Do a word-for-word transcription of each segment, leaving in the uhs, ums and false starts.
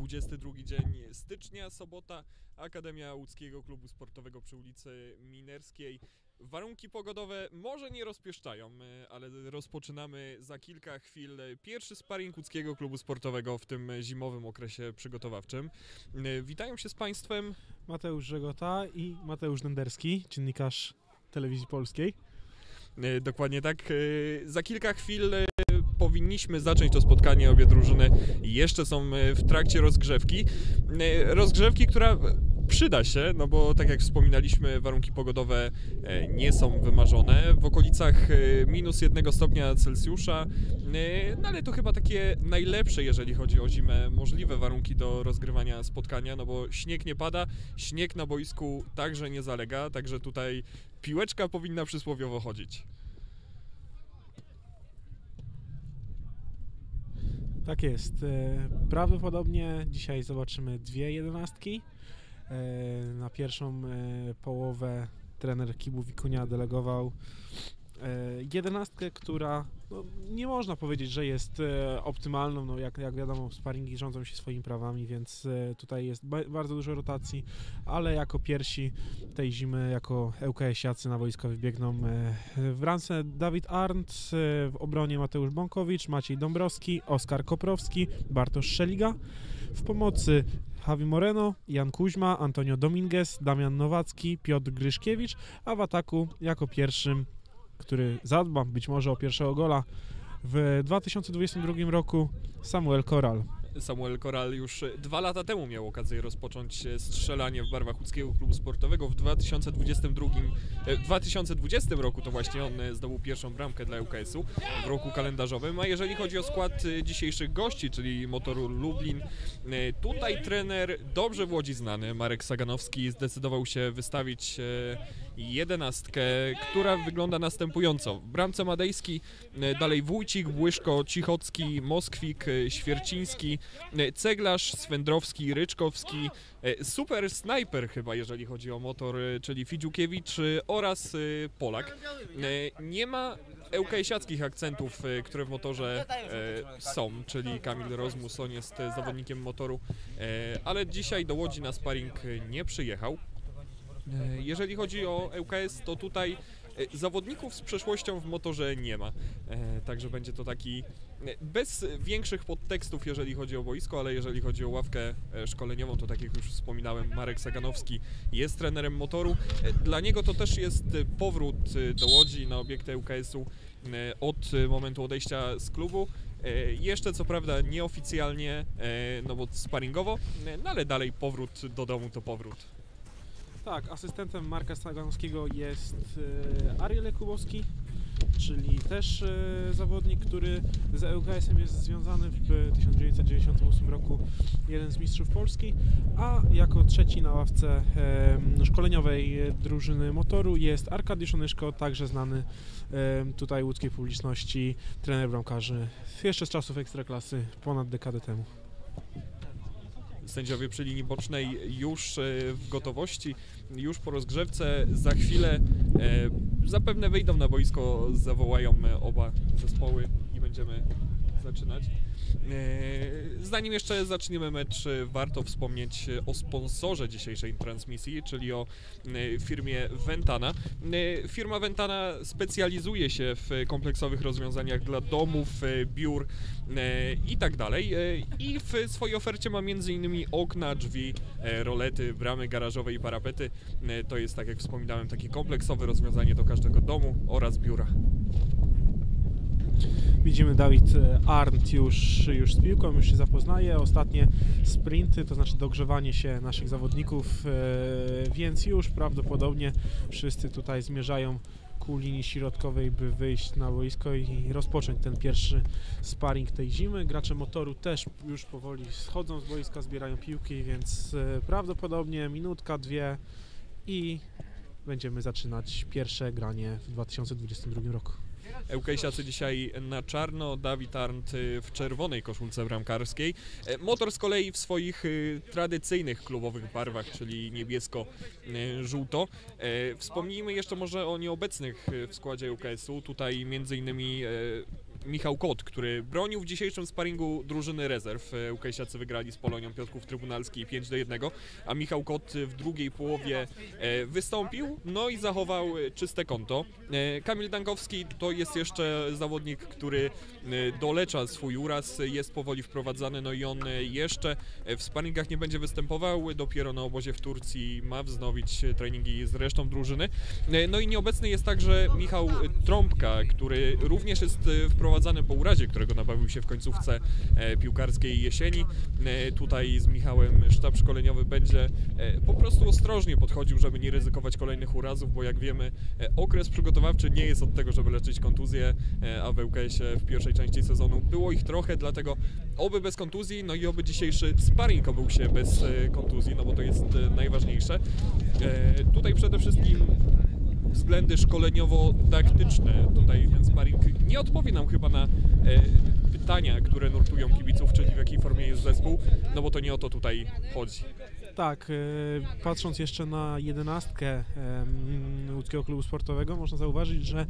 dwudziesty drugi dzień stycznia, sobota, Akademia Łódzkiego Klubu Sportowego przy ulicy Minerskiej. Warunki pogodowe może nie rozpieszczają, ale rozpoczynamy za kilka chwil pierwszy sparring Łódzkiego Klubu Sportowego w tym zimowym okresie przygotowawczym. Witają się z Państwem Mateusz Żegota i Mateusz Denderski, dziennikarz Telewizji Polskiej. Dokładnie tak. Za kilka chwil powinniśmy zacząć to spotkanie. Obie drużyny jeszcze są w trakcie rozgrzewki. Rozgrzewki, która przyda się, no bo tak jak wspominaliśmy, warunki pogodowe nie są wymarzone. W okolicach minus jednego stopnia Celsjusza, no ale to chyba takie najlepsze, jeżeli chodzi o zimę, możliwe warunki do rozgrywania spotkania, no bo śnieg nie pada, śnieg na boisku także nie zalega, także tutaj piłeczka powinna przysłowiowo chodzić. Tak jest. Prawdopodobnie dzisiaj zobaczymy dwie jedenastki. Na pierwszą połowę trener Kibu Wikunia delegował jedenastkę, która no, nie można powiedzieć, że jest optymalną. No, jak, jak wiadomo, sparingi rządzą się swoimi prawami, więc tutaj jest ba bardzo dużo rotacji, ale jako pierwsi tej zimy, jako ŁKS-iacy na boisko wybiegną w bramce Dawid Arndt, w obronie Mateusz Bąkowicz, Maciej Dąbrowski, Oskar Koprowski, Bartosz Szeliga, w pomocy Javi Moreno, Jan Kuźma, Antonio Dominguez, Damian Nowacki, Piotr Gryszkiewicz, a w ataku jako pierwszym, który zadba być może o pierwszego gola w dwa tysiące dwudziestym drugim roku, Samuel Koral. Samuel Koral już dwa lata temu miał okazję rozpocząć strzelanie w barwach Łódzkiego Klubu Sportowego. W dwa tysiące dwudziestym drugim, w dwa tysiące dwudziestym roku to właśnie on zdobył pierwszą bramkę dla ŁKS-u w roku kalendarzowym. A jeżeli chodzi o skład dzisiejszych gości, czyli Motoru Lublin, tutaj trener dobrze w Łodzi znany, Marek Saganowski, zdecydował się wystawić jedenastkę, która wygląda następująco. W bramce Madejski, dalej Wójcik, Błyszko, Cichocki, Moskwik, Świerciński, Ceglarz, Swędrowski, Ryczkowski, super snajper chyba, jeżeli chodzi o Motor, czyli Fidziukiewicz oraz Polak. Nie ma ŁKS-iackich akcentów, które w Motorze są, czyli Kamil Rozmus, on jest zawodnikiem Motoru, ale dzisiaj do Łodzi na sparring nie przyjechał. Jeżeli chodzi o ŁKS, to tutaj zawodników z przeszłością w Motorze nie ma, także będzie to taki bez większych podtekstów, jeżeli chodzi o boisko, ale jeżeli chodzi o ławkę szkoleniową, to tak jak już wspominałem, Marek Saganowski jest trenerem Motoru. Dla niego to też jest powrót do Łodzi na obiekty ŁKS-u od momentu odejścia z klubu. Jeszcze co prawda nieoficjalnie, no bo sparingowo, no ale dalej powrót do domu to powrót. Tak, asystentem Marka Saganowskiego jest e, Ariel Jakubowski, czyli też e, zawodnik, który z ŁKS-em jest związany w tysiąc dziewięćset dziewięćdziesiątym ósmym roku, jeden z mistrzów Polski, a jako trzeci na ławce e, szkoleniowej drużyny Motoru jest Arkadiusz Onyszko, także znany e, tutaj łódzkiej publiczności, trener bramkarzy jeszcze z czasów Ekstraklasy ponad dekadę temu. Sędziowie przy linii bocznej już w gotowości, już po rozgrzewce. Za chwilę e, zapewne wyjdą na boisko, zawołają oba zespoły i będziemy zaczynać. E, zanim jeszcze zaczniemy mecz, warto wspomnieć o sponsorze dzisiejszej transmisji, czyli o e, firmie Ventana. E, firma Ventana specjalizuje się w kompleksowych rozwiązaniach dla domów, e, biur e, i tak dalej. E, I w swojej ofercie ma między innymi okna, drzwi, e, rolety, bramy garażowe i parapety. E, to jest, tak jak wspominałem, takie kompleksowe rozwiązanie do każdego domu oraz biura. Widzimy, Dawid Arndt już, już z piłką, już się zapoznaje. Ostatnie sprinty, to znaczy dogrzewanie się naszych zawodników, więc już prawdopodobnie wszyscy tutaj zmierzają ku linii środkowej, by wyjść na boisko i rozpocząć ten pierwszy sparring tej zimy. Gracze Motoru też już powoli schodzą z boiska, zbierają piłki, więc prawdopodobnie minutka, dwie i będziemy zaczynać pierwsze granie w dwa tysiące dwudziestym drugim roku. ŁKS-iacy dzisiaj na czarno, Dawid Arndt w czerwonej koszulce bramkarskiej. Motor z kolei w swoich tradycyjnych klubowych barwach, czyli niebiesko-żółto. Wspomnijmy jeszcze może o nieobecnych w składzie ŁKS-u. Tutaj między innymi Michał Kot, który bronił w dzisiejszym sparingu drużyny rezerw. Łukasiacy wygrali z Polonią Piotrków Trybunalski pięć do jednego, a Michał Kot w drugiej połowie wystąpił, no i zachował czyste konto. Kamil Dankowski to jest jeszcze zawodnik, który dolecza swój uraz, jest powoli wprowadzany, no i on jeszcze w sparingach nie będzie występował, dopiero na obozie w Turcji ma wznowić treningi z resztą drużyny. No i nieobecny jest także Michał Trąbka, który również jest wprowadzany po urazie, którego nabawił się w końcówce piłkarskiej jesieni. Tutaj z Michałem sztab szkoleniowy będzie po prostu ostrożnie podchodził, żeby nie ryzykować kolejnych urazów, bo jak wiemy, okres przygotowawczy nie jest od tego, żeby leczyć kontuzje, a w ŁKS-ie w pierwszej części sezonu było ich trochę, dlatego oby bez kontuzji, no i oby dzisiejszy sparring obył się bez kontuzji, no bo to jest najważniejsze. Tutaj przede wszystkim względy szkoleniowo-taktyczne. Tutaj ten sparring nie odpowie nam chyba na e, pytania, które nurtują kibiców, czyli w jakiej formie jest zespół, no bo to nie o to tutaj chodzi. Tak, e, patrząc jeszcze na jedenastkę e, Łódzkiego Klubu Sportowego, można zauważyć, że e,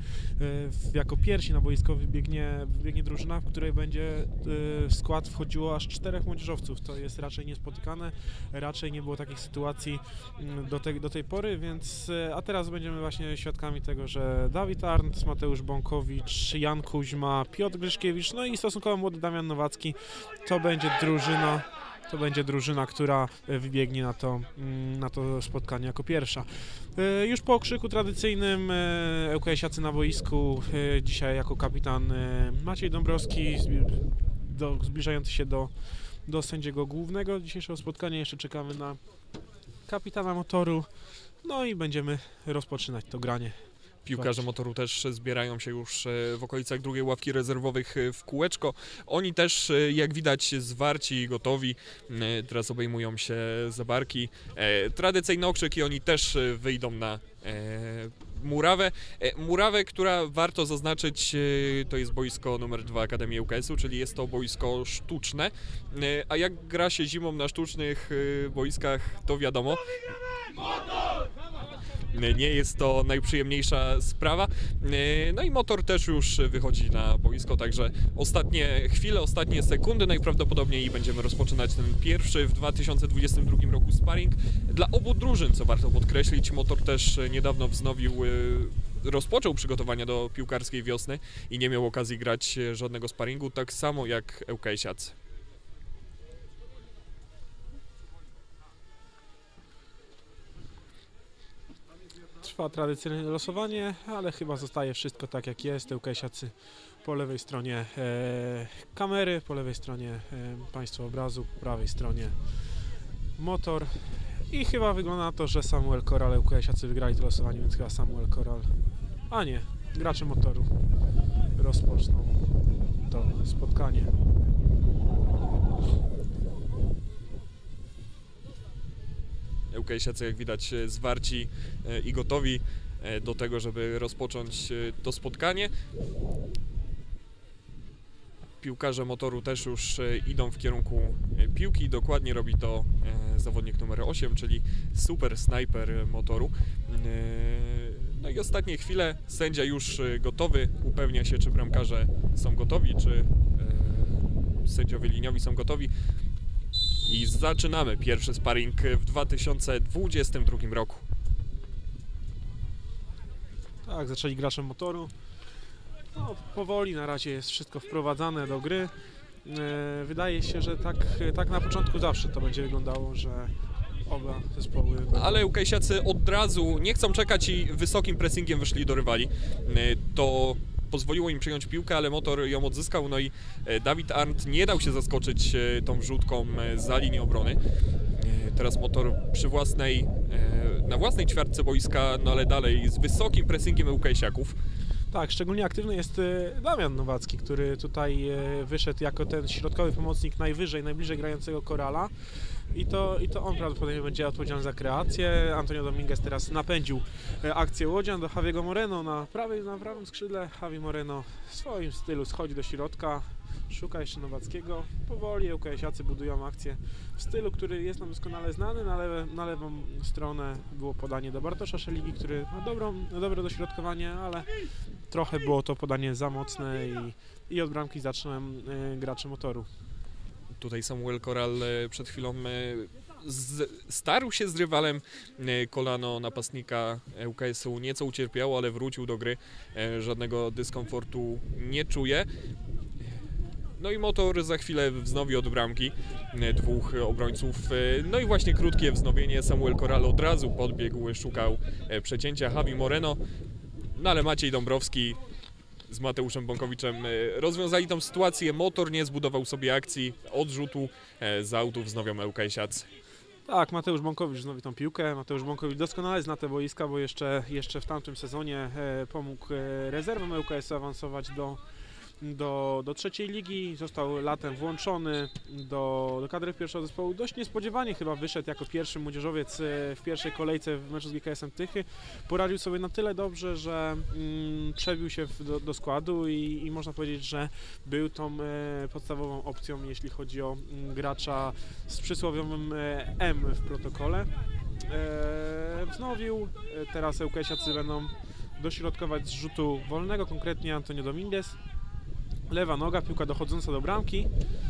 w, jako pierwsi na boisko wybiegnie, wybiegnie drużyna, w której będzie e, w skład wchodziło aż czterech młodzieżowców. To jest raczej niespotykane, raczej nie było takich sytuacji m, do, te, do tej pory, więc e, a teraz będziemy właśnie świadkami tego, że Dawid Arndt, Mateusz Bąkowicz, Jan Kuźma, Piotr Gryszkiewicz, no i stosunkowo młody Damian Nowacki. To będzie drużyna To będzie drużyna, która wybiegnie na to, na to spotkanie jako pierwsza. Już po okrzyku tradycyjnym ŁKS-iacy na boisku, dzisiaj jako kapitan Maciej Dąbrowski, do, zbliżający się do, do sędziego głównego dzisiejszego spotkania. Jeszcze czekamy na kapitana Motoru, no i będziemy rozpoczynać to granie. Piłkarze Motoru też zbierają się już w okolicach drugiej ławki rezerwowych w kółeczko. Oni też, jak widać, zwarci i gotowi. Teraz obejmują się za barki. Tradycyjny okrzyk i oni też wyjdą na murawę. Murawę, która warto zaznaczyć, to jest boisko numer dwa Akademii ŁKS-u, czyli jest to boisko sztuczne. A jak gra się zimą na sztucznych boiskach, to wiadomo. Nie jest to najprzyjemniejsza sprawa. No i Motor też już wychodzi na boisko, także ostatnie chwile, ostatnie sekundy najprawdopodobniej będziemy rozpoczynać ten pierwszy w dwa tysiące dwudziestym drugim roku sparring dla obu drużyn, co warto podkreślić. Motor też niedawno wznowił, rozpoczął przygotowania do piłkarskiej wiosny i nie miał okazji grać żadnego sparingu, tak samo jak ŁKS-iacy. Trwa tradycyjne losowanie, ale chyba zostaje wszystko tak jak jest. ŁKS-iacy po lewej stronie e, kamery, po lewej stronie e, państwo obrazu, po prawej stronie Motor i chyba wygląda na to, że Samuel Koral, ŁKS-iacy wygrali to losowanie, więc chyba Samuel Koral, a nie, gracze Motoru rozpoczną to spotkanie. ŁKS-iacy, jak widać, zwarci i gotowi do tego, żeby rozpocząć to spotkanie. Piłkarze Motoru też już idą w kierunku piłki. Dokładnie robi to zawodnik numer osiem, czyli super snajper Motoru. No i ostatnie chwile. Sędzia już gotowy. Upewnia się, czy bramkarze są gotowi, czy sędziowie liniowi są gotowi. I zaczynamy pierwszy sparring w dwa tysiące dwudziestym drugim roku. Tak, zaczęli gracze Motoru. No, powoli na razie jest wszystko wprowadzane do gry. E, wydaje się, że tak, tak na początku zawsze to będzie wyglądało, że oba zespoły będą... Ale ŁKS-iacy od razu nie chcą czekać i wysokim pressingiem wyszli do rywali. E, to pozwoliło im przyjąć piłkę, ale Motor ją odzyskał, no i Dawid Arndt nie dał się zaskoczyć tą wrzutką za linię obrony. Teraz Motor przy własnej, na własnej ćwiartce boiska, no ale dalej z wysokim pressingiem ŁKS-iaków. Tak, szczególnie aktywny jest Damian Nowacki, który tutaj wyszedł jako ten środkowy pomocnik najwyżej, najbliżej grającego Korala. I to, I to on prawdopodobnie będzie odpowiedzialny za kreację. Antonio Dominguez teraz napędził akcję łodzian do Javiego Moreno na, prawej, na prawym skrzydle. Javi Moreno w swoim stylu schodzi do środka. szuka jeszcze Nowackiego. Powoli ŁKS-iacy budują akcję w stylu, który jest nam doskonale znany. Na, lewe, na lewą stronę było podanie do Bartosza Szeligi, który ma dobrą, dobre dośrodkowanie, ale trochę było to podanie za mocne i, i od bramki zaczną y, gracze Motoru. Tutaj Samuel Koral e, przed chwilą e, z, starł się z rywalem, e, kolano napastnika ŁKS-u nieco ucierpiało, ale wrócił do gry, e, żadnego dyskomfortu nie czuje. No i Motor za chwilę wznowi od bramki e, dwóch obrońców. E, no i właśnie krótkie wznowienie, Samuel Koral od razu podbiegł, szukał e, przecięcia Javi Moreno, no ale Maciej Dąbrowski z Mateuszem Bąkowiczem rozwiązali tą sytuację. Motor nie zbudował sobie akcji odrzutu, z autów wznowią ŁKS-iacy. Tak, Mateusz Bąkowicz wznowi tą piłkę. Mateusz Bąkowicz doskonale zna te boiska, bo jeszcze, jeszcze w tamtym sezonie e, pomógł e, rezerwom ŁKS-u awansować do, do, do trzeciej ligi. Został latem włączony do, do kadry pierwszego zespołu. Dość niespodziewanie chyba wyszedł jako pierwszy młodzieżowiec e, w pierwszej kolejce w meczu z G K S-em Tychy. Poradził sobie na tyle dobrze, że mm, przebił się w, do, do składu i, i można powiedzieć, że był tą e, podstawową opcją, jeśli chodzi o m, gracza z przysłowiowym e, M w protokole. E, wznowił, e, teraz ŁKS-iacy będą dośrodkować z rzutu wolnego, konkretnie Antonio Dominguez. Lewa noga, piłka dochodząca do bramki.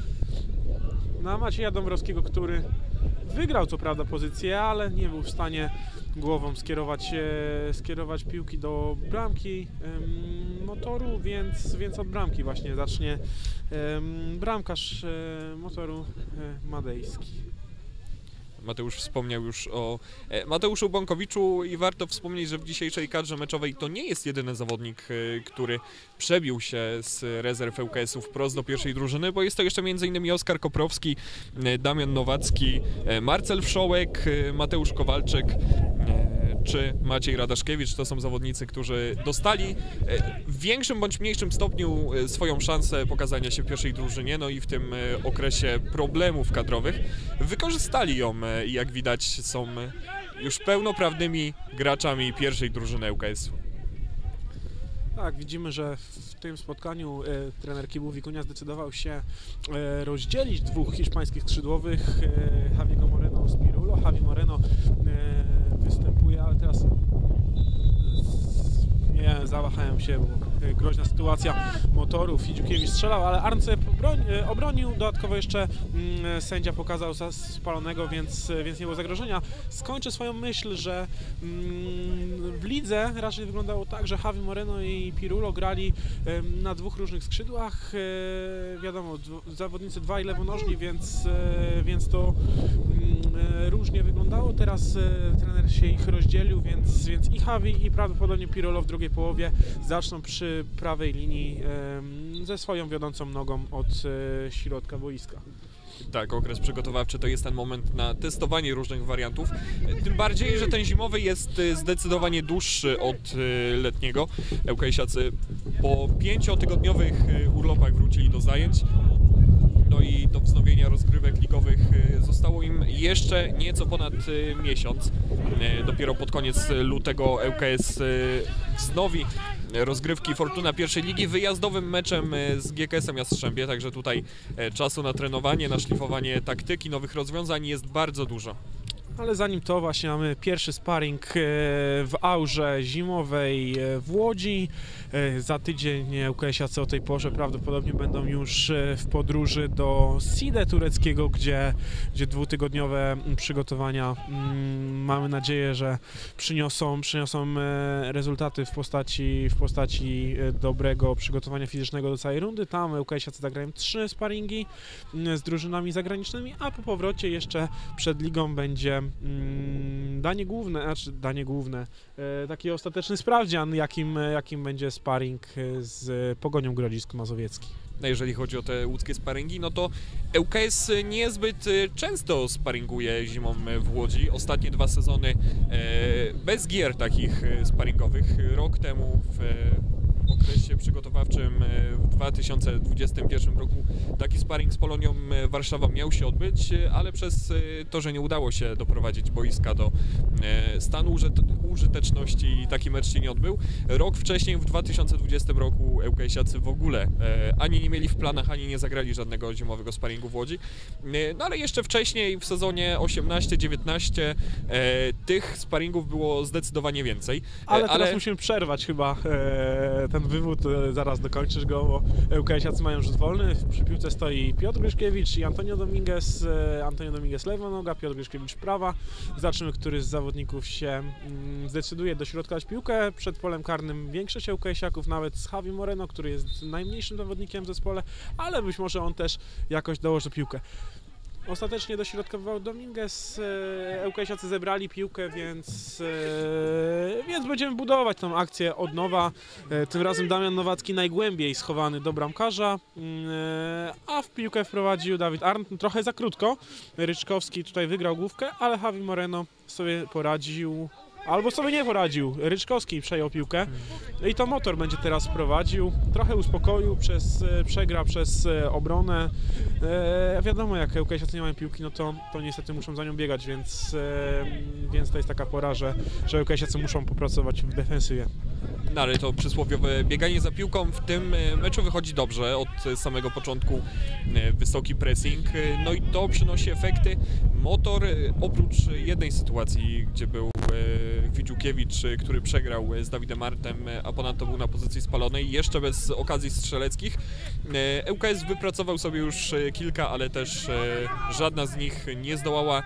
Na Macieja Dąbrowskiego, który wygrał co prawda pozycję, ale nie był w stanie głową skierować, e, skierować piłki do bramki e, Motoru, więc, więc od bramki właśnie zacznie e, bramkarz e, Motoru e, Madejski. Mateusz wspomniał już o e, Mateuszu Bąkowiczu i warto wspomnieć, że w dzisiejszej kadrze meczowej to nie jest jedyny zawodnik, e, który przebił się z rezerw ŁKS-u wprost do pierwszej drużyny, bo jest to jeszcze między innymi Oskar Koprowski, e, Damian Nowacki, e, Marcel Wszołek, e, Mateusz Kowalczyk e, czy Maciej Radaszkiewicz. To są zawodnicy, którzy dostali e, w większym bądź mniejszym stopniu e, swoją szansę pokazania się w pierwszej drużynie, no i w tym e, okresie problemów kadrowych wykorzystali ją e, i jak widać są już pełnoprawnymi graczami pierwszej drużyny ŁKS-u. Tak, widzimy, że w tym spotkaniu e, trener Kibu Wikunia zdecydował się e, rozdzielić dwóch hiszpańskich skrzydłowych, e, Javiego Moreno z Pirulo. Javi Moreno e, występuje, ale teraz nie zawahałem się, bo e, groźna sytuacja Motoru. Fidziukiewicz strzelał, ale Arnce obroń- obronił. Dodatkowo jeszcze mm, sędzia pokazał za spalonego, więc, więc nie było zagrożenia. Skończę swoją myśl, że mm, w lidze raczej wyglądało tak, że Javi Moreno i Pirulo grali em, na dwóch różnych skrzydłach. E, wiadomo, d- zawodnicy dwaj lewonożni, więc, e, więc to mm, e, różnie wyglądało. Teraz e, trener się ich rozdzielił, więc, więc i Javi, i prawdopodobnie Pirulo w drugiej połowie zaczną przy prawej linii em, ze swoją wiodącą nogą od e, środka boiska. Tak, okres przygotowawczy to jest ten moment na testowanie różnych wariantów. Tym bardziej, że ten zimowy jest zdecydowanie dłuższy od letniego. ŁKS-iacy po pięciotygodniowych urlopach wrócili do zajęć. No i do wznowienia rozgrywek ligowych zostało im jeszcze nieco ponad miesiąc. Dopiero pod koniec lutego ŁKS wznowi rozgrywki Fortuna pierwszej ligi wyjazdowym meczem z G K S-em Jastrzębie, także tutaj czasu na trenowanie, na szlifowanie taktyki, nowych rozwiązań jest bardzo dużo. Ale zanim to właśnie mamy pierwszy sparring w aurze zimowej w Łodzi. Za tydzień ŁKS-iacy o tej porze prawdopodobnie będą już w podróży do Side tureckiego, gdzie, gdzie dwutygodniowe przygotowania mamy nadzieję, że przyniosą, przyniosą rezultaty w postaci, w postaci dobrego przygotowania fizycznego do całej rundy. Tam ŁKS-iacy zagrają trzy sparingi z drużynami zagranicznymi, a po powrocie jeszcze przed ligą będzie danie główne, znaczy danie główne, taki ostateczny sprawdzian, jakim, jakim będzie sparring z Pogonią Grodzisk Mazowiecki. No jeżeli chodzi o te łódzkie sparingi, no to ŁKS niezbyt często sparinguje zimą w Łodzi. Ostatnie dwa sezony bez gier takich sparingowych. Rok temu w okresie przygotowawczym w dwa tysiące dwudziestym pierwszym roku taki sparring z Polonią Warszawa miał się odbyć, ale przez to, że nie udało się doprowadzić boiska do stanu użyteczności i taki mecz się nie odbył. Rok wcześniej, w dwa tysiące dwudziestym roku, ŁKS-iacy w ogóle e, ani nie mieli w planach, ani nie zagrali żadnego zimowego sparingu w Łodzi. E, no ale jeszcze wcześniej, w sezonie osiemnaście dziewiętnaście, e, tych sparingów było zdecydowanie więcej. E, Ale teraz ale... musimy przerwać chyba e, ten wywód, e, zaraz dokończysz go, bo ŁKS-iacy mają rzut wolny. Przy piłce stoi Piotr Gryszkiewicz i Antonio Dominguez. E, Antonio Dominguez lewa noga, Piotr Gryszkiewicz prawa. Zobaczymy, który z zawodników się mm, zdecyduje dośrodkować piłkę. Przed polem karnym większość ŁKS-iaków, nawet z Javi Moreno, który jest najmniejszym zawodnikiem w zespole, ale być może on też jakoś dołoży piłkę. Ostatecznie dośrodkował Dominguez, ŁKS-iacy zebrali piłkę, więc, e, więc będziemy budować tą akcję od nowa. E, tym razem Damian Nowacki najgłębiej schowany do bramkarza, e, a w piłkę wprowadził Dawid Arndt trochę za krótko. Ryczkowski tutaj wygrał główkę, ale Javi Moreno sobie poradził. Albo sobie nie poradził. Ryczkowski przejął piłkę i to Motor będzie teraz prowadził. Trochę uspokoił, przez, przegra przez obronę. E, wiadomo, jak ŁKS-iacy nie mają piłki, no to, to niestety muszą za nią biegać, więc, e, więc to jest taka pora, że, że ŁKS-iacy muszą popracować w defensywie. No ale to przysłowiowe bieganie za piłką w tym meczu wychodzi dobrze, od samego początku wysoki pressing, no i to przynosi efekty. Motor, oprócz jednej sytuacji, gdzie był Kwidziukiewicz, który przegrał z Dawidem Artem, a ponadto był na pozycji spalonej, jeszcze bez okazji strzeleckich. ŁKS wypracował sobie już kilka, ale też żadna z nich nie zdołała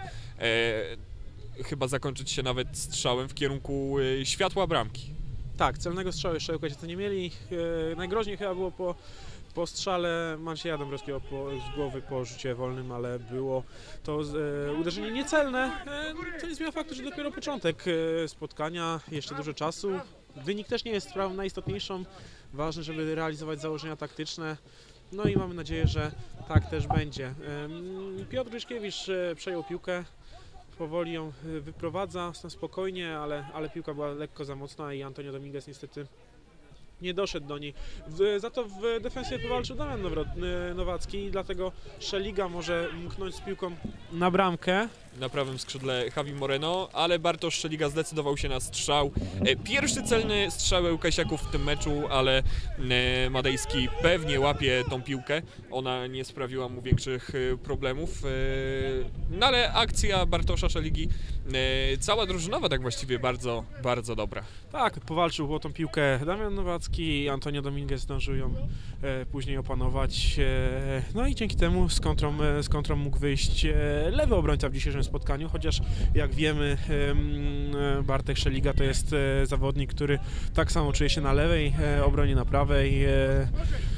chyba zakończyć się nawet strzałem w kierunku światła bramki. Tak, celnego strzału jeszcze ŁKS-iacy nie mieli. E, najgroźniej chyba było po, po strzale Macieja Dąbrowskiego po, z głowy po rzucie wolnym, ale było to e, uderzenie niecelne. E, to nie zmienia faktu, że dopiero początek e, spotkania, jeszcze dużo czasu. Wynik też nie jest sprawą najistotniejszą. Ważne, żeby realizować założenia taktyczne. No i mamy nadzieję, że tak też będzie. E, Piotr Gryszkiewicz e, przejął piłkę. Powoli ją wyprowadza, spokojnie, ale, ale piłka była lekko za mocna i Antonio Dominguez niestety nie doszedł do niej. W, za to w defensywie powalczył Damian Nowacki, dlatego Szeliga może mknąć z piłką na bramkę. Na prawym skrzydle Javi Moreno, ale Bartosz Szeliga zdecydował się na strzał. Pierwszy celny strzał ŁKS-iaków w tym meczu, ale Madejski pewnie łapie tą piłkę. Ona nie sprawiła mu większych problemów. No ale akcja Bartosza Szeligi, cała drużynowa tak właściwie bardzo, bardzo dobra. Tak, powalczył o tą piłkę Damian Nowacki i Antonio Dominguez zdążył ją e, później opanować. E, no i dzięki temu z kontrą, e, z kontrą mógł wyjść e, lewy obrońca w dzisiejszym spotkaniu, chociaż jak wiemy e, Bartek Szeliga to jest e, zawodnik, który tak samo czuje się na lewej e, obronie, na prawej. E,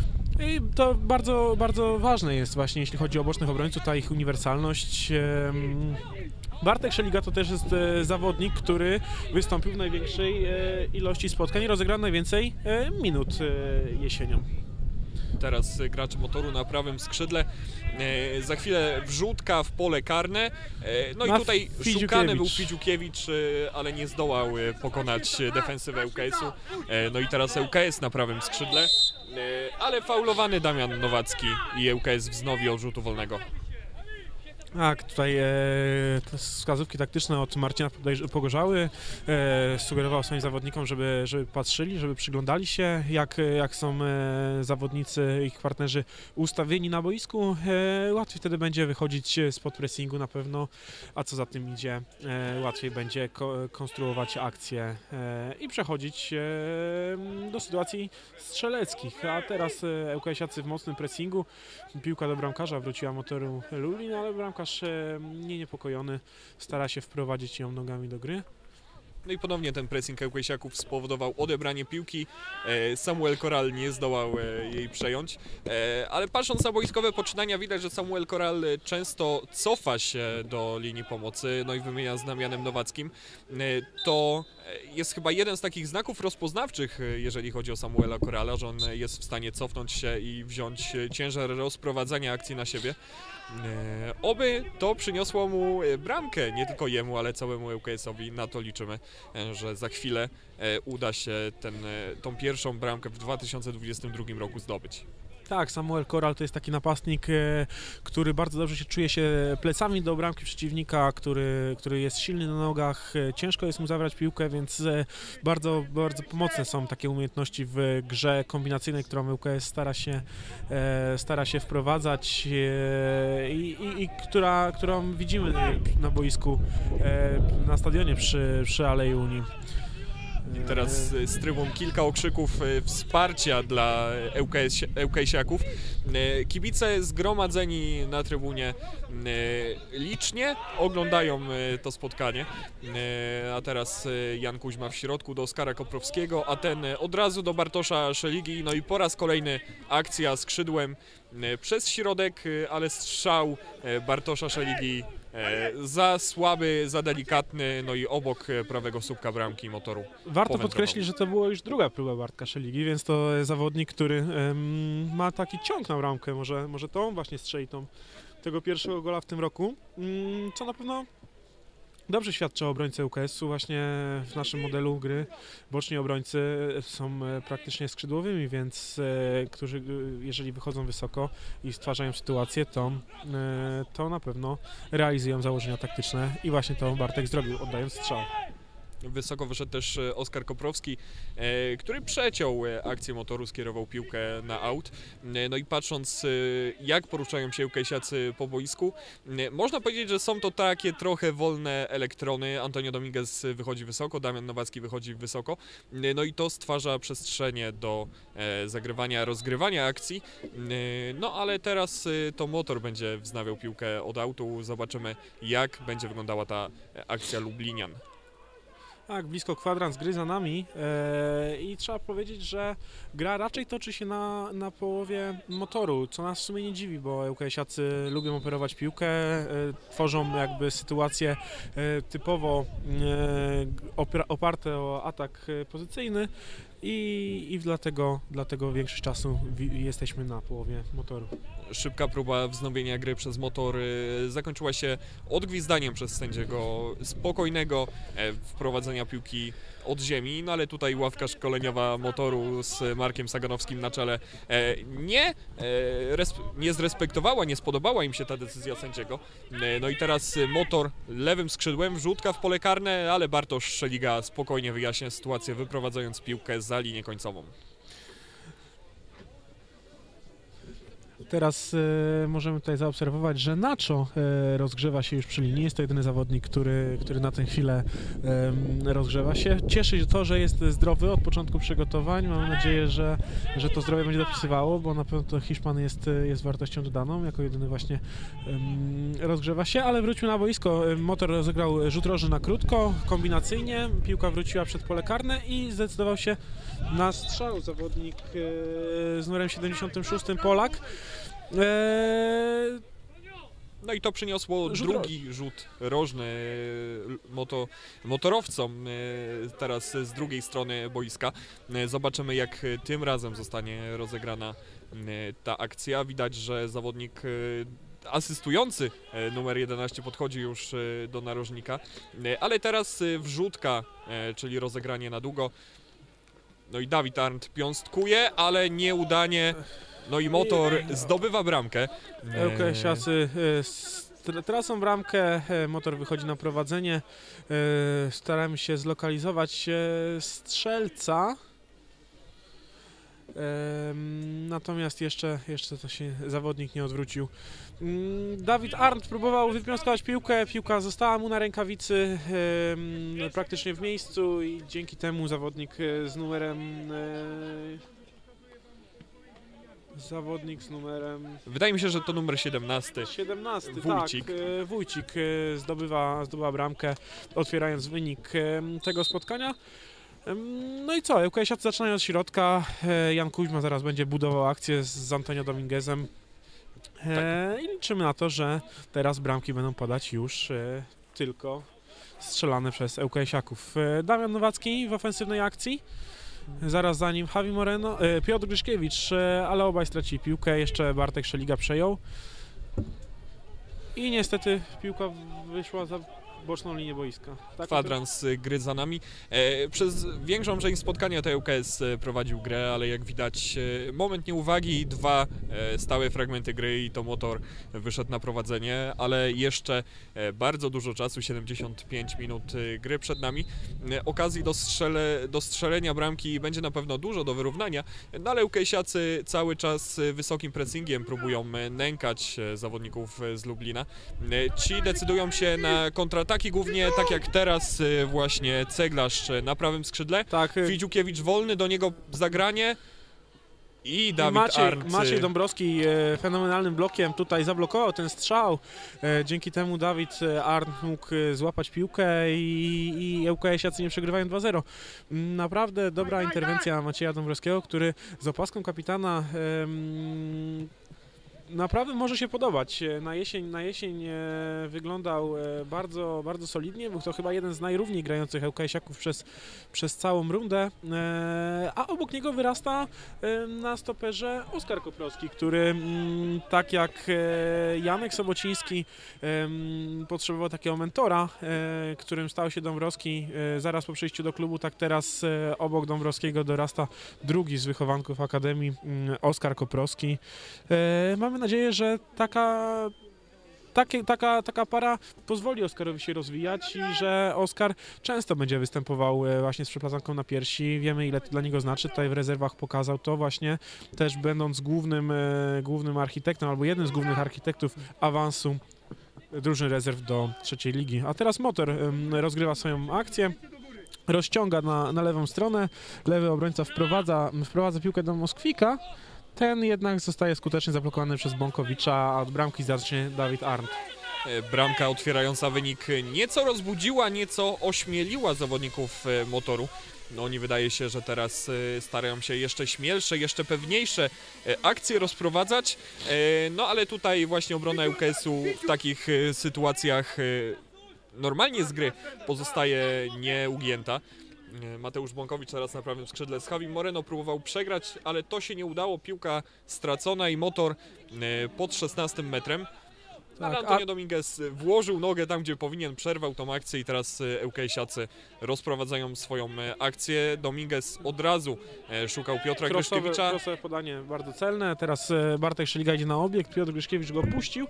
I to bardzo, bardzo ważne jest właśnie, jeśli chodzi o bocznych obrońców, ta ich uniwersalność. E, Bartek Szeliga to też jest e, zawodnik, który wystąpił w największej e, ilości spotkań i rozegrał najwięcej e, minut e, jesienią. Teraz gracz Motoru na prawym skrzydle, e, za chwilę wrzutka w pole karne, e, no i Na tutaj Fidziukiewicz. szukany był Fidziukiewicz, e, ale nie zdołał e, pokonać defensywę ŁKS-u, e, no i teraz ŁKS na prawym skrzydle, e, ale faulowany Damian Nowacki i ŁKS wznowił rzutu wolnego. Tak, tutaj e, te wskazówki taktyczne od Marcina Pogorzały e, sugerował swoim zawodnikom, żeby, żeby patrzyli, żeby przyglądali się, jak, jak są e, zawodnicy, ich partnerzy ustawieni na boisku. E, łatwiej wtedy będzie wychodzić spod pressingu na pewno, a co za tym idzie, e, łatwiej będzie ko konstruować akcje e, i przechodzić e, do sytuacji strzeleckich. A teraz e, ŁKS-iacy w mocnym pressingu, piłka do bramkarza, wróciła Motoru Lublin, ale bramkarz nie niepokojony, stara się wprowadzić ją nogami do gry. No i ponownie ten pressing ŁKS-iaków spowodował odebranie piłki. Samuel Koral nie zdołał jej przejąć, ale patrząc na boiskowe poczynania widać, że Samuel Koral często cofa się do linii pomocy, no i wymienia z Damianem Nowackim. To jest chyba jeden z takich znaków rozpoznawczych, jeżeli chodzi o Samuela Korala, że on jest w stanie cofnąć się i wziąć ciężar rozprowadzania akcji na siebie. Oby to przyniosło mu bramkę, nie tylko jemu, ale całemu ŁKS-owi. Na to liczymy, że za chwilę uda się ten, tą pierwszą bramkę w dwa tysiące dwudziestym drugim roku zdobyć. Tak, Samuel Koral to jest taki napastnik, e, który bardzo dobrze się czuje się plecami do bramki przeciwnika, który, który jest silny na nogach, e, ciężko jest mu zabrać piłkę, więc e, bardzo, bardzo pomocne są takie umiejętności w grze kombinacyjnej, którą ŁKS stara się, e, stara się wprowadzać e, i, i, i która, którą widzimy na boisku, e, na stadionie przy, przy Alei Unii. I teraz z trybun kilka okrzyków wsparcia dla ŁKS-iaków. Kibice zgromadzeni na trybunie licznie oglądają to spotkanie. A teraz Jan Kuźma w środku do Oskara Koprowskiego, a ten od razu do Bartosza Szeligi. No i po raz kolejny akcja skrzydłem przez środek, ale strzał Bartosza Szeligi za słaby, za delikatny, no i obok prawego słupka bramki Motoru. Warto powędrował. podkreślić, że to była już druga próba Bartka Szeligi, więc to zawodnik, który em, ma taki ciąg na bramkę, może, może to on właśnie strzeli tą, tego pierwszego gola w tym roku, mm, co na pewno dobrze świadczy o obrońcy ŁKS-u. Właśnie w naszym modelu gry boczni obrońcy są e, praktycznie skrzydłowymi, więc e, którzy, e, jeżeli wychodzą wysoko i stwarzają sytuację, to, e, to na pewno realizują założenia taktyczne i właśnie to Bartek zrobił, oddając strzał. Wysoko wyszedł też Oskar Koprowski, e, który przeciął akcję Motoru, skierował piłkę na aut. E, no i patrząc, e, jak poruszają się ŁKS-iacy po boisku, e, można powiedzieć, że są to takie trochę wolne elektrony. Antonio Dominguez wychodzi wysoko, Damian Nowacki wychodzi wysoko. E, no i to stwarza przestrzenie do e, zagrywania, rozgrywania akcji. E, no ale teraz e, to Motor będzie wznawiał piłkę od autu. Zobaczymy, jak będzie wyglądała ta akcja Lublinian. Tak, blisko kwadrans gry za nami e, i trzeba powiedzieć, że gra raczej toczy się na, na połowie Motoru, co nas w sumie nie dziwi, bo ŁKS-iacy lubią operować piłkę, e, tworzą jakby sytuacje e, typowo e, oparte o atak pozycyjny i, i dlatego, dlatego większość czasu wi- jesteśmy na połowie Motoru. Szybka próba wznowienia gry przez Motor zakończyła się odgwizdaniem przez sędziego spokojnego wprowadzenia piłki od ziemi, no ale tutaj ławka szkoleniowa Motoru z Markiem Saganowskim na czele nie, nie zrespektowała, nie spodobała im się ta decyzja sędziego. No i teraz Motor lewym skrzydłem, wrzutka w pole karne, ale Bartosz Szeliga spokojnie wyjaśnia sytuację, wyprowadzając piłkę za linię końcową. Teraz e, możemy tutaj zaobserwować, że Nacho e, rozgrzewa się już przy linii. Jest to jedyny zawodnik, który, który na tę chwilę e, rozgrzewa się. Cieszy to, że jest zdrowy od początku przygotowań. Mam nadzieję, że, że to zdrowie będzie dopisywało, bo na pewno to Hiszpan jest, jest wartością dodaną. Jako jedyny właśnie e, rozgrzewa się, ale wróćmy na boisko. Motor rozegrał rzut rożny na krótko, kombinacyjnie. Piłka wróciła przed pole karne i zdecydował się na strzał zawodnik e, z numerem siedemdziesiątym szóstym Polak. Eee... No i to przyniosło Rzut drugi ro... rzut rożny moto, motorowcom teraz z drugiej strony boiska. Zobaczymy, jak tym razem zostanie rozegrana ta akcja. Widać, że zawodnik asystujący numer jedenaście podchodzi już do narożnika, ale teraz wrzutka, czyli rozegranie na długo. No i Dawid Arndt piąstkuje, ale nieudanie. No i Motor zdobywa bramkę. ŁKS-iacy tracą bramkę, Motor wychodzi na prowadzenie. Staramy się zlokalizować strzelca. Natomiast jeszcze, jeszcze to się zawodnik nie odwrócił. Dawid Arndt próbował wypiąskować piłkę, piłka została mu na rękawicy praktycznie w miejscu i dzięki temu zawodnik z numerem Zawodnik z numerem... Wydaje mi się, że to numer siedemnasty. siedemnasty, Wójcik. tak. Wójcik zdobywa, zdobywa bramkę, otwierając wynik tego spotkania. No i co, ŁKS-iacy zaczynają od środka. Jan Kuźma zaraz będzie budował akcję z Antonio Dominguezem. Tak. I liczymy na to, że teraz bramki będą padać już tylko strzelane przez ŁKS-iaków. Damian Nowacki w ofensywnej akcji. Zaraz za nim Javi Moreno, e, Piotr Gryszkiewicz, e, ale obaj stracili piłkę, jeszcze Bartek Szeliga przejął. I niestety piłka wyszła za boczną linię boiska. Tak, Kwadrans gry za nami. E, przez większą część spotkania to ŁKS prowadził grę, ale jak widać e, moment nieuwagi, dwa e, stałe fragmenty gry i to Motor wyszedł na prowadzenie, ale jeszcze e, bardzo dużo czasu, siedemdziesiąt pięć minut e, gry przed nami. E, okazji do, strzele, do strzelenia bramki będzie na pewno dużo, do wyrównania, no ale ŁKS-iacy cały czas wysokim pressingiem próbują nękać zawodników z Lublina. E, ci decydują się na kontrataki, głównie tak jak teraz właśnie Ceglarz na prawym skrzydle, tak. Fidziukiewicz wolny, do niego zagranie i Dawid Maciej, Arndt. Maciej Dąbrowski e, fenomenalnym blokiem tutaj zablokował ten strzał. E, dzięki temu Dawid Arndt mógł złapać piłkę i, i ŁKS-iacy nie przegrywają dwa zero. Naprawdę dobra interwencja Macieja Dąbrowskiego, który z opaską kapitana e, naprawdę może się podobać. Na jesień, na jesień e, wyglądał e, bardzo, bardzo solidnie. Był to chyba jeden z najrówniej grających ŁKS-iaków przez, przez całą rundę. E, a obok niego wyrasta e, na stoperze Oskar Koprowski, który m, tak jak e, Janek Sobociński e, m, potrzebował takiego mentora, e, którym stał się Dąbrowski e, zaraz po przyjściu do klubu, tak teraz e, obok Dąbrowskiego dorasta drugi z wychowanków Akademii, m, Oskar Koprowski. E, mamy Mam nadzieję, że taka, takie, taka, taka para pozwoli Oskarowi się rozwijać i że Oskar często będzie występował właśnie z przeplazanką na piersi. Wiemy, ile to dla niego znaczy. Tutaj w rezerwach pokazał to właśnie, też będąc głównym, głównym architektem albo jednym z głównych architektów awansu drużyn rezerw do trzeciej ligi. A teraz Motor rozgrywa swoją akcję. Rozciąga na, na lewą stronę. Lewy obrońca wprowadza, wprowadza piłkę do Moskwika. Ten jednak zostaje skutecznie zablokowany przez Bąkowicza, a od bramki zacznie Dawid Arndt. Bramka otwierająca wynik nieco rozbudziła, nieco ośmieliła zawodników Motoru. No, oni wydaje się, że teraz starają się jeszcze śmielsze, jeszcze pewniejsze akcje rozprowadzać. No ale tutaj właśnie obrona ŁKS-u w takich sytuacjach normalnie z gry pozostaje nieugięta. Mateusz Bąkowicz teraz na prawym skrzydle z Javi Moreno próbował przegrać, ale to się nie udało, piłka stracona i Motor pod szesnastym metrem. Tak, ale Antonio a... Dominguez włożył nogę tam, gdzie powinien, przerwał tą akcję i teraz ŁKS-iacy rozprowadzają swoją akcję. Dominguez od razu szukał Piotra Gryszkiewicza. Krosowe podanie bardzo celne, teraz Bartek Szeliga idzie na obiekt, Piotr Gryszkiewicz go puścił.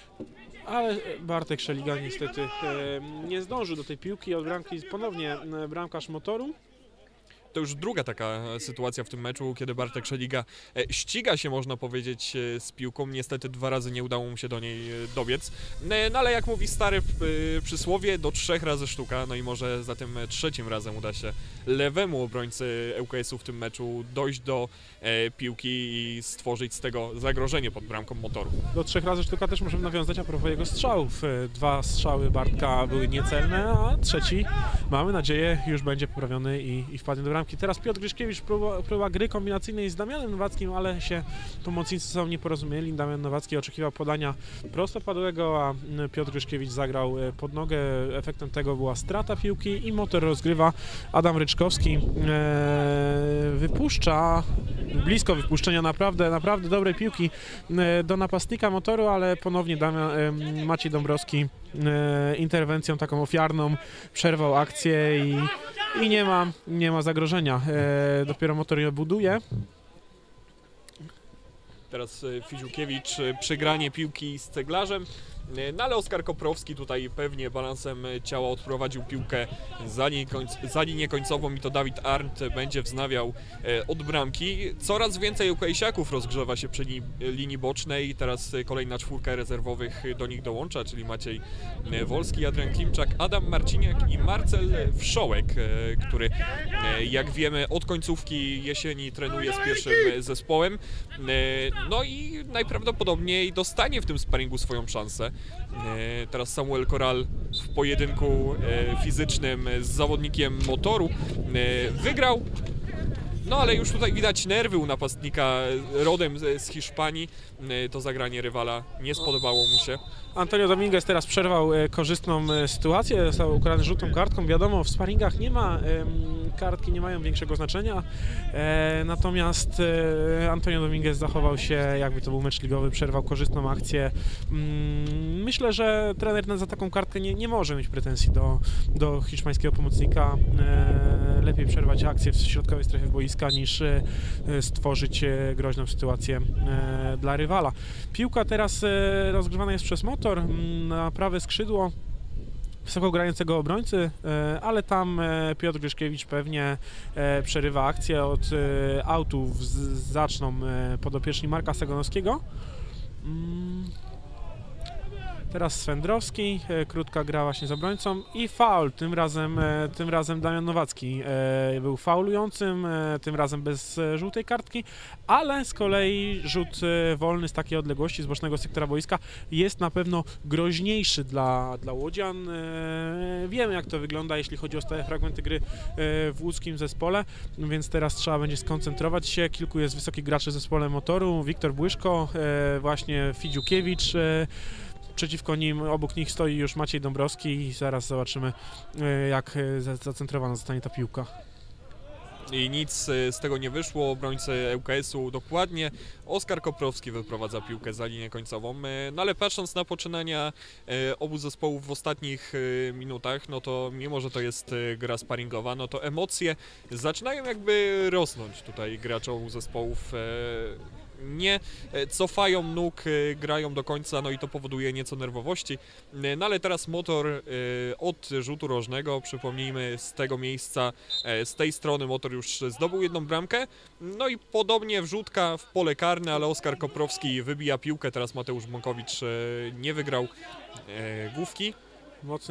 Ale Bartek Szeliga niestety e, nie zdążył do tej piłki, od bramki ponownie e, bramkarz Motoru. To już druga taka sytuacja w tym meczu, kiedy Bartek Szeliga e, ściga się, można powiedzieć, e, z piłką. Niestety dwa razy nie udało mu się do niej e, dobiec. E, no ale jak mówi stare e, przysłowie, do trzech razy sztuka. No i może za tym trzecim razem uda się lewemu obrońcy ŁKS-u w tym meczu dojść do e, piłki i stworzyć z tego zagrożenie pod bramką Motoru. Do trzech razy sztuka też możemy nawiązać a propos jego strzałów. Dwa strzały Bartka były niecelne, a trzeci, mamy nadzieję, już będzie poprawiony i, i wpadnie do bramki. Teraz Piotr Gryszkiewicz próba, próba gry kombinacyjnej z Damianem Nowackim, ale się pomocnicy są nie porozumieli. Damian Nowacki oczekiwał podania prostopadłego, a Piotr Gryszkiewicz zagrał pod nogę. Efektem tego była strata piłki i Motor rozgrywa. Adam Ryczkowski e, wypuszcza, blisko wypuszczenia naprawdę, naprawdę dobrej piłki e, do napastnika Motoru, ale ponownie Damian, e, Maciej Dąbrowski e, interwencją taką ofiarną przerwał akcję i I nie ma, nie ma zagrożenia. E, dopiero Motor je buduje. Teraz Fidziukiewicz, przegranie piłki z Ceglarzem. No ale Oskar Koprowski tutaj pewnie balansem ciała odprowadził piłkę za, linię końc za linię końcową i to Dawid Arndt będzie wznawiał e, od bramki. Coraz więcej ŁKS-iaków rozgrzewa się przy li linii bocznej. Teraz kolejna czwórka rezerwowych do nich dołącza, czyli Maciej Wolski, Adrian Klimczak, Adam Marciniak i Marcel Wszołek, e, który e, jak wiemy od końcówki jesieni trenuje z pierwszym zespołem. E, no i najprawdopodobniej dostanie w tym sparingu swoją szansę. Teraz Samuel Koral w pojedynku fizycznym z zawodnikiem Motoru wygrał No ale już tutaj widać nerwy u napastnika rodem z, z Hiszpanii. To zagranie rywala nie spodobało mu się. Antonio Dominguez teraz przerwał e, korzystną e, sytuację, został ukarany żółtą kartką. Wiadomo, w sparingach nie ma, e, kartki nie mają większego znaczenia, e, natomiast e, Antonio Dominguez zachował się, jakby to był mecz ligowy, przerwał korzystną akcję. Mm, myślę, że trener za taką kartkę nie, nie może mieć pretensji do, do hiszpańskiego pomocnika. E, lepiej przerwać akcję w środkowej strefie boiska niż e, stworzyć e, groźną sytuację e, dla rywala. Piłka teraz e, rozgrywana jest przez Motor na prawe skrzydło wysoko grającego obrońcy, ale tam Piotr Gryszkiewicz pewnie przerywa akcję. Od autów zaczną podopieczni Marka Sagonowskiego. Teraz Swędrowski, krótka gra właśnie z obrońcą i faul, tym razem, tym razem Damian Nowacki był faulującym, tym razem bez żółtej kartki, ale z kolei rzut wolny z takiej odległości, z bocznego sektora boiska jest na pewno groźniejszy dla, dla łodzian. Wiemy, jak to wygląda, jeśli chodzi o stałe fragmenty gry w łódzkim zespole, więc teraz trzeba będzie skoncentrować się. Kilku jest wysokich graczy w zespole Motoru, Wiktor Błyszko, właśnie Fidziukiewicz. Przeciwko nim, obok nich stoi już Maciej Dąbrowski i zaraz zobaczymy, jak zacentrowana zostanie ta piłka. I nic z tego nie wyszło, obrońcy L K S-u dokładnie. Oskar Koprowski wyprowadza piłkę za linię końcową. No ale patrząc na poczynania obu zespołów w ostatnich minutach, no to mimo, że to jest gra sparingowa, no to emocje zaczynają jakby rosnąć tutaj gracze obu zespołów. Nie cofają nóg, grają do końca, no i to powoduje nieco nerwowości. No ale teraz Motor od rzutu rożnego, przypomnijmy, z tego miejsca, z tej strony Motor już zdobył jedną bramkę. No i podobnie wrzutka w pole karne, ale Oskar Koprowski wybija piłkę, teraz Mateusz Bąkowicz nie wygrał główki. Mocny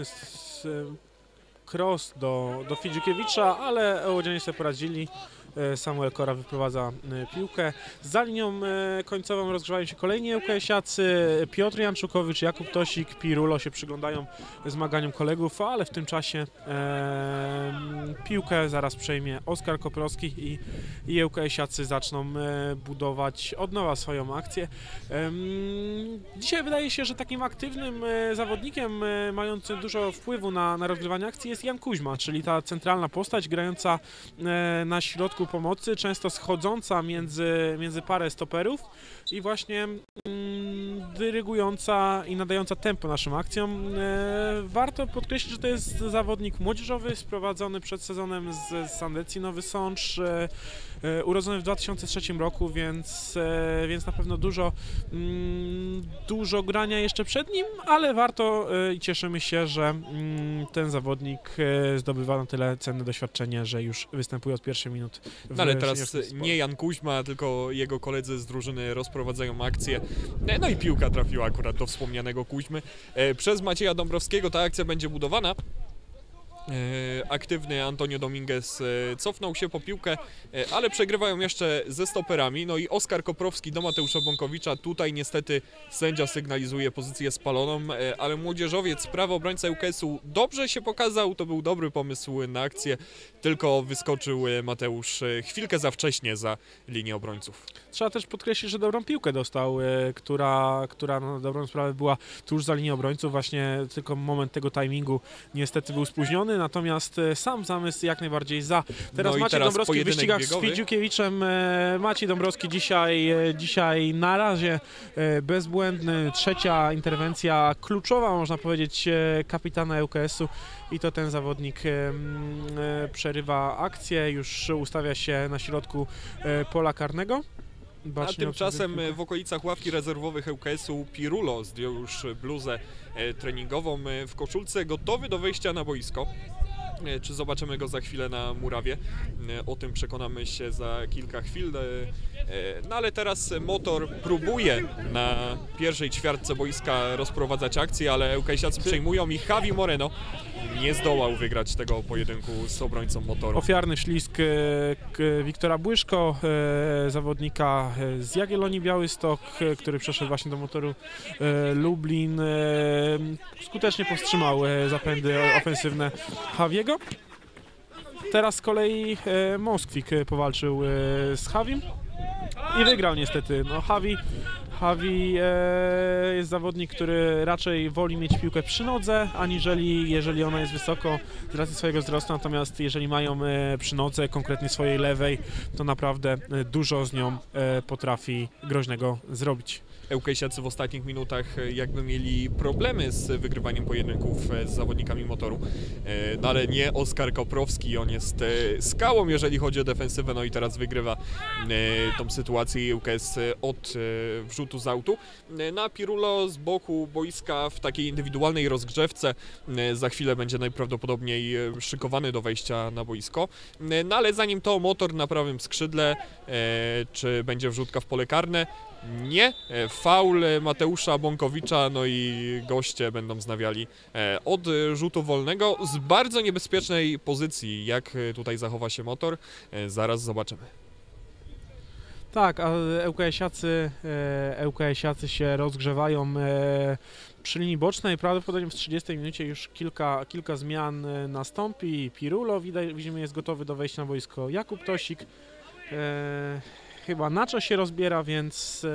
cross do, do Fidziukiewicza, ale łodzianie sobie poradzili. Samuel Kora wyprowadza piłkę. Za linią końcową rozgrzewają się kolejni ŁKS-iacy. Piotr Janczukowicz, Jakub Tosik, Pirulo się przyglądają zmaganiom kolegów, ale w tym czasie e, piłkę zaraz przejmie Oskar Koprowski i, i ŁKS-iacy zaczną e, budować od nowa swoją akcję. E, dzisiaj wydaje się, że takim aktywnym e, zawodnikiem e, mającym dużo wpływu na, na rozgrywanie akcji jest Jan Kuźma, czyli ta centralna postać grająca e, na środku pomocy, często schodząca między, między parę stoperów i właśnie mm, dyrygująca i nadająca tempo naszym akcjom. E, warto podkreślić, że to jest zawodnik młodzieżowy, sprowadzony przed sezonem z, z Sandecji Nowy Sącz, e, e, urodzony w dwa tysiące trzecim roku, więc, e, więc na pewno dużo, mm, dużo grania jeszcze przed nim, ale warto e, i cieszymy się, że mm, ten zawodnik e, zdobywa na tyle cenne doświadczenie, że już występuje od pierwszej minuty. No ale teraz nie Jan Kuźma, tylko jego koledzy z drużyny rozprowadzają akcję. No i piłka trafiła akurat do wspomnianego Kuźmy. Przez Macieja Dąbrowskiego ta akcja będzie budowana. Aktywny Antonio Dominguez cofnął się po piłkę, ale przegrywają jeszcze ze stoperami. No i Oskar Koprowski do Mateusza Bąkowicza. Tutaj niestety sędzia sygnalizuje pozycję spaloną, ale młodzieżowiec, prawy obrońca ŁKS-u dobrze się pokazał. To był dobry pomysł na akcję, tylko wyskoczył Mateusz chwilkę za wcześnie za linię obrońców. Trzeba też podkreślić, że dobrą piłkę dostał, która, która no, na dobrą sprawę była tuż za linią obrońców. Właśnie tylko moment tego timingu niestety był spóźniony. Natomiast sam zamysł jak najbardziej za. Teraz no Maciej teraz Dąbrowski w wyścigach biegowy. z Fidziukiewiczem. Maciej Dąbrowski dzisiaj, dzisiaj na razie bezbłędny. Trzecia interwencja kluczowa, można powiedzieć, kapitana ŁKS-u i to ten zawodnik przerywa akcję, już ustawia się na środku pola karnego. A tymczasem w okolicach ławki rezerwowych ŁKS-u Pirulo zdjął już bluzę treningową w koszulce, gotowy do wejścia na boisko. Czy zobaczymy go za chwilę na murawie? O tym przekonamy się za kilka chwil. No ale teraz Motor próbuje na pierwszej ćwiartce boiska rozprowadzać akcję, ale ŁKS-iacy przejmują i Javi Moreno nie zdołał wygrać tego pojedynku z obrońcą Motoru. Ofiarny ślizg Wiktora Błyszko, zawodnika z Jagiellonii Białystok, który przeszedł właśnie do Motoru Lublin. Skutecznie powstrzymał zapędy ofensywne Javiego. teraz z kolei e, Moskwik e, powalczył e, z Havim i wygrał niestety. No, Havi, Havi e, jest zawodnik, który raczej woli mieć piłkę przy nodze, aniżeli jeżeli ona jest wysoko z racji swojego wzrostu, natomiast jeżeli mają e, przy nodze, konkretnie swojej lewej, to naprawdę e, dużo z nią e, potrafi groźnego zrobić. ŁKS-iacy w ostatnich minutach jakby mieli problemy z wygrywaniem pojedynków z zawodnikami Motoru, no ale nie Oskar Koprowski, on jest skałą, jeżeli chodzi o defensywę, no i teraz wygrywa tą sytuację ŁKS od wrzutu z autu. Na Pirulo z boku boiska w takiej indywidualnej rozgrzewce za chwilę będzie najprawdopodobniej szykowany do wejścia na boisko, no ale zanim to Motor na prawym skrzydle, czy będzie wrzutka w pole karne? Nie, faul Mateusza Bąkowicza, no i goście będą znawiali od rzutu wolnego z bardzo niebezpiecznej pozycji. Jak tutaj zachowa się Motor, zaraz zobaczymy. Tak, a ŁKS-iacy, ŁKS-iacy się rozgrzewają przy linii bocznej. Prawdopodobnie w trzydziestej minucie już kilka, kilka zmian nastąpi. Pirulo, widać, widzimy, jest gotowy do wejścia na boisko. Jakub Tosik. Chyba Nacho się rozbiera, więc,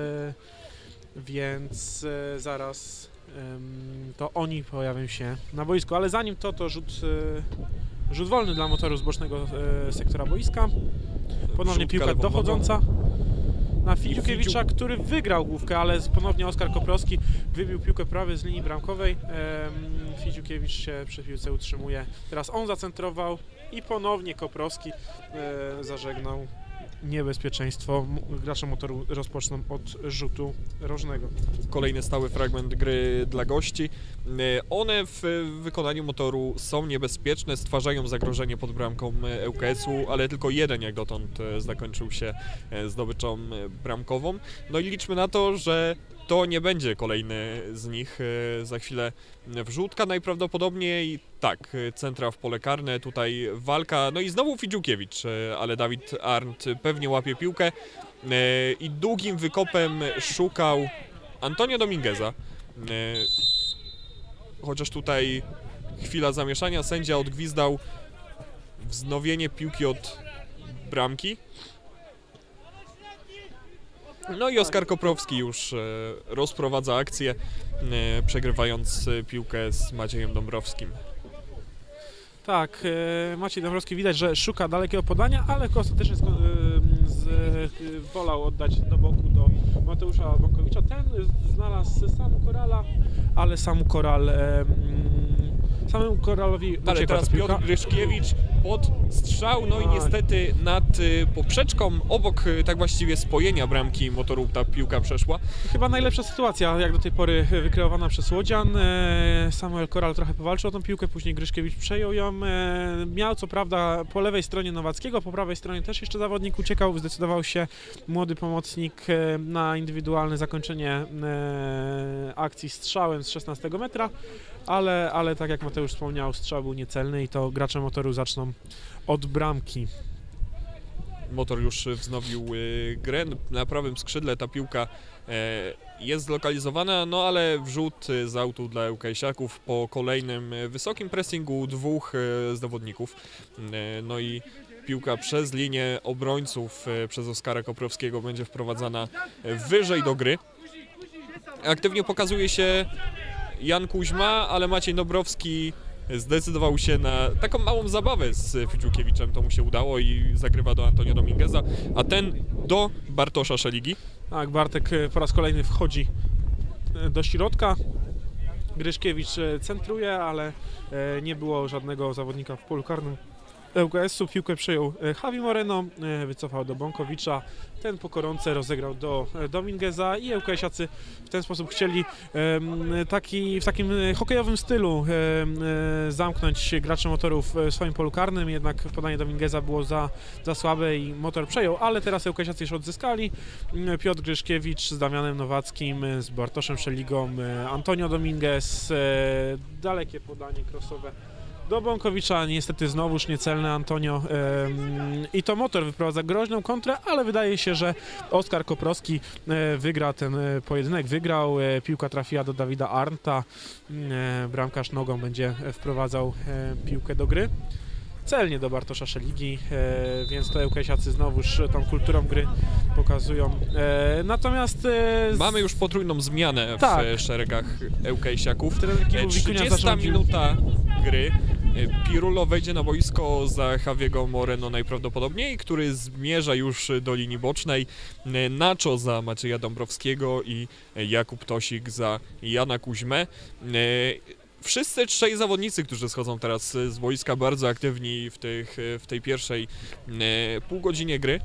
więc zaraz to oni pojawią się na boisku, ale zanim to, to rzut, rzut wolny dla Motoru z bocznego sektora boiska. Ponownie Rzutka piłka dochodząca na Fidziukiewicza, który wygrał główkę, ale ponownie Oskar Koprowski wybił piłkę prawie z linii bramkowej. Fidziukiewicz się przy piłce utrzymuje. Teraz on zacentrował i ponownie Koprowski zażegnał niebezpieczeństwo. Gracze Motoru rozpoczną od rzutu rożnego. Kolejny stały fragment gry dla gości. One w wykonaniu Motoru są niebezpieczne, stwarzają zagrożenie pod bramką ŁKS-u, ale tylko jeden jak dotąd zakończył się zdobyczą bramkową. No i liczmy na to, że to nie będzie kolejny z nich. Za chwilę wrzutka najprawdopodobniej. Tak, centra w pole karne, tutaj walka. No i znowu Fidziukiewicz, ale Dawid Arndt pewnie łapie piłkę i długim wykopem szukał Antonio Domingueza. Chociaż tutaj chwila zamieszania, sędzia odgwizdał wznowienie piłki od bramki. No i Oskar Koprowski już rozprowadza akcję, przegrywając piłkę z Maciejem Dąbrowskim. Tak, Maciej Dąbrowski widać, że szuka dalekiego podania, ale ostatecznie z, wolał oddać do boku do Mateusza Bąkowicza. Ten znalazł Samu Korala, ale Samu Koral, samemu Koralowi ale teraz Piotr Gryszkiewicz pod strzał, no i niestety nad poprzeczką, obok tak właściwie spojenia bramki Motoru ta piłka przeszła. Chyba najlepsza sytuacja jak do tej pory wykreowana przez Łodzian. Samuel Koral trochę powalczył o tą piłkę, później Gryszkiewicz przejął ją. Miał co prawda po lewej stronie Nowackiego, po prawej stronie też jeszcze zawodnik uciekał. Zdecydował się młody pomocnik na indywidualne zakończenie akcji strzałem z szesnastego metra. Ale, ale tak jak Mateusz wspomniał, strzał był niecelny i to gracze Motoru zaczną od bramki. Motor już wznowił grę, na prawym skrzydle ta piłka jest zlokalizowana, no ale wrzut z autu dla ŁKS-iaków po kolejnym wysokim pressingu dwóch zawodników. No i piłka przez linię obrońców przez Oskara Koprowskiego będzie wprowadzana wyżej do gry. Aktywnie pokazuje się Jan Kuźma, ale Maciej Dąbrowski zdecydował się na taką małą zabawę z Fidziukiewiczem, to mu się udało i zagrywa do Antonio Domingueza, a ten do Bartosza Szeligi. Tak, Bartek po raz kolejny wchodzi do środka. Gryszkiewicz centruje, ale nie było żadnego zawodnika w polu karnym ŁKS-u. Piłkę przejął Javi Moreno, wycofał do Bąkowicza, ten po koronce rozegrał do Domingueza i ŁKS-iacy w ten sposób chcieli taki, w takim hokejowym stylu zamknąć graczy Motorów w swoim polu karnym, jednak podanie Domingueza było za, za słabe i Motor przejął, ale teraz ŁKS-iacy już odzyskali. Piotr Gryszkiewicz z Damianem Nowackim, z Bartoszem Szeligą, Antonio Dominguez, dalekie podanie crossowe do Bąkowicza, niestety znowuż niecelny Antonio ym, i to Motor wyprowadza groźną kontrę, ale wydaje się, że Oskar Koprowski y, wygra ten y, pojedynek, wygrał, y, piłka trafiła do Dawida Arndta, y, bramkarz nogą będzie wprowadzał y, piłkę do gry. celnie do Bartosza Szeligi, e, więc to Ełkesiacy znowuż tą kulturą gry pokazują. E, natomiast... E, z... Mamy już potrójną zmianę w tak. szeregach Ełkesiaków. trzydziesta trzydziesta minuta gry. Pirulo wejdzie na boisko za Javiego Moreno najprawdopodobniej, który zmierza już do linii bocznej. Nacho za Macieja Dąbrowskiego i Jakub Tosik za Jana Kuźmę. Wszyscy trzej zawodnicy, którzy schodzą teraz z boiska, bardzo aktywni w, tych, w tej pierwszej pół godzinie gry.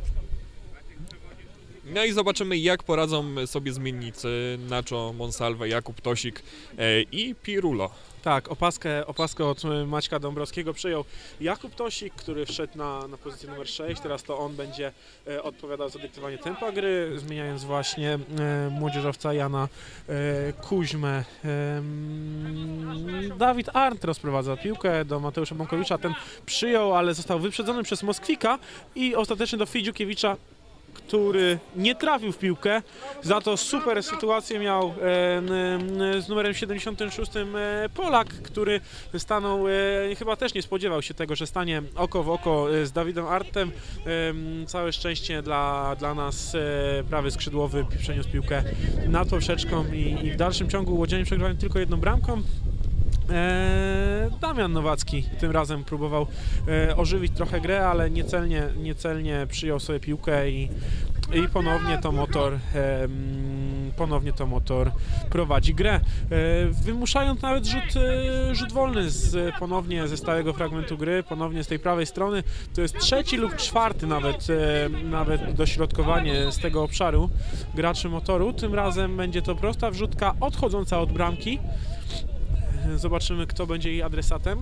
No i zobaczymy, jak poradzą sobie zmiennicy Nacho, Monsalve, Jakub Tosik i Pirulo. Tak, opaskę, opaskę od Maćka Dąbrowskiego przejął Jakub Tosik, który wszedł na, na pozycję numer sześć. Teraz to on będzie e, odpowiadał za dyktowanie tempa gry, zmieniając właśnie e, młodzieżowca Jana e, Kuźmę. E, Dawid Arndt rozprowadza piłkę do Mateusza Bąkowicza. Ten przyjął, ale został wyprzedzony przez Moskwika i ostatecznie do Fidziukiewicza, który nie trafił w piłkę, za to super sytuację miał e, n, z numerem siedemdziesiątym szóstym e, Polak, który stanął, e, chyba też nie spodziewał się tego, że stanie oko w oko z Dawidem Artem. E, całe szczęście dla, dla nas e, prawy skrzydłowy przeniósł piłkę nad poprzeczką i, i w dalszym ciągu łodzianie przegrywają tylko jedną bramką. Eee, Damian Nowacki tym razem próbował e, ożywić trochę grę, ale niecelnie, niecelnie przyjął sobie piłkę i, i ponownie to motor e, ponownie to motor prowadzi grę, e, wymuszając nawet rzut, e, rzut wolny z, ponownie ze stałego fragmentu gry, ponownie z tej prawej strony. To jest trzeci lub czwarty nawet, e, nawet dośrodkowanie z tego obszaru graczy motoru. Tym razem będzie to prosta wrzutka odchodząca od bramki. Zobaczymy, kto będzie jej adresatem.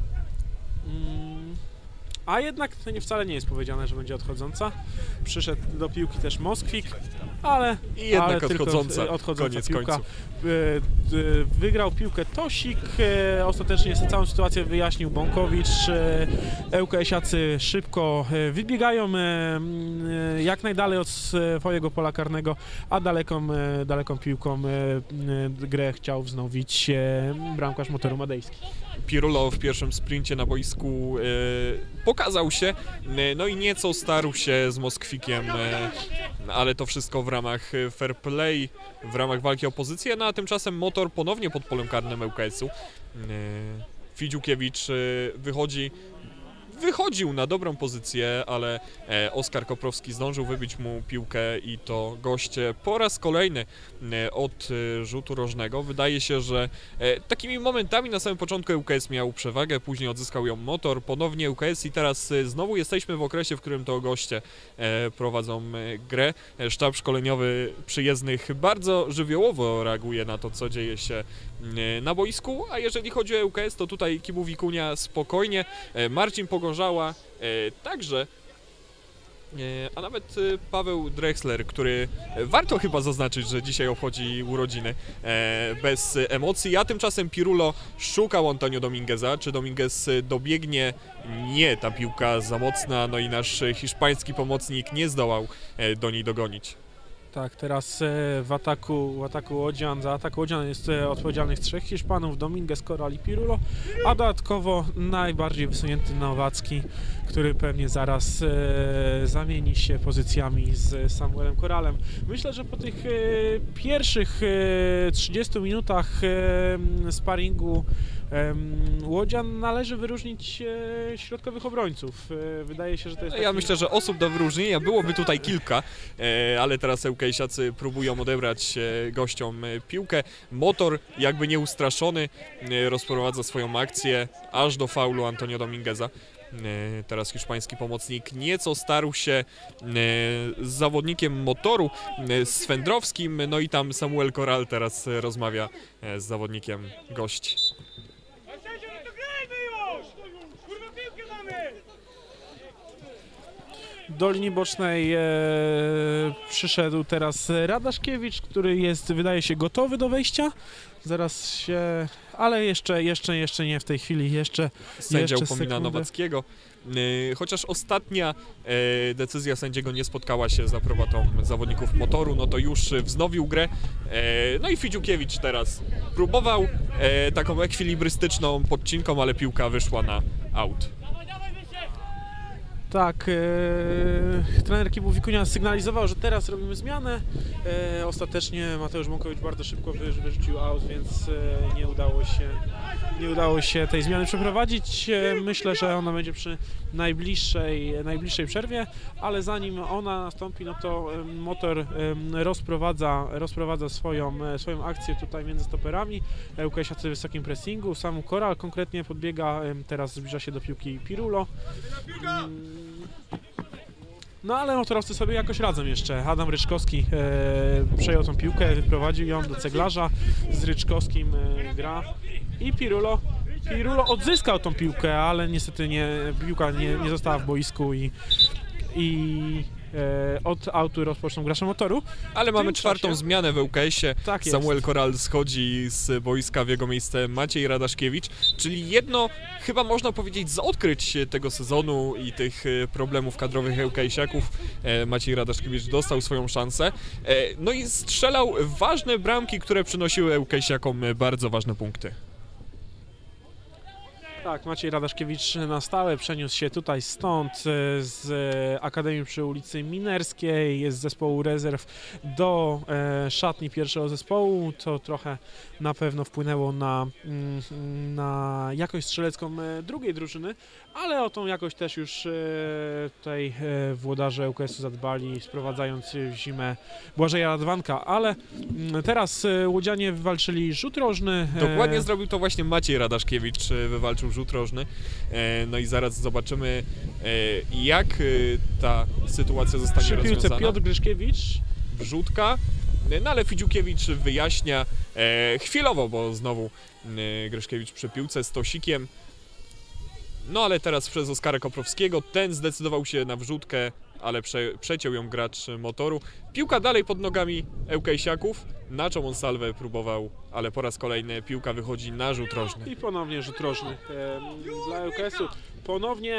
A jednak to nie, wcale nie jest powiedziane, że będzie odchodząca. Przyszedł do piłki też Moskwik, ale, I jednak ale odchodząca, tylko odchodząca koniec piłka. końców. Wygrał piłkę Tosik, ostatecznie całą sytuację wyjaśnił Bąkowicz. Ełkesiacy szybko wybiegają jak najdalej od swojego pola karnego, a daleką, daleką piłką grę chciał wznowić bramkarz Motoru Madejski. Pirulo w pierwszym sprincie na boisku e, pokazał się, e, no i nieco starł się z Moskwikiem, e, ale to wszystko w ramach fair play, w ramach walki o pozycję, no a tymczasem Motor ponownie pod polem karnym L K S-u. E, Fidziukiewicz e, wychodzi Wychodził na dobrą pozycję, ale e, Oskar Koprowski zdążył wybić mu piłkę i to gość po raz kolejny e, od e, rzutu rożnego. Wydaje się, że e, takimi momentami na samym początku L K S miał przewagę, później odzyskał ją Motor, ponownie L K S i teraz e, znowu jesteśmy w okresie, w którym to goście e, prowadzą e, grę. E, sztab szkoleniowy przyjezdnych bardzo żywiołowo reaguje na to, co dzieje się e, na boisku, a jeżeli chodzi o L K S, to tutaj Kibu Wikunia spokojnie, e, Marcin Pogorzała e, także, e, a nawet e, Paweł Drexler, który e, warto chyba zaznaczyć, że dzisiaj obchodzi urodziny e, bez emocji, a tymczasem Pirulo szukał Antonio Domingueza, czy Dominguez dobiegnie? Nie, ta piłka za mocna, no i nasz hiszpański pomocnik nie zdołał e, do niej dogonić. Tak, teraz w ataku, w ataku Łodzian, za atak Łodzian jest odpowiedzialnych trzech Hiszpanów, Dominguez, Koral i Pirulo, a dodatkowo najbardziej wysunięty Nowacki, który pewnie zaraz e, zamieni się pozycjami z Samuelem Koralem. Myślę, że po tych e, pierwszych e, trzydziestu minutach e, sparingu e, Łodzian należy wyróżnić e, środkowych obrońców. E, wydaje się, że to jest taki... Ja myślę, że osób do wyróżnienia byłoby tutaj kilka, e, ale teraz Ełkesiacy próbują odebrać e, gościom e, piłkę. Motor jakby nieustraszony e, rozprowadza swoją akcję aż do faulu Antonio Domingueza. E, teraz hiszpański pomocnik nieco starł się e, z zawodnikiem Motoru, e, z Swędrowskim, no i tam Samuel Koral teraz e, rozmawia e, z zawodnikiem gości. Do linii bocznej e, przyszedł teraz Radaszkiewicz, który jest, wydaje się, gotowy do wejścia. Zaraz się, ale jeszcze, jeszcze, jeszcze nie w tej chwili, jeszcze Sędzia jeszcze upomina sekundę. Nowackiego. E, chociaż ostatnia e, decyzja sędziego nie spotkała się z aprobatą zawodników Motoru, no to już wznowił grę. E, no i Fidziukiewicz teraz próbował e, taką ekwilibrystyczną podcinką, ale piłka wyszła na out. Tak, e, trener Kibu Wikunia sygnalizował, że teraz robimy zmianę. E, ostatecznie Mateusz Bąkowicz bardzo szybko wy, wyrzucił aut, więc e, nie udało się nie udało się tej zmiany przeprowadzić. E, myślę, że ona będzie przy najbliższej, najbliższej przerwie, ale zanim ona nastąpi, no to e, motor e, rozprowadza, rozprowadza swoją, e, swoją akcję tutaj między stoperami. ŁKS-iacy w wysokim pressingu, sam Koral konkretnie podbiega, e, teraz zbliża się do piłki Pirulo. No ale motorowcy sobie jakoś radzą jeszcze. Adam Ryczkowski e, przejął tą piłkę, wyprowadził ją do ceglarza, z Ryczkowskim e, gra i Pirulo, Pirulo odzyskał tą piłkę, ale niestety nie, piłka nie, nie została w boisku i, i e, od autu rozpoczną gracze motoru. Ale mamy tym czwartą czasie- zmianę w ŁKS-ie. Tak jest. Samuel Koral schodzi z boiska, w jego miejsce Maciej Radaszkiewicz, czyli jedno, chyba można powiedzieć, z odkryć tego sezonu i tych e, problemów kadrowych ŁKS-iaków. E, Maciej Radaszkiewicz dostał swoją szansę, e, no i strzelał ważne bramki, które przynosiły ŁKS-iakom bardzo ważne punkty. Tak, Maciej Radaszkiewicz na stałe przeniósł się tutaj stąd, z Akademii przy ulicy Minerskiej, z zespołu rezerw do e, szatni pierwszego zespołu. To trochę na pewno wpłynęło na, mm, na jakość strzelecką e, drugiej drużyny, ale o tą jakość też już e, tutaj e, włodarze ŁKS-u zadbali, sprowadzając w zimę Błażeja Radwanka, ale mm, teraz e, łodzianie wywalczyli rzut rożny. e, Dokładnie zrobił to właśnie Maciej Radaszkiewicz, e, wywalczył rzut rożny. E, No i zaraz zobaczymy, e, jak e, ta sytuacja zostanie Przy piłce rozwiązana. Piotr Gryszkiewicz. Wrzutka, e, no ale Fidziukiewicz wyjaśnia e, chwilowo, bo znowu e, Gryszkiewicz przy piłce z Tosikiem. No ale teraz przez Oskara Koprowskiego, ten zdecydował się na wrzutkę, ale prze, przeciął ją gracz motoru. Piłka dalej pod nogami ŁKS-iaków, na Monsalve próbował, ale po raz kolejny piłka wychodzi na rzut rożny. I ponownie rzut rożny e, dla ŁKS-u. Ponownie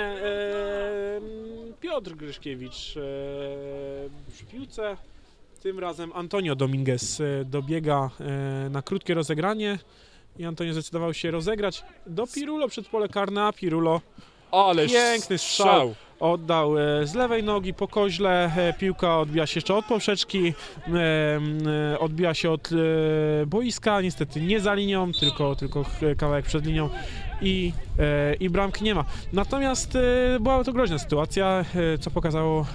e, Piotr Gryszkiewicz e, przy piłce. Tym razem Antonio Dominguez e, dobiega e, na krótkie rozegranie i Antonio zdecydował się rozegrać do Pirulo przed pole karne, a Pirulo Ale piękny strzał. Oddał e, z lewej nogi po koźle, e, piłka odbija się jeszcze od poprzeczki, e, e, odbija się od e, boiska, niestety nie za linią, tylko, tylko kawałek przed linią i, e, i bramki nie ma. Natomiast e, była to groźna sytuacja, e, co pokazało,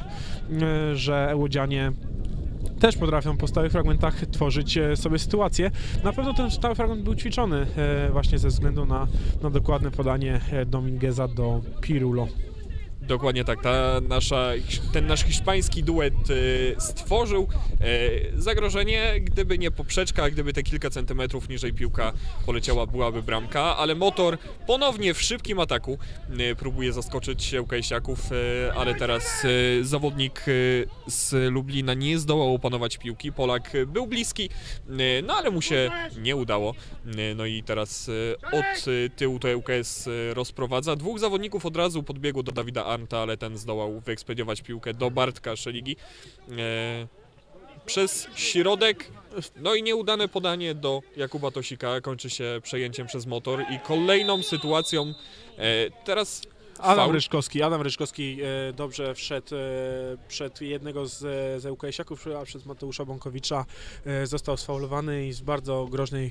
e, że łodzianie też potrafią po stałych fragmentach tworzyć e, sobie sytuację. Na pewno ten stały fragment był ćwiczony e, właśnie ze względu na, na dokładne podanie e, Domingueza do Pirulo. Dokładnie tak, ta nasza, ten nasz hiszpański duet e, stworzył e, zagrożenie, gdyby nie poprzeczka, gdyby te kilka centymetrów niżej piłka poleciała, byłaby bramka, ale motor ponownie w szybkim ataku e, próbuje zaskoczyć ŁKS-iaków, e, ale teraz e, zawodnik e, z Lublina nie zdołał opanować piłki, Polak był bliski, e, no ale mu się nie udało, e, no i teraz e, od e, tyłu to ŁKS e, rozprowadza. Dwóch zawodników od razu podbiegło do Dawida Arnta, ale ten zdołał wyekspediować piłkę do Bartka Szeligi e, przez środek, no i nieudane podanie do Jakuba Tosika kończy się przejęciem przez motor i kolejną sytuacją e, teraz Adam faul. Ryczkowski, Adam Ryczkowski e, dobrze wszedł e, przed jednego z, z ŁKS-iaków, a przez Mateusza Bąkowicza e, został sfaulowany i z bardzo groźnej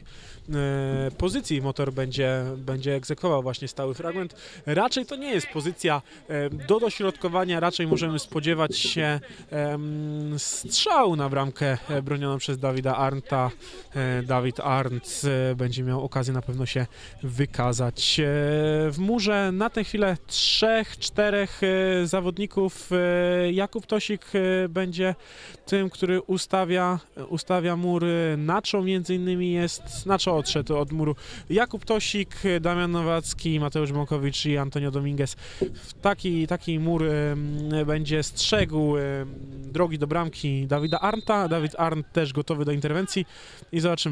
e, pozycji motor będzie, będzie egzekwował właśnie stały fragment. Raczej to nie jest pozycja e, do dośrodkowania, raczej możemy spodziewać się e, strzału na bramkę e, bronioną przez Dawida Arnta. E, Dawid Arndt e, będzie miał okazję na pewno się wykazać. E, w murze na tę chwilę trzech, czterech e, zawodników. E, Jakub Tosik e, będzie tym, który ustawia, ustawia mur. Nacho między innymi jest, Nacho odszedł od muru. Jakub Tosik, Damian Nowacki, Mateusz Bąkowicz i Antonio Dominguez. Taki, taki mur e, będzie strzegł e, drogi do bramki Dawida Arnta. Dawid Arndt też gotowy do interwencji i zobaczymy.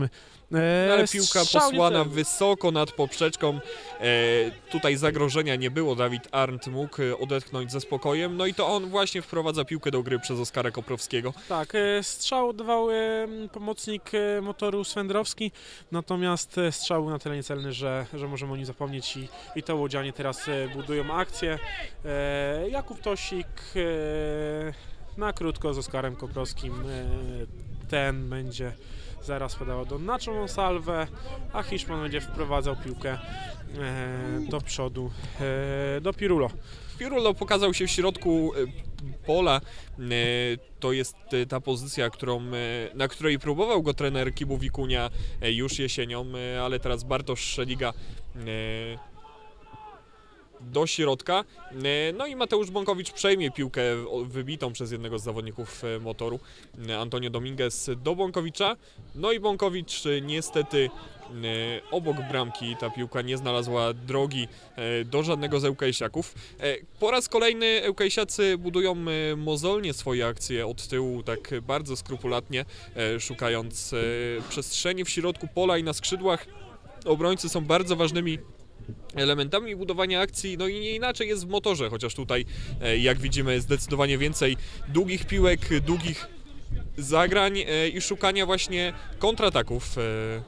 E, No, ale piłka strzał posłana nie celny. wysoko nad poprzeczką. E, tutaj zagrożenia nie było. Dawid Arndt mógł e, odetchnąć ze spokojem. No i to on właśnie wprowadza piłkę do gry przez Oskara Koprowskiego. Tak, e, strzał oddawał e, pomocnik e, Motoru Swędrowski, natomiast e, strzał był na tyle niecelny, że, że możemy o nim zapomnieć i, i to łodzianie teraz e, budują akcję. E, Jakub Tosik e, na krótko z Oskarem Koprowskim. E, ten będzie zaraz podawał do Nacho Monsalve, a Hiszpan będzie wprowadzał piłkę e, do przodu, e, do Pirulo. Pirulo pokazał się w środku e, pola. E, to jest e, ta pozycja, którą, e, na której próbował go trener Kibu Wikunia e, już jesienią, e, ale teraz Bartosz Szeliga e, do środka. E, No i Mateusz Bąkowicz przejmie piłkę o- wybitą przez jednego z zawodników e, Motoru, e, Antonio Dominguez do Bąkowicza. No i Bąkowicz e, niestety e, obok bramki ta piłka nie znalazła drogi e, do żadnego z Ełkejsiaków. E, Po raz kolejny Ełkejsiacy budują e, mozolnie swoje akcje od tyłu, tak bardzo skrupulatnie, e, szukając e, przestrzeni w środku pola i na skrzydłach. Obrońcy są bardzo ważnymi elementami budowania akcji, no i nie inaczej jest w Motorze, chociaż tutaj, e, jak widzimy, zdecydowanie więcej długich piłek, długich zagrań e, i szukania właśnie kontrataków. E,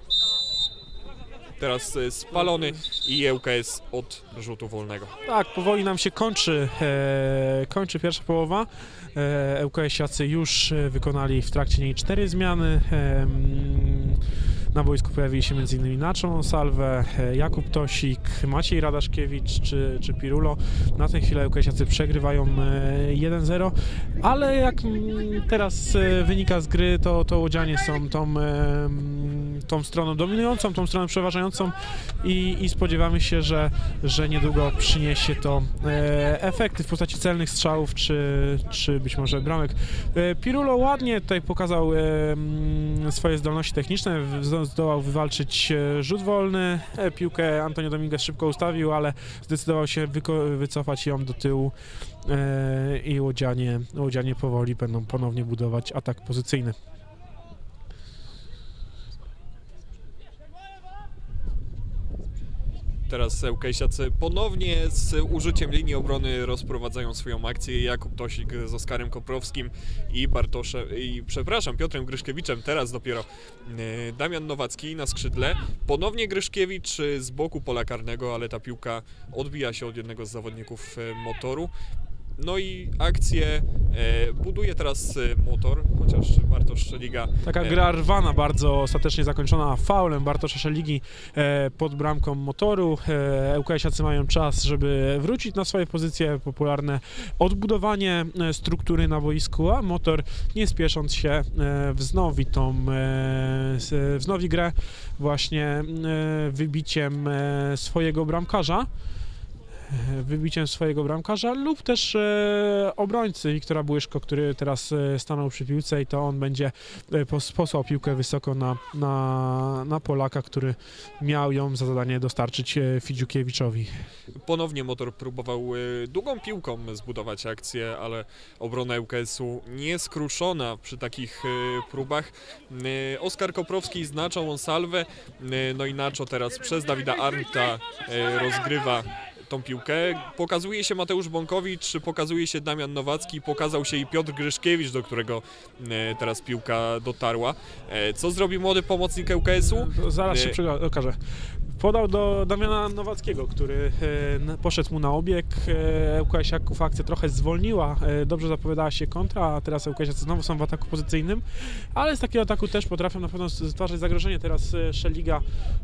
Teraz e, spalony i ŁKS od rzutu wolnego. Tak, powoli nam się kończy, e, kończy pierwsza połowa. E, ŁKS-iacy już e, wykonali w trakcie niej cztery zmiany. E, mm, na boisku pojawili się m.in. Nacho Monsalve, e, Jakub Tosik, Maciej Radaszkiewicz czy, czy Pirulo. Na tę chwilę ŁKS-iacy przegrywają e, jeden zero, ale jak mm, teraz e, wynika z gry, to, to łodzianie są tą, e, mm, tą stroną dominującą, tą stroną przeważającą i, i spodziewamy się, że, że niedługo przyniesie to e, efekty w postaci celnych strzałów czy, czy być może bramek. E, Pirulo ładnie tutaj pokazał e, mm, swoje zdolności techniczne, w- zdołał wywalczyć e, rzut wolny, e, piłkę Antonio Dominguez szybko ustawił, ale zdecydował się wyko- wycofać ją do tyłu e, i łodzianie, łodzianie powoli będą ponownie budować atak pozycyjny. Teraz Ełkejsiacy ponownie z użyciem linii obrony rozprowadzają swoją akcję. Jakub Tosik z Oskarem Koprowskim i Bartoszem, i przepraszam, Piotrem Gryszkiewiczem, teraz dopiero e, Damian Nowacki na skrzydle. Ponownie Gryszkiewicz e, z boku pola karnego, ale ta piłka odbija się od jednego z zawodników e, Motoru. No i akcję e, buduje teraz e, Motor, chociaż Bartosz Szeliga... Taka e, gra rwana, bardzo ostatecznie zakończona faulem Bartosza Szeligi e, pod bramką Motoru. E, ŁKS-iacy mają czas, żeby wrócić na swoje pozycje, popularne odbudowanie e, struktury na boisku, a Motor, nie spiesząc się, e, wznowi tą e, s- wznowi grę właśnie e, wybiciem e, swojego bramkarza. wybiciem swojego bramkarza lub też e, obrońcy Wiktora Błyszko, który teraz e, stanął przy piłce i to on będzie e, pos, posłał piłkę wysoko na, na, na Polaka, który miał ją za zadanie dostarczyć e, Fidziukiewiczowi. Ponownie Motor próbował y, długą piłką zbudować akcję, ale obrona ŁKS-u nieskruszona przy takich y, próbach. Y, Oskar Koprowski z Nacho Monsalve, y, no i Nacho teraz przez Dawida Arndta y, rozgrywa tą piłkę. Pokazuje się Mateusz Bąkowicz, pokazuje się Damian Nowacki, pokazał się i Piotr Gryszkiewicz, do którego e, teraz piłka dotarła. E, co zrobi młody pomocnik ŁKS-u? To zaraz się Nie. przyga- okaże. Podał do Damiana Nowackiego, który e, n- poszedł mu na obieg. E, ŁKS-iaków akcja trochę zwolniła, e, dobrze zapowiadała się kontra, a teraz ŁKS-iacy znowu są w ataku pozycyjnym, ale z takiego ataku też potrafią na pewno stwarzać zagrożenie. Teraz e, Szeliga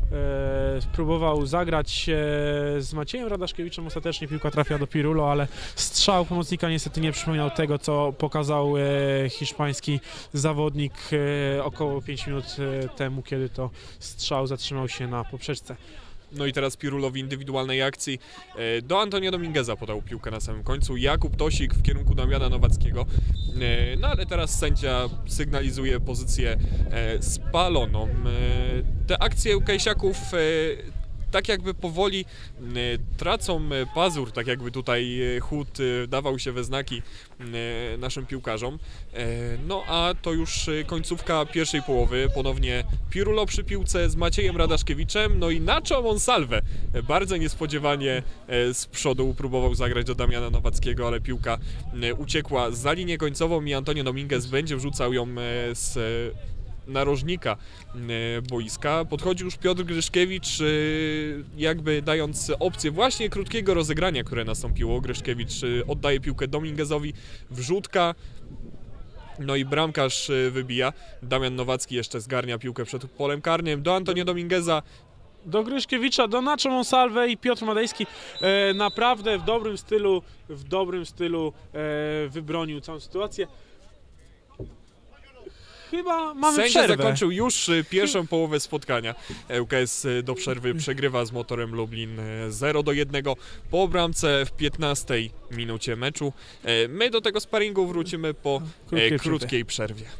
e, próbował zagrać e, z Maciejem Radaszkiewiczem, ostatecznie piłka trafia do Pirulo, ale strzał pomocnika niestety nie przypominał tego, co pokazał e, hiszpański zawodnik e, około pięć minut e, temu, kiedy to strzał zatrzymał się na poprzeczce. No i teraz Pirulo w indywidualnej akcji e, do Antonio Domingueza podał piłkę na samym końcu. Jakub Tosik w kierunku Damiana Nowackiego. E, no ale teraz sędzia sygnalizuje pozycję e, spaloną. E, te akcje ŁKS-iaków e, tak jakby powoli tracą pazur, tak jakby tutaj Chód dawał się we znaki naszym piłkarzom. No a to już końcówka pierwszej połowy, ponownie Pirulo przy piłce z Maciejem Radaszkiewiczem, no i Nacho Monsalve bardzo niespodziewanie z przodu próbował zagrać do Damiana Nowackiego, ale piłka uciekła za linię końcową i Antonio Dominguez będzie wrzucał ją z narożnika boiska. Podchodzi już Piotr Gryszkiewicz, jakby dając opcję właśnie krótkiego rozegrania, które nastąpiło. Gryszkiewicz oddaje piłkę Dominguezowi, wrzutka, no i bramkarz wybija. Damian Nowacki jeszcze zgarnia piłkę przed polem karnym do Antonio Domingueza. Do Gryszkiewicza, do Nacho Monsalve i Piotr Madejski e, naprawdę w dobrym stylu, w dobrym stylu e, wybronił całą sytuację. Chyba mamy Sędzia przerwę. zakończył już pierwszą połowę spotkania. ŁKS do przerwy przegrywa z Motorem Lublin zero do jednego po bramce w piętnastej minucie meczu. My do tego sparingu wrócimy po Krótkiej krótkiej przerwie.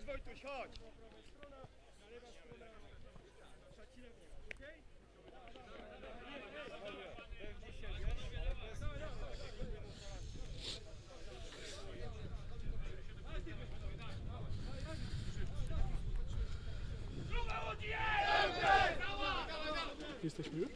Jesteśmy już?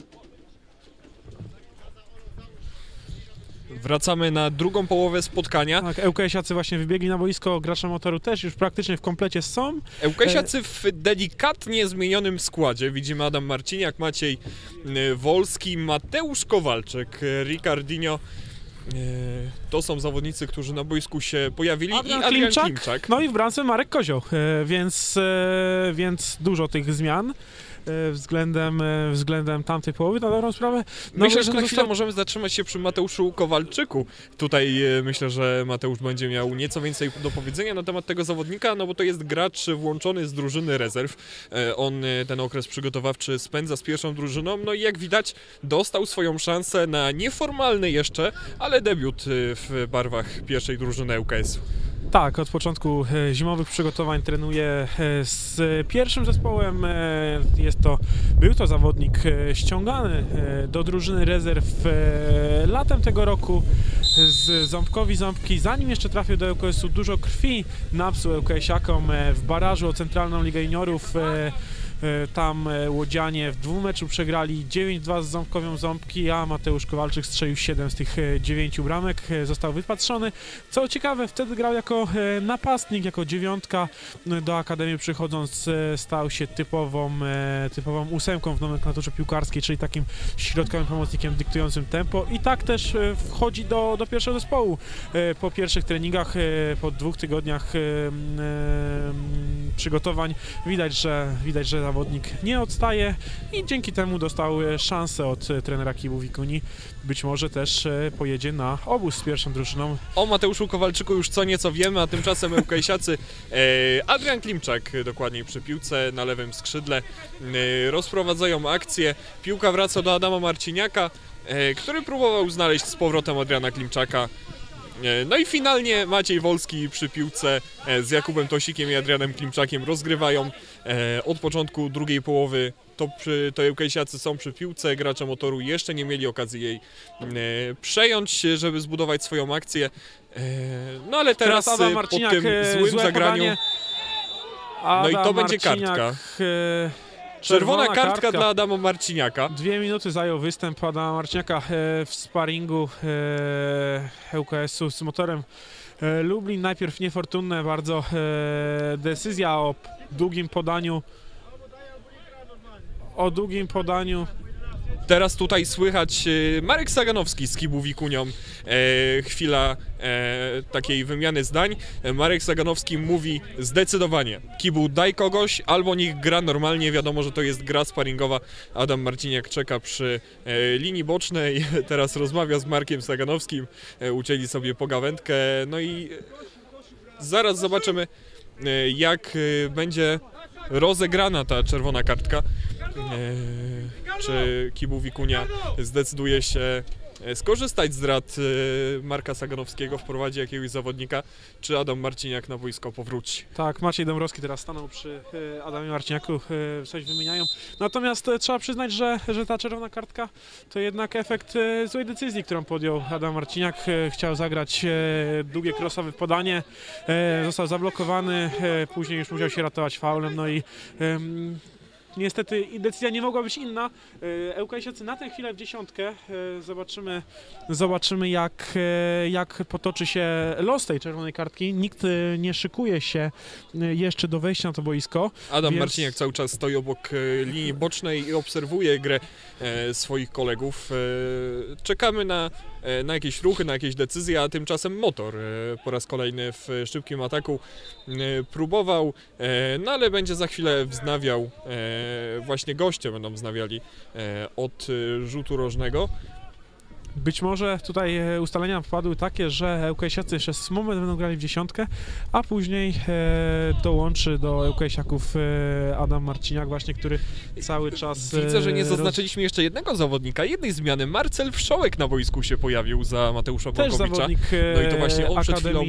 Wracamy na drugą połowę spotkania. Tak, ŁKS-iacy właśnie wybiegli na boisko, gracze Motoru też już praktycznie w komplecie są. ŁKS-iacy w delikatnie zmienionym składzie. Widzimy Adam Marciniak, Maciej y, Wolski, Mateusz Kowalczyk, y, Ricardinho. Y, to są zawodnicy, którzy na boisku się pojawili. Adrian I Adrian Klimczak, Klimczak. No i w bramce Marek Kozioł, e, więc, e, więc dużo tych zmian e, względem, e, względem tamtej połowy, na dobrą sprawę. Na Myślę, że boisku na chwilę został- możemy zatrzymać się przy Mateuszu Kowalczyku. Tutaj e, myślę, że Mateusz będzie miał nieco więcej do powiedzenia na temat tego zawodnika, no bo to jest gracz włączony z drużyny rezerw. E, On e, ten okres przygotowawczy spędza z pierwszą drużyną, no i jak widać dostał swoją szansę na nieformalny jeszcze, ale debiut e, w barwach pierwszej drużyny ŁKS-u. Tak, od początku e, zimowych przygotowań trenuje e, z pierwszym zespołem. E, jest to, był to zawodnik e, ściągany e, do drużyny rezerw e, latem tego roku z Ząbkowi Ząbki. Zanim jeszcze trafił do ŁKS-u, dużo krwi napsuł ŁKS-iakom e, w barażu o Centralną Ligę Juniorów. E, Tam łodzianie w dwumeczu przegrali dziewięć dwa z Ząbkowią Ząbki, a Mateusz Kowalczyk strzelił siedem z tych dziewięciu bramek, został wypatrzony. Co ciekawe, wtedy grał jako napastnik, jako dziewiątka. Do Akademii przychodząc stał się typową, typową ósemką w nomenklaturze piłkarskiej, czyli takim środkowym pomocnikiem dyktującym tempo i tak też wchodzi do, do pierwszego zespołu. Po pierwszych treningach, po dwóch tygodniach przygotowań widać, że widać, że zawodnik nie odstaje i dzięki temu dostał szansę od trenera Kibu Wikuni. Być może też pojedzie na obóz z pierwszą drużyną. O Mateuszu Kowalczyku już co nieco wiemy, a tymczasem ŁKS-iacy e, Adrian Klimczak dokładniej przy piłce na lewym skrzydle e, rozprowadzają akcję. Piłka wraca do Adama Marciniaka, e, który próbował znaleźć z powrotem Adriana Klimczaka. E, no i finalnie Maciej Wolski przy piłce e, z Jakubem Tosikiem i Adrianem Klimczakiem rozgrywają e, od początku drugiej połowy. To, przy, to ŁKS-iacy są przy piłce, gracze Motoru jeszcze nie mieli okazji jej e, przejąć, żeby zbudować swoją akcję. E, no ale teraz, Teraz Adam e, po Marciniak, tym e, złym złe zagraniu... podanie. No i to Adam będzie Marciniak, kartka. e, Czerwona kartka, kartka dla Adama Marciniaka. Dwie minuty zajął występ Adama Marciniaka e, w sparingu e, ŁKS-u z Motorem e, Lublin. Najpierw niefortunne bardzo e, decyzja o długim podaniu. O długim podaniu. Teraz tutaj słychać e, Marek Saganowski z Kibu Wikunią. E, chwila e, takiej wymiany zdań. E, Marek Saganowski mówi zdecydowanie: Kibu, daj kogoś, albo niech gra normalnie. Wiadomo, że to jest gra sparingowa. Adam Marciniak czeka przy e, linii bocznej. Teraz rozmawia z Markiem Saganowskim. E, ucięli sobie pogawędkę. No i zaraz zobaczymy, e, jak e, będzie rozegrana ta czerwona kartka. E, czy Kibu Wikunia zdecyduje się skorzystać z rad e, Marka Saganowskiego, wprowadzi jakiegoś zawodnika, czy Adam Marciniak na boisko powróci? Tak, Maciej Dąbrowski teraz stanął przy e, Adamie Marciniaku, e, coś wymieniają. Natomiast e, trzeba przyznać, że, że ta czerwona kartka to jednak efekt e, złej decyzji, którą podjął Adam Marciniak. E, chciał zagrać e, długie crossowe podanie, e, został zablokowany, e, później już musiał się ratować faulem, no i e, niestety decyzja nie mogła być inna. ŁKS-iacy na tę chwilę w dziesiątkę. Zobaczymy, zobaczymy jak, jak potoczy się los tej czerwonej kartki. Nikt nie szykuje się jeszcze do wejścia na to boisko. Adam więc... Marciniak cały czas stoi obok linii bocznej i obserwuje grę swoich kolegów. Czekamy na, na jakieś ruchy, na jakieś decyzje, a tymczasem Motor po raz kolejny w szybkim ataku próbował, no ale będzie za chwilę wznawiał, właśnie goście będą wznawiali od rzutu rożnego. Być może tutaj ustalenia padły takie, że ŁKS-iacy przez moment będą grali w dziesiątkę, a później e, dołączy do ŁKS-iaków e, Adam Marciniak właśnie, który cały czas... E, Widzę, że nie zaznaczyliśmy jeszcze jednego zawodnika, jednej zmiany. Marcel Wszołek na boisku się pojawił za Mateusza Też Błąkowicza. zawodnik e, No i to właśnie on przed chwilą Akademii.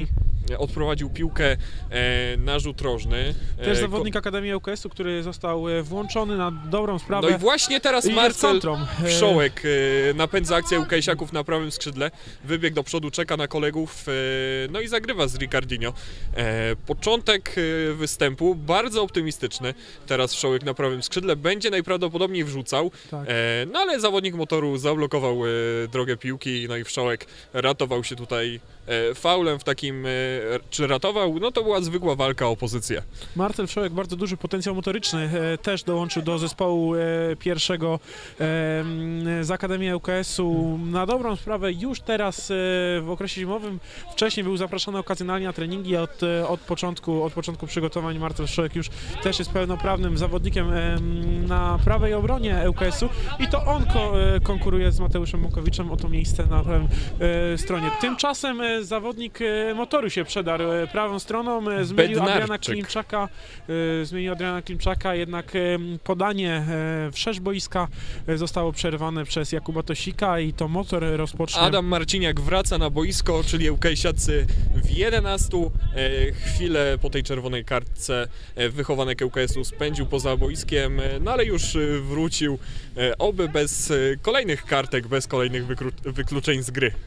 odprowadził piłkę na rzut rożny. Też zawodnik Akademii U K S-u, który został włączony na dobrą sprawę. No i właśnie teraz I Marcel Wszołek napędza akcję UKS-iaków na prawym skrzydle, wybiegł do przodu, czeka na kolegów, no i zagrywa z Ricardinho. Początek występu bardzo optymistyczny, teraz Wszołek na prawym skrzydle, będzie najprawdopodobniej wrzucał, tak. No ale zawodnik Motoru zablokował drogę piłki, no i Wszołek ratował się tutaj faulem w takim, czy ratował, no to była zwykła walka o pozycję. Marcel Wszołek, bardzo duży potencjał motoryczny, też dołączył do zespołu pierwszego z Akademii U K S-u. Na dobrą sprawę już teraz w okresie zimowym, wcześniej był zapraszany okazjonalnie na treningi, od, od, początku, od początku przygotowań Marcel Wszołek już też jest pełnoprawnym zawodnikiem na prawej obronie U K S-u i to on ko konkuruje z Mateuszem Mukowiczem o to miejsce na prawym stronie. Tymczasem zawodnik Motoru się przedarł prawą stroną, zmienił Adriana Klimczaka, zmienił Adriana Klimczaka, jednak podanie wszerz boiska zostało przerwane przez Jakuba Tosika i to Motor rozpocznie. Adam Marciniak wraca na boisko, czyli UKS-iacy w jedenastu. Chwilę po tej czerwonej kartce wychowanek U K S-u spędził poza boiskiem, no ale już wrócił, oby bez kolejnych kartek, bez kolejnych wykluczeń z gry.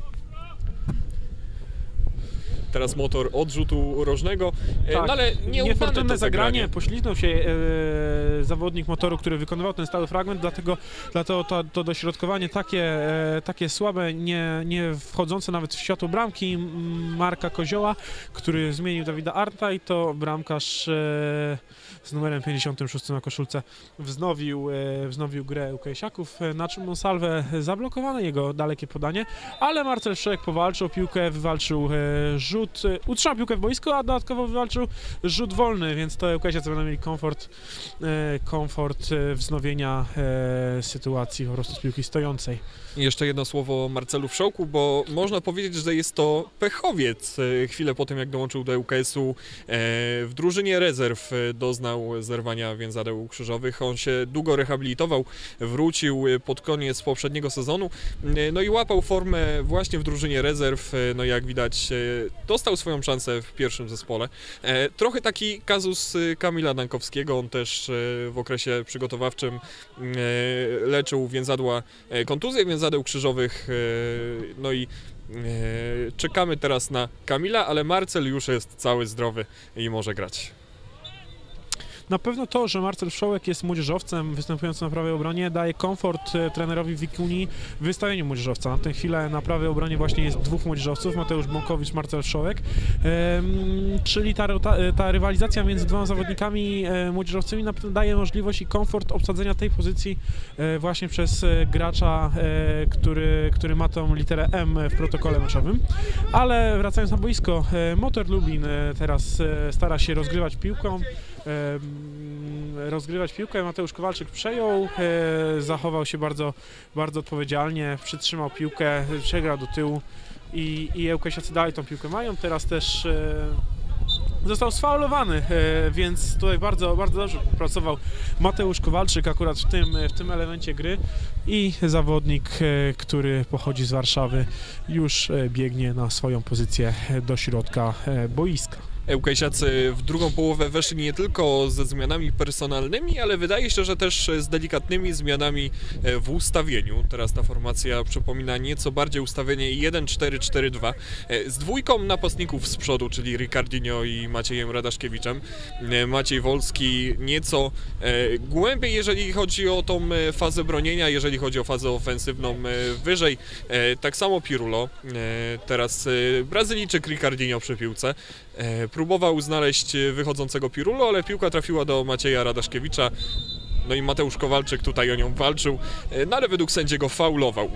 Teraz Motor odrzutu rożnego, tak, no ale niefortunne zagranie, poślizgnął się e, zawodnik Motoru, który wykonywał ten stały fragment, dlatego, dlatego to, to dośrodkowanie takie, e, takie słabe, nie, nie wchodzące nawet w światło bramki Marka Kozioła, który zmienił Dawida Arta i to bramkarz e, z numerem pięćdziesiątym szóstym na koszulce wznowił, e, wznowił grę UKS-iaków, na czym Monsalve zablokowano jego dalekie podanie, ale Marcel Wszołek powalczył piłkę, wywalczył e, rzut, utrzymał piłkę w boisku, a dodatkowo wywalczył rzut wolny, więc to UKS-iacy będą mieli komfort, e, komfort wznowienia e, sytuacji po prostu z piłki stojącej. I jeszcze jedno słowo o Marcelu Wszołku, bo można powiedzieć, że jest to pechowiec. Chwilę po tym, jak dołączył do U K S-u, w drużynie rezerw doznał zerwania więzadeł krzyżowych. On się długo rehabilitował, wrócił pod koniec poprzedniego sezonu, no i łapał formę właśnie w drużynie rezerw. No jak widać, dostał swoją szansę w pierwszym zespole. Trochę taki kazus Kamila Dankowskiego, on też w okresie przygotowawczym leczył więzadła kontuzje, więzadeł krzyżowych, no i czekamy teraz na Kamila, ale Marcel już jest cały zdrowy i może grać. Na pewno to, że Marcel Wszołek jest młodzieżowcem występującym na prawej obronie, daje komfort trenerowi Wikuni w wystawieniu młodzieżowca. Na tę chwilę na prawej obronie właśnie jest dwóch młodzieżowców, Mateusz Bąkowicz, Marcel Wszołek, ehm, czyli ta, ta, ta rywalizacja między dwoma zawodnikami e, młodzieżowcymi na pewno daje możliwość i komfort obsadzenia tej pozycji e, właśnie przez e, gracza, e, który, który ma tą literę M w protokole meczowym. Ale wracając na boisko, e, Motor Lublin e, teraz e, stara się rozgrywać piłką, rozgrywać piłkę. Mateusz Kowalczyk przejął, e, zachował się bardzo, bardzo odpowiedzialnie, przytrzymał piłkę, przegrał do tyłu i, i UKS-iacy dalej tą piłkę mają. Teraz też e, został sfaulowany, e, więc tutaj bardzo, bardzo dobrze pracował Mateusz Kowalczyk akurat w tym, w tym elemencie gry i zawodnik, e, który pochodzi z Warszawy, już e, biegnie na swoją pozycję do środka e, boiska. UKS-iacy w drugą połowę weszli nie tylko ze zmianami personalnymi, ale wydaje się, że też z delikatnymi zmianami w ustawieniu. Teraz ta formacja przypomina nieco bardziej ustawienie jeden cztery cztery dwa z dwójką napastników z przodu, czyli Ricardinho i Maciejem Radaszkiewiczem. Maciej Wolski nieco głębiej, jeżeli chodzi o tą fazę bronienia, jeżeli chodzi o fazę ofensywną wyżej. Tak samo Pirulo, teraz Brazylijczyk Ricardinho przy piłce. Próbował znaleźć wychodzącego Pirulo, ale piłka trafiła do Macieja Radaszkiewicza. No i Mateusz Kowalczyk tutaj o nią walczył, no ale według sędziego faulował.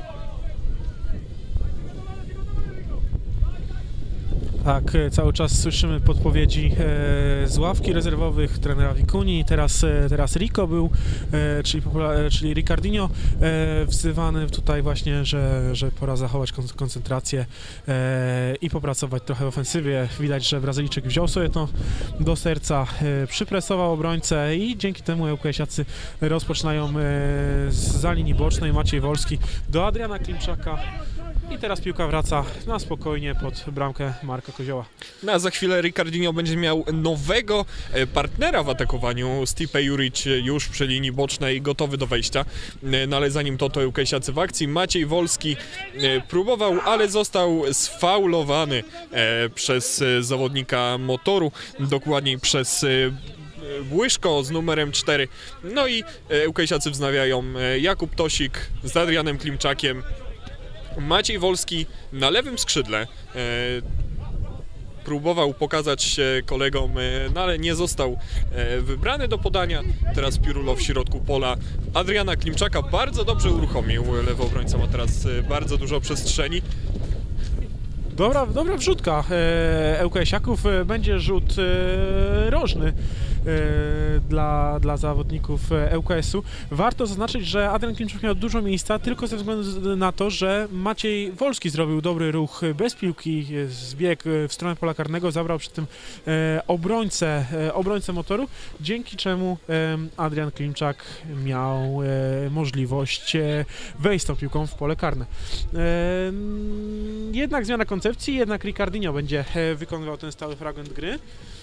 Tak, cały czas słyszymy podpowiedzi e, z ławki rezerwowych trenera Wikuni. Teraz, e, teraz Rico był, e, czyli, e, czyli Ricardinho, e, wzywany tutaj właśnie, że, że pora zachować koncentrację e, i popracować trochę w ofensywie. Widać, że Brazylijczyk wziął sobie to do serca, e, przypresował obrońcę i dzięki temu UKS-iacy rozpoczynają e, za linii bocznej. Maciej Wolski do Adriana Klimczaka. I teraz piłka wraca na spokojnie pod bramkę Marka Kozioła. No a za chwilę Ricardinho będzie miał nowego e, partnera w atakowaniu. Stipe Juric już przy linii bocznej, gotowy do wejścia. E, no ale zanim to, to Łukasiacy w akcji. Maciej Wolski e, próbował, ale został sfaulowany e, przez e, zawodnika Motoru, dokładniej przez e, Błyszko z numerem cztery. No i e, Łukasiacy wznawiają e, Jakub Tosik z Adrianem Klimczakiem. Maciej Wolski na lewym skrzydle. E, próbował pokazać się kolegom, e, no ale nie został e, wybrany do podania. Teraz Pirulo w środku pola. Adriana Klimczaka bardzo dobrze uruchomił. Lewy obrońca ma teraz e, bardzo dużo przestrzeni. Dobra, dobra wrzutka e, ŁKS-iaków. E, będzie rzut e, rożny e, dla, dla zawodników ŁKS-u. Warto zaznaczyć, że Adrian Klimczak miał dużo miejsca tylko ze względu na to, że Maciej Wolski zrobił dobry ruch bez piłki, zbiegł w stronę pola karnego, zabrał przy tym e, obrońcę, e, obrońcę Motoru, dzięki czemu e, Adrian Klimczak miał e, możliwość e, wejść z tą piłką w pole karne. E, jednak zmiana koncepcji. Jednak Ricardinho będzie wykonywał ten stały fragment gry.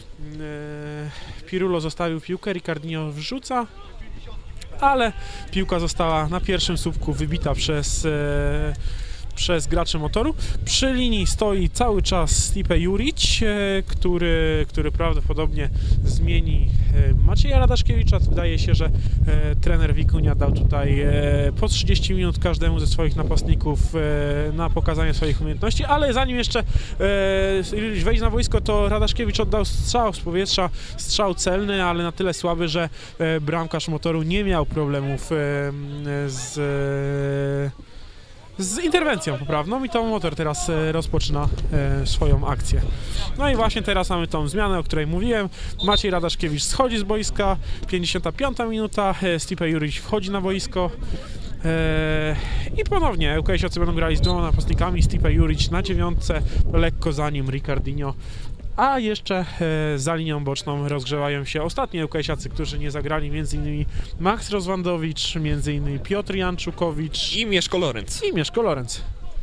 Pirulo zostawił piłkę, Ricardinho wrzuca, ale piłka została na pierwszym słupku wybita przez, przez graczy Motoru. Przy linii stoi cały czas Stipe Juric, który, który prawdopodobnie zmieni Macieja Radaszkiewicza. Wydaje się, że trener Wikunia dał tutaj po trzydzieści minut każdemu ze swoich napastników na pokazanie swoich umiejętności, ale zanim jeszcze Juric wejdzie na boisko, to Radaszkiewicz oddał strzał z powietrza, strzał celny, ale na tyle słaby, że bramkarz Motoru nie miał problemów z z interwencją poprawną i to Motor teraz e, rozpoczyna e, swoją akcję. No i właśnie teraz mamy tą zmianę, o której mówiłem. Maciej Radaszkiewicz schodzi z boiska, pięćdziesiąta piąta minuta, e, Stipe Juric wchodzi na boisko e, i ponownie ŁKS-iacy będą grali z dwoma napastnikami, Stipe Juric na dziewiątce, lekko za nim Ricardinho. A jeszcze e, za linią boczną rozgrzewają się ostatni ŁKS-iacy, którzy nie zagrali, między innymi Max Rozwandowicz, między innymi Piotr Janczukowicz I Mieszko Lorenz. I Mieszko Lorenz.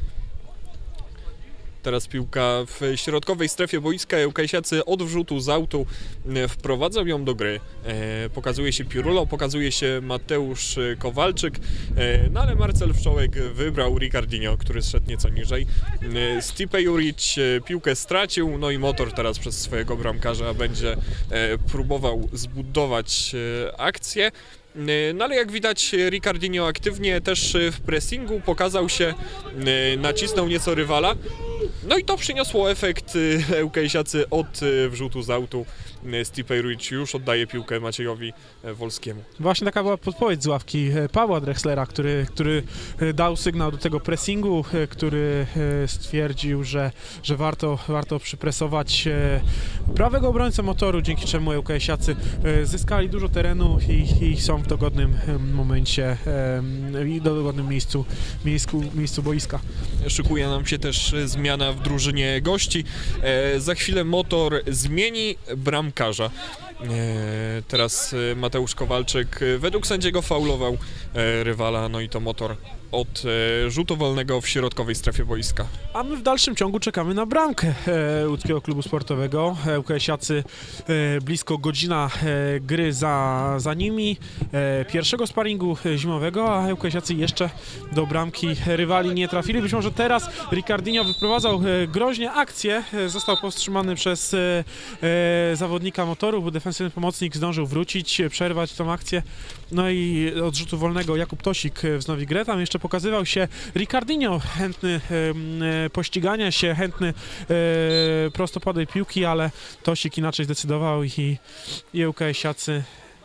Teraz piłka w środkowej strefie boiska. ŁKS-iacy od wrzutu z autu wprowadzą ją do gry. E, pokazuje się Pirulo, pokazuje się Mateusz Kowalczyk, e, no ale Marcel Wszołek wybrał Ricardinho, który zszedł nieco niżej. E, Stipe Juric piłkę stracił, no i Motor teraz przez swojego bramkarza będzie e, próbował zbudować e, akcję. No ale jak widać Ricardinho aktywnie też w pressingu pokazał się, nacisnął nieco rywala. No i to przyniosło efekt. ŁKS-iacy od wrzutu z autu. Stipe Juric już oddaje piłkę Maciejowi Wolskiemu. Właśnie taka była podpowiedź z ławki Pawła Drexlera, który, który dał sygnał do tego pressingu, który stwierdził, że, że warto, warto przypresować prawego obrońcę Motoru, dzięki czemu ŁKS-iacy zyskali dużo terenu i, i są w dogodnym momencie i dogodnym miejscu, miejscu, miejscu boiska. Szykuje nam się też zmiana w drużynie gości. E, za chwilę Motor zmieni bramkarza. E, teraz Mateusz Kowalczyk według sędziego faulował e, rywala, no i to Motor od e, rzutu wolnego w środkowej strefie boiska. A my w dalszym ciągu czekamy na bramkę e, łódzkiego klubu sportowego. ŁKS-iacy e, blisko godzina e, gry za, za nimi, e, pierwszego sparingu zimowego, a ŁKS-iacy jeszcze do bramki rywali nie trafili. Być może teraz Ricardinho wyprowadzał e, groźnie akcję, e, został powstrzymany przez e, e, zawodnika Motoru, bo defensywny pomocnik zdążył wrócić, przerwać tą akcję. No i od rzutu wolnego Jakub Tosik wznowi grę. Tam jeszcze pokazywał się Ricardinho, chętny e, pościgania się, chętny e, prostopadłej piłki, ale Tosik inaczej zdecydował i, i ŁKS-iacy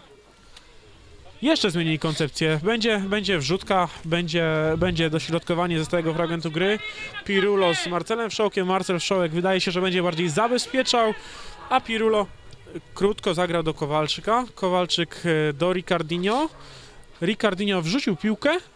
jeszcze zmienili koncepcję. Będzie, będzie wrzutka, będzie, będzie dośrodkowanie ze stałego fragmentu gry. Pirulo z Marcelem Wszołkiem. Marcel Wszołek wydaje się, że będzie bardziej zabezpieczał, a Pirulo krótko zagrał do Kowalczyka. Kowalczyk do Ricardinho. Ricardinho wrzucił piłkę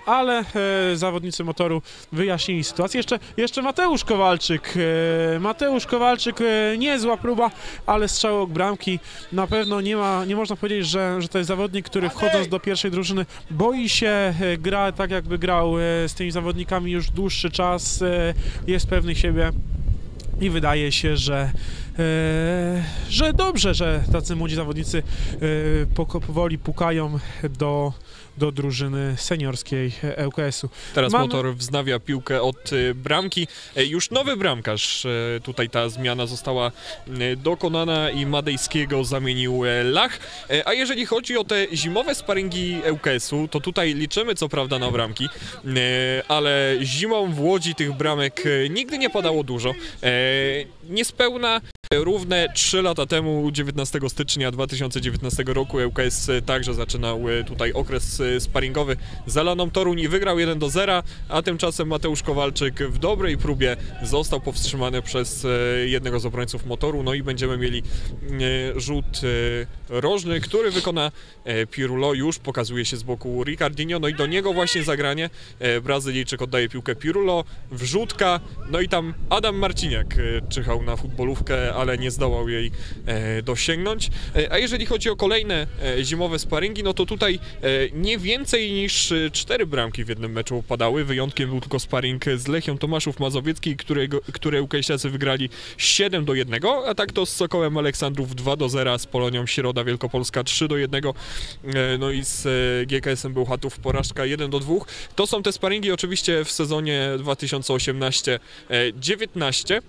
ale e, zawodnicy Motoru wyjaśnili sytuację. Jeszcze, jeszcze Mateusz Kowalczyk. E, Mateusz Kowalczyk, e, niezła próba, ale strzał od bramki. Na pewno nie ma, nie można powiedzieć, że, że to jest zawodnik, który wchodząc do pierwszej drużyny boi się, e, gra tak jakby grał e, z tymi zawodnikami już dłuższy czas, e, jest pewny siebie i wydaje się, że E, że dobrze, że tacy młodzi zawodnicy e, powoli pukają do, do drużyny seniorskiej L K S-u. Teraz Mamy... Motor wznawia piłkę od y, bramki. E, już nowy bramkarz, e, tutaj ta zmiana została e, dokonana i Madejskiego zamienił e, Lach. E, a jeżeli chodzi o te zimowe sparingi L K S-u, to tutaj liczymy co prawda na bramki, e, ale zimą w Łodzi tych bramek e, nigdy nie padało dużo. E, niespełna równe trzy lata temu, dziewiętnastego stycznia dwa tysiące dziewiętnastego roku, L K S także zaczynał tutaj okres sparingowy z Alaną Toruń i wygrał jeden do zera, a tymczasem Mateusz Kowalczyk w dobrej próbie został powstrzymany przez jednego z obrońców Motoru, no i będziemy mieli rzut rożny, który wykona Pirulo, już pokazuje się z boku Ricardinho, no i do niego właśnie zagranie. Brazylijczyk oddaje piłkę Pirulo, wrzutka, no i tam Adam Marciniak czyhał na futbolówkę, ale nie zdołał jej e, dosięgnąć. E, a jeżeli chodzi o kolejne e, zimowe sparingi, no to tutaj e, nie więcej niż cztery bramki w jednym meczu padały. Wyjątkiem był tylko sparing z Lechią Tomaszów Mazowiecki, którego, które łukejsiacy wygrali siedem do jednego, a tak to z Sokołem Aleksandrów dwa do zera, z Polonią Środa Wielkopolska trzy do jednego, e, no i z e, G K S-em Bełchatów porażka jeden do dwóch. To są te sparingi oczywiście w sezonie dwa tysiące osiemnaście dziewiętnaście.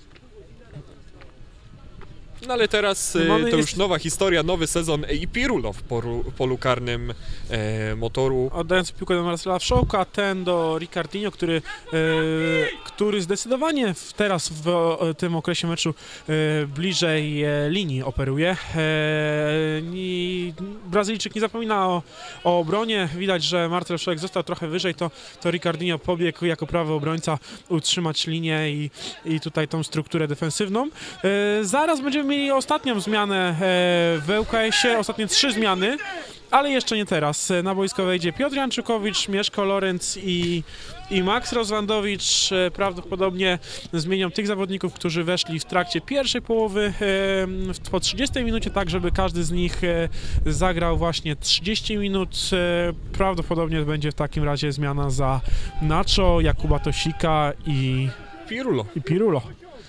No ale teraz e, to jest... już nowa historia, nowy sezon i Pirulo w polu, polu karnym e, Motoru. Oddając piłkę do Marcela Wszołka, ten do Ricardinho, który, e, który zdecydowanie w, teraz w o, tym okresie meczu e, bliżej e, linii operuje. E, i Brazylijczyk nie zapomina o, o obronie. Widać, że Marcel Wszołek został trochę wyżej, to, to Ricardinho pobiegł jako prawy obrońca utrzymać linię i, i tutaj tą strukturę defensywną. E, zaraz będziemy mieli ostatnią zmianę w L K S-ie, ostatnie trzy zmiany, ale jeszcze nie teraz. Na boisko wejdzie Piotr Janczukowicz, Mieszko Lorenz i, i Max Rozwandowicz. Prawdopodobnie zmienią tych zawodników, którzy weszli w trakcie pierwszej połowy po trzydziestej minucie, tak żeby każdy z nich zagrał właśnie trzydzieści minut. Prawdopodobnie będzie w takim razie zmiana za Nacho, Jakuba Tosika i Pirulo. I Pirulo.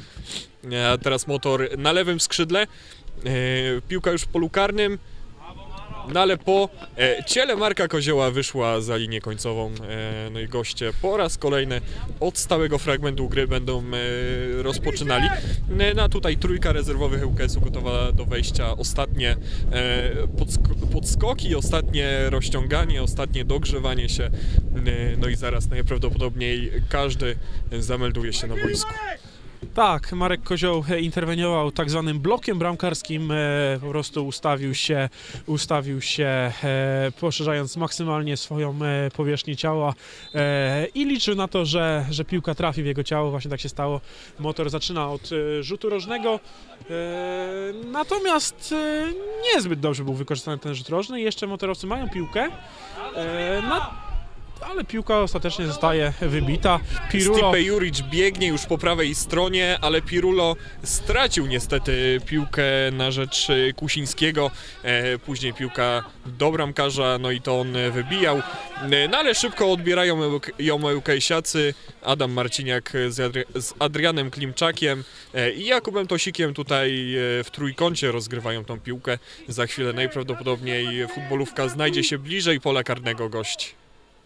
A teraz Motor na lewym skrzydle, e, piłka już w polu karnym, no ale po e, ciele Marka Kozioła wyszła za linię końcową, e, no i goście po raz kolejny od stałego fragmentu gry będą e, rozpoczynali. E, no a tutaj trójka rezerwowych L K S-u gotowa do wejścia, ostatnie e, podsk podskoki, ostatnie rozciąganie, ostatnie dogrzewanie się, e, no i zaraz najprawdopodobniej każdy zamelduje się na boisku. Tak, Marek Kozioł interweniował tak zwanym blokiem bramkarskim, e, po prostu ustawił się, ustawił się e, poszerzając maksymalnie swoją e, powierzchnię ciała e, i liczył na to, że, że piłka trafi w jego ciało. Właśnie tak się stało. Motor zaczyna od e, rzutu rożnego, e, natomiast e, niezbyt dobrze był wykorzystany ten rzut rożny i jeszcze motorowcy mają piłkę. E, na ale piłka ostatecznie zostaje wybita. Pirulo... Stipe Juric biegnie już po prawej stronie, ale Pirulo stracił niestety piłkę na rzecz Kusińskiego. E, później piłka do bramkarza, no i to on wybijał. E, no ale szybko odbierają ją Łukejsiacy. Adam Marciniak z, Adri z Adrianem Klimczakiem e, i Jakubem Tosikiem tutaj e, w trójkącie rozgrywają tą piłkę. Za chwilę najprawdopodobniej futbolówka znajdzie się bliżej pola karnego gości.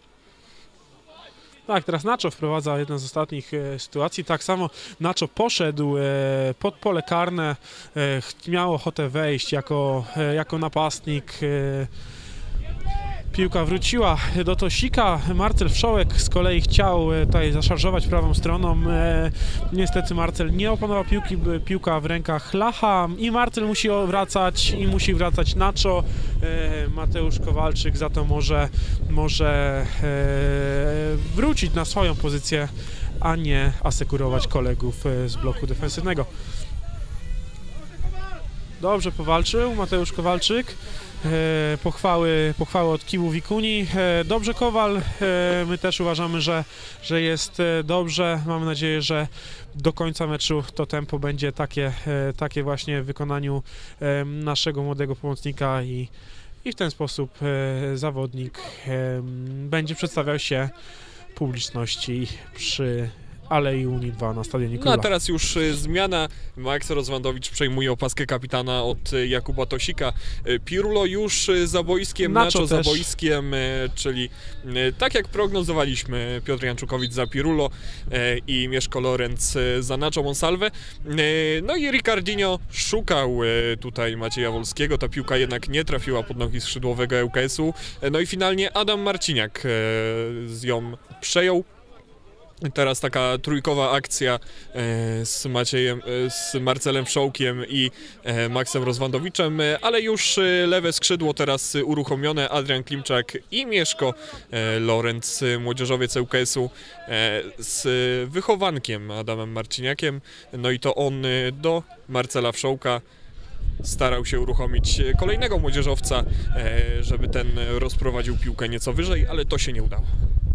Tak, teraz Nacho wprowadza jedną z ostatnich e, sytuacji. Tak samo Nacho poszedł e, pod pole karne, e, miał ochotę wejść jako, e, jako napastnik. E, piłka wróciła do Tosika. Marcel Wszołek z kolei chciał e, tutaj zaszarżować prawą stroną. E, niestety Marcel nie opanował piłki, piłka w rękach Lacha i Marcel musi wracać i musi wracać Nacho. E, Mateusz Kowalczyk za to może, może e, wrócić na swoją pozycję, a nie asekurować kolegów e, z bloku defensywnego. Dobrze powalczył Mateusz Kowalczyk. E, pochwały, pochwały od Kibu Wikuni. E, dobrze Kowal. E, my też uważamy, że, że jest e, dobrze. Mamy nadzieję, że do końca meczu to tempo będzie takie, e, takie właśnie w wykonaniu e, naszego młodego pomocnika i, i w ten sposób e, zawodnik e, będzie przedstawiał się publiczności przy Alei Unii dwa na Stadionie Króla. No a teraz już y, zmiana. Max Rozwandowicz przejmuje opaskę kapitana od y, Jakuba Tosika. Y, Pirulo już y, za boiskiem, Nacho Nacho za też. boiskiem, y, czyli y, tak jak prognozowaliśmy, Piotr Janczukowicz za Pirulo y, i Mieszko Lorenz y, za Nacho Monsalve. Y, no i Ricardinho szukał y, tutaj Macieja Wolskiego, ta piłka jednak nie trafiła pod nogi skrzydłowego L K S-u. Y, no i finalnie Adam Marciniak y, z ją przejął. Teraz taka trójkowa akcja e, z Maciejem, e, z Marcelem Wszołkiem i e, Maxem Rozwandowiczem, e, ale już e, lewe skrzydło teraz e, uruchomione, Adrian Klimczak i Mieszko e, Lorenz, e, młodzieżowiec L K S-u e, z wychowankiem Adamem Marciniakiem, no i to on e, do Marcela Wszołka starał się uruchomić kolejnego młodzieżowca, e, żeby ten rozprowadził piłkę nieco wyżej, ale to się nie udało.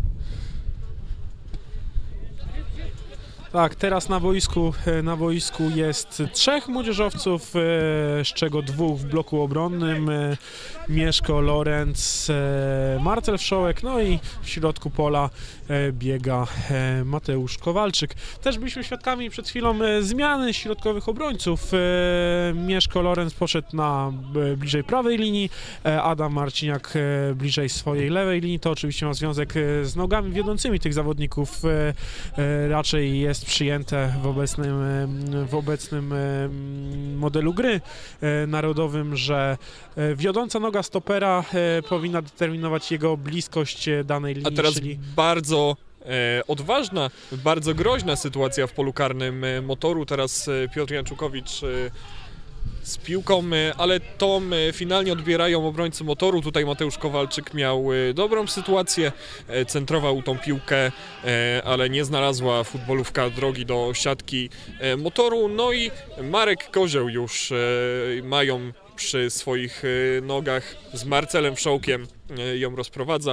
Tak, teraz na boisku, na boisku jest trzech młodzieżowców, e, z czego dwóch w bloku obronnym, e, Mieszko Lorenz, e, Marcel Wszołek, no i w środku pola e, biega e, Mateusz Kowalczyk. Też byliśmy świadkami przed chwilą e, zmiany środkowych obrońców. E, Mieszko Lorenz poszedł na e, bliżej prawej linii, e, Adam Marciniak e, bliżej swojej lewej linii. To oczywiście ma związek e, z nogami wiodącymi tych zawodników. E, e, raczej jest przyjęte w obecnym, w obecnym modelu gry narodowym, że wiodąca noga stopera powinna determinować jego bliskość danej linii. A teraz czyli... bardzo e, odważna, bardzo groźna sytuacja w polu karnym e, Motoru. Teraz e, Piotr Janczukowicz e, z piłką, e, ale tą e, finalnie odbierają obrońcy Motoru. Tutaj Mateusz Kowalczyk miał e, dobrą sytuację, e, centrował tą piłkę, e, ale nie znalazła futbolówka drogi do siatki e, Motoru. No i Marek Kozioł już e, mają przy swoich e, nogach z Marcelem Wszołkiem, e, ją rozprowadza.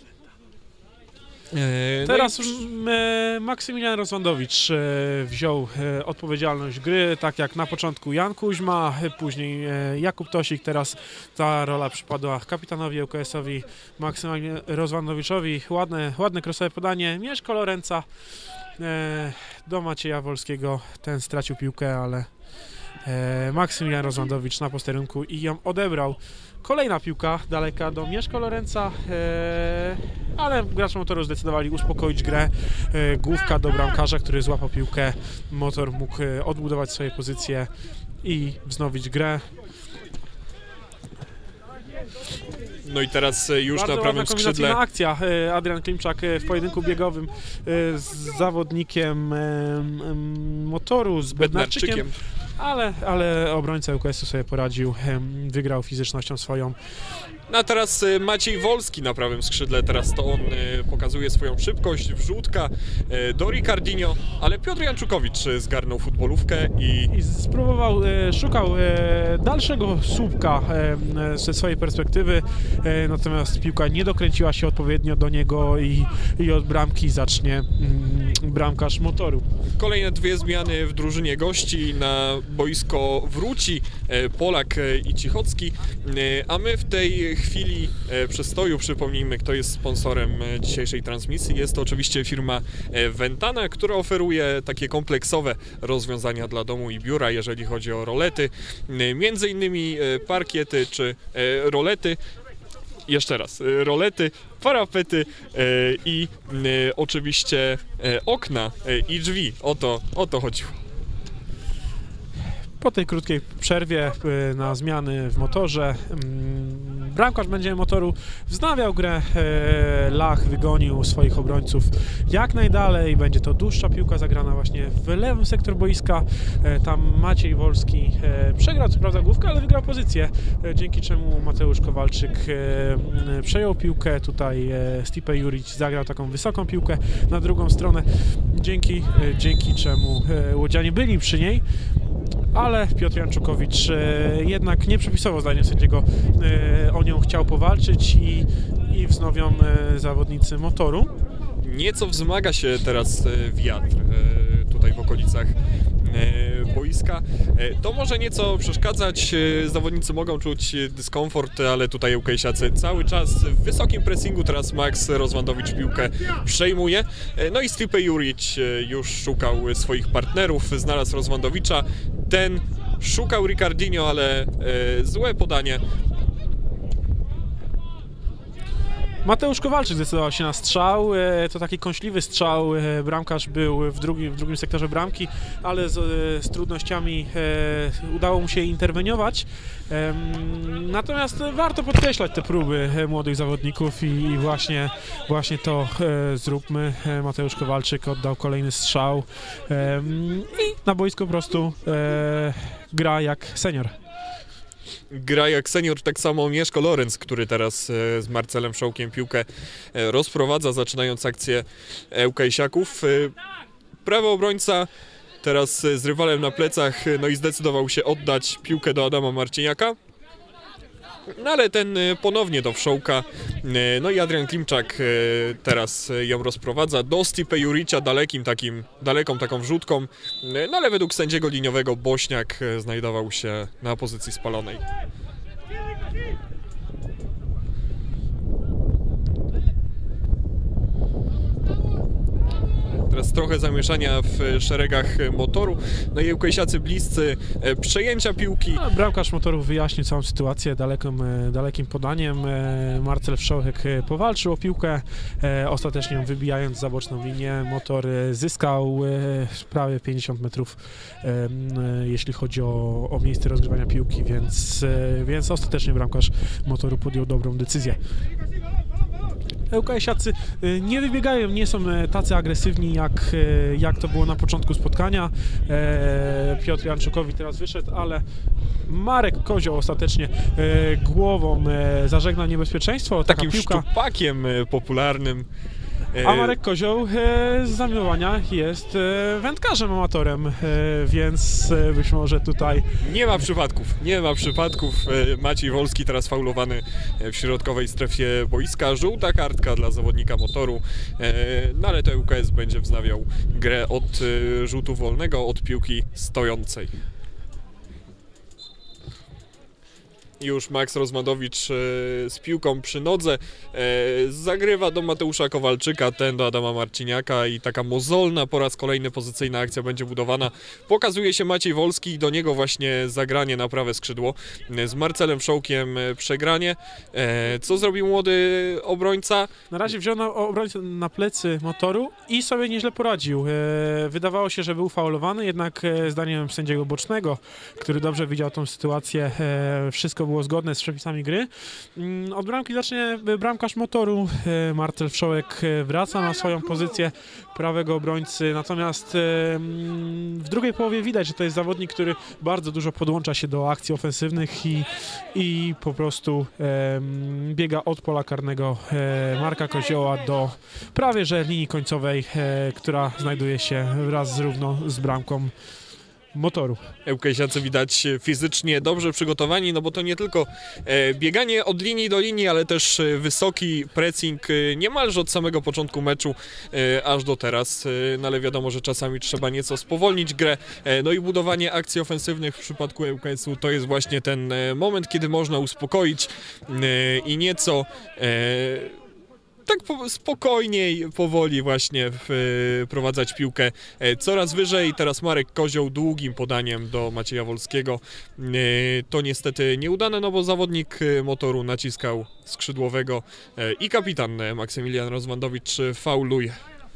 E, Teraz no i... e, Maksymilian Rozwandowicz e, wziął e, odpowiedzialność gry, tak jak na początku Jan Kuźma, e, później e, Jakub Tosik, teraz ta rola przypadła kapitanowi L K S-owi Maksymilianowi Rozwandowiczowi. Ładne, ładne krosowe podanie, Mieszko Lorenza e, do Macieja Wolskiego, ten stracił piłkę, ale e, Maksymilian Rozwandowicz na posterunku i ją odebrał. Kolejna piłka daleka do Mieszko Lorenza, e, ale gracze Motoru zdecydowali uspokoić grę. E, główka do bramkarza, który złapał piłkę. Motor mógł e, odbudować swoje pozycje i wznowić grę. No i teraz e, już Bardzo na prawym skrzydle. kombinacyjna akcja. E, Adrian Klimczak e, w pojedynku biegowym e, z zawodnikiem e, m, Motoru, z Bednarczykiem. Bednarczykiem. Ale, ale obrońca L K S-u sobie poradził, em, wygrał fizycznością swoją. No a teraz e, Maciej Wolski na prawym skrzydle, teraz to on e, pokazuje swoją szybkość, wrzutka e, do Ricardinho, ale Piotr Janczukowicz e, zgarnął futbolówkę i... I spróbował, e, szukał e, dalszego słupka e, ze swojej perspektywy, e, natomiast piłka nie dokręciła się odpowiednio do niego i, i od bramki zacznie mm, bramkarz Motoru. Kolejne dwie zmiany w drużynie gości, na boisko wróci e, Polak e, i Cichocki, e, a my w tej chwili e, przestoju przypomnijmy, kto jest sponsorem e, dzisiejszej transmisji. Jest to oczywiście firma e, Ventana, która oferuje takie kompleksowe rozwiązania dla domu i biura, jeżeli chodzi o rolety, e, między innymi e, parkiety czy e, rolety. Jeszcze raz, e, rolety, parapety e, i e, oczywiście e, okna e, i drzwi. O to, o to chodziło. Po tej krótkiej przerwie y, na zmiany w Motorze mm, bramkarz będzie Motoru wznawiał grę. e, Lach wygonił swoich obrońców jak najdalej. Będzie to dłuższa piłka zagrana właśnie w lewym sektor boiska. E, tam Maciej Wolski e, przegrał co prawda główkę, ale wygrał pozycję, e, dzięki czemu Mateusz Kowalczyk e, przejął piłkę. Tutaj e, Stipe Juric zagrał taką wysoką piłkę na drugą stronę, dzięki, e, dzięki czemu e, łodzianie byli przy niej. ale Piotr Janczukowicz jednak nie przepisował zdaniem sędziego, o nią chciał powalczyć i, i wznowią zawodnicy Motoru. Nieco wzmaga się teraz wiatr tutaj w okolicach boiska. To może nieco przeszkadzać, zawodnicy mogą czuć dyskomfort, ale tutaj łukejsiacy cały czas w wysokim pressingu. Teraz Max Rozwandowicz piłkę przejmuje. No i Stipe Juric już szukał swoich partnerów, znalazł Rozwandowicza. Ten szukał Ricardinho, ale złe podanie. Mateusz Kowalczyk zdecydował się na strzał, to taki kąśliwy strzał, bramkarz był w drugim, w drugim sektorze bramki, ale z, z trudnościami udało mu się interweniować. Natomiast warto podkreślać te próby młodych zawodników i właśnie, właśnie to zróbmy. Mateusz Kowalczyk oddał kolejny strzał i na boisku po prostu gra jak senior. Gra jak senior, tak samo Mieszko Lorenz, który teraz z Marcelem Wszołkiem piłkę rozprowadza, zaczynając akcję łukejsiaków. Prawy obrońca teraz z rywalem na plecach, no i zdecydował się oddać piłkę do Adama Marciniaka. No ale ten ponownie do Wszołka, no i Adrian Klimczak teraz ją rozprowadza do Stipe Juricia dalekim takim, daleką taką wrzutką, no ale według sędziego liniowego Bośniak znajdował się na pozycji spalonej. Teraz trochę zamieszania w szeregach Motoru, no i łukejsiacy bliscy przejęcia piłki. A bramkarz Motoru wyjaśnił całą sytuację dalekim, dalekim podaniem. Marcel Wszołek powalczył o piłkę, ostatecznie ją wybijając za boczną linię. Motor zyskał prawie pięćdziesiąt metrów, jeśli chodzi o, o miejsce rozgrywania piłki, więc, więc ostatecznie bramkarz Motoru podjął dobrą decyzję. łukejsiacy nie wybiegają, nie są tacy agresywni jak, jak to było na początku spotkania. Piotr Janczukowicz teraz wyszedł, ale Marek Kozioł ostatecznie głową zażegnał niebezpieczeństwo. Taka Takim piłka, szczupakiem popularnym. a Marek Kozioł z zamiłowania jest wędkarzem amatorem, więc być może tutaj... Nie ma przypadków, nie ma przypadków. Maciej Wolski teraz faulowany w środkowej strefie boiska. Żółta kartka dla zawodnika Motoru, no ale to ŁKS będzie wznawiał grę od rzutu wolnego, od piłki stojącej. Już Max Rozwandowicz z piłką przy nodze zagrywa do Mateusza Kowalczyka, ten do Adama Marciniaka i taka mozolna po raz kolejny pozycyjna akcja będzie budowana. Pokazuje się Maciej Wolski i do niego właśnie zagranie na prawe skrzydło. Z Marcelem Wszołkiem przegranie. Co zrobił młody obrońca? Na razie wziął na obrońcę na plecy Motoru i sobie nieźle poradził. Wydawało się, że był faulowany, jednak zdaniem sędziego bocznego, który dobrze widział tą sytuację, wszystko było zgodne z przepisami gry. Od bramki zacznie bramkarz Motoru. Marcel Wszołek wraca na swoją pozycję prawego obrońcy, natomiast w drugiej połowie widać, że to jest zawodnik, który bardzo dużo podłącza się do akcji ofensywnych i, i po prostu biega od pola karnego Marka Kozioła do prawie że linii końcowej, która znajduje się wraz równo z bramką Motoru. ŁKS-iacy widać fizycznie dobrze przygotowani, no bo to nie tylko e, bieganie od linii do linii, ale też e, wysoki pressing e, niemalże od samego początku meczu e, aż do teraz, e, no ale wiadomo, że czasami trzeba nieco spowolnić grę, e, no i budowanie akcji ofensywnych w przypadku ŁKS-u to jest właśnie ten e, moment, kiedy można uspokoić e, i nieco e, tak po, spokojniej, powoli właśnie wprowadzać piłkę coraz wyżej. Teraz Marek Kozioł długim podaniem do Macieja Wolskiego. To niestety nieudane, no bo zawodnik Motoru naciskał skrzydłowego i kapitan Maksymilian Rozwandowicz fauluje.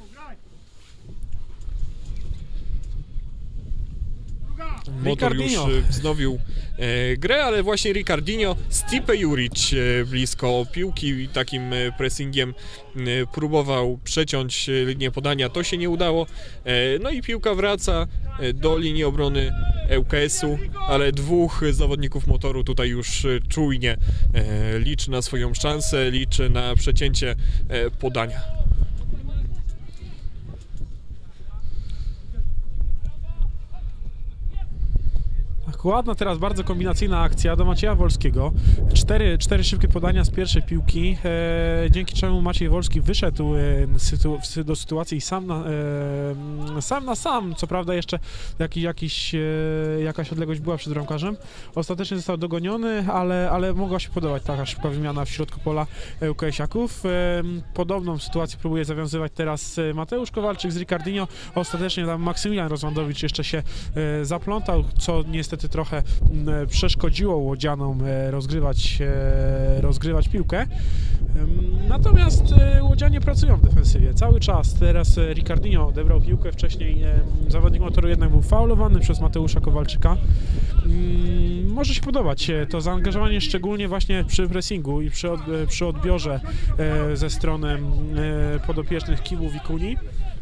Motor już wznowił e, grę, ale właśnie Ricardinho, Stipe Juric e, blisko piłki takim pressingiem e, próbował przeciąć linię podania, to się nie udało, e, no i piłka wraca e, do linii obrony ŁKS-u, ale dwóch zawodników Motoru tutaj już czujnie e, liczy na swoją szansę, liczy na przecięcie e, podania. ładna teraz bardzo kombinacyjna akcja do Macieja Wolskiego. Cztery, cztery szybkie podania z pierwszej piłki, e, dzięki czemu Maciej Wolski wyszedł e, sytu, do sytuacji sam na, e, sam na sam. Co prawda jeszcze jakiś, jakiś, e, jakaś odległość była przed bramkarzem. Ostatecznie został dogoniony, ale, ale mogła się podobać taka szybka wymiana w środku pola ŁKS-iaków. E, podobną sytuację próbuje zawiązywać teraz Mateusz Kowalczyk z Ricardinho. Ostatecznie tam Maksymilian Rozłandowicz jeszcze się e, zaplątał, co niestety trochę e, przeszkodziło łodzianom e, rozgrywać, e, rozgrywać piłkę. E, natomiast e, łodzianie pracują w defensywie cały czas. Teraz e, Ricardinho odebrał piłkę, wcześniej e, zawodnik Motoru jednak był faulowany przez Mateusza Kowalczyka. E, może się podobać e, to zaangażowanie, szczególnie właśnie przy pressingu i przy, od, e, przy odbiorze e, ze strony e, podopiecznych Kibów i Kuni.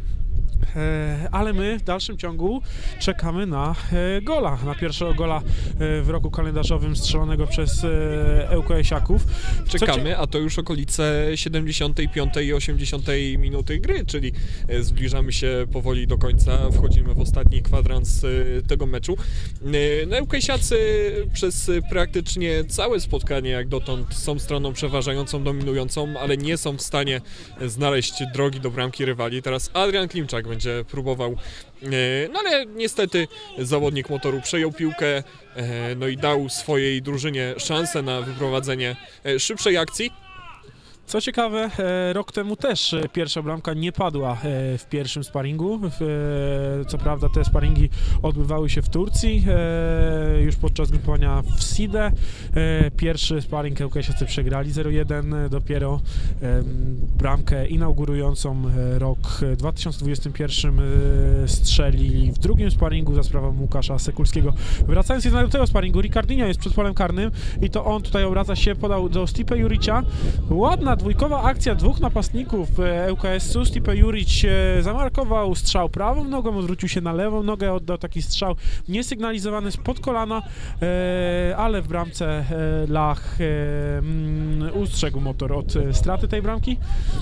Ale my w dalszym ciągu czekamy na gola, na pierwszego gola w roku kalendarzowym strzelonego przez ŁKS-iaków. Czekamy, a to już okolice siedemdziesiątej piątej i osiemdziesiątej minuty gry, czyli zbliżamy się powoli do końca, wchodzimy w ostatni kwadrans tego meczu. No, ŁKS-iacy przez praktycznie całe spotkanie jak dotąd są stroną przeważającą, dominującą, ale nie są w stanie znaleźć drogi do bramki rywali. Teraz Adrian Klimczak będzie próbował, no ale niestety zawodnik Motoru przejął piłkę, no i dał swojej drużynie szansę na wyprowadzenie szybszej akcji. Co ciekawe, rok temu też pierwsza bramka nie padła w pierwszym sparingu. Co prawda te sparingi odbywały się w Turcji, już podczas grupowania w Side. Pierwszy sparing ŁKS-iacy przegrali zero jeden, dopiero bramkę inaugurującą rok dwa tysiące dwudziesty pierwszy strzelili w drugim sparingu za sprawą Łukasza Sekulskiego. Wracając jednak do tego sparingu, Ricardinho jest przed polem karnym i to on tutaj obraca się, podał do Stipe Juricia. Ładna dwójkowa akcja dwóch napastników ŁKS-u. Stipe Juric zamarkował strzał prawą nogą, odwrócił się na lewą nogę, oddał taki strzał niesygnalizowany spod kolana, ale w bramce Lach ustrzegł Motor od straty tej bramki.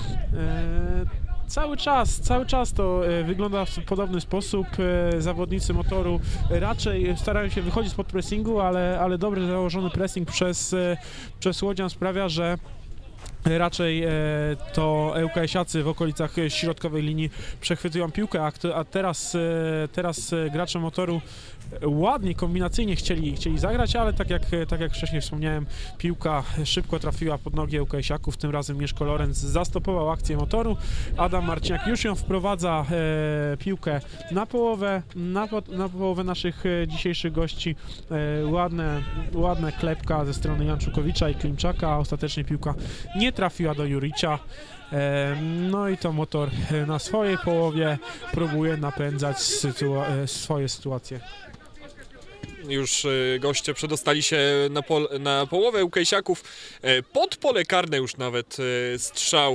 Cały czas, cały czas to wygląda w podobny sposób. Zawodnicy Motoru raczej starają się wychodzić spod pressingu, ale, ale dobry założony pressing przez, przez łodzian sprawia, że raczej e, to ŁKS-iacy w okolicach środkowej linii przechwytują piłkę, a, a teraz, e, teraz gracze Motoru ładnie, kombinacyjnie chcieli, chcieli zagrać, ale tak jak, tak jak wcześniej wspomniałem, piłka szybko trafiła pod nogi ŁKS-iaków, tym razem Mieszko Lorenz zastopował akcję Motoru, Adam Marciniak już ją wprowadza e, piłkę na połowę, na, na połowę naszych dzisiejszych gości, e, ładne, ładne klepka ze strony Janczukowicza i Klimczaka, a ostatecznie piłka nie trafiła do Juricia. No i to Motor na swojej połowie próbuje napędzać sytua- swoje sytuacje. Już goście przedostali się na, pol, na połowę ŁKS-iaków, pod pole karne już nawet strzał.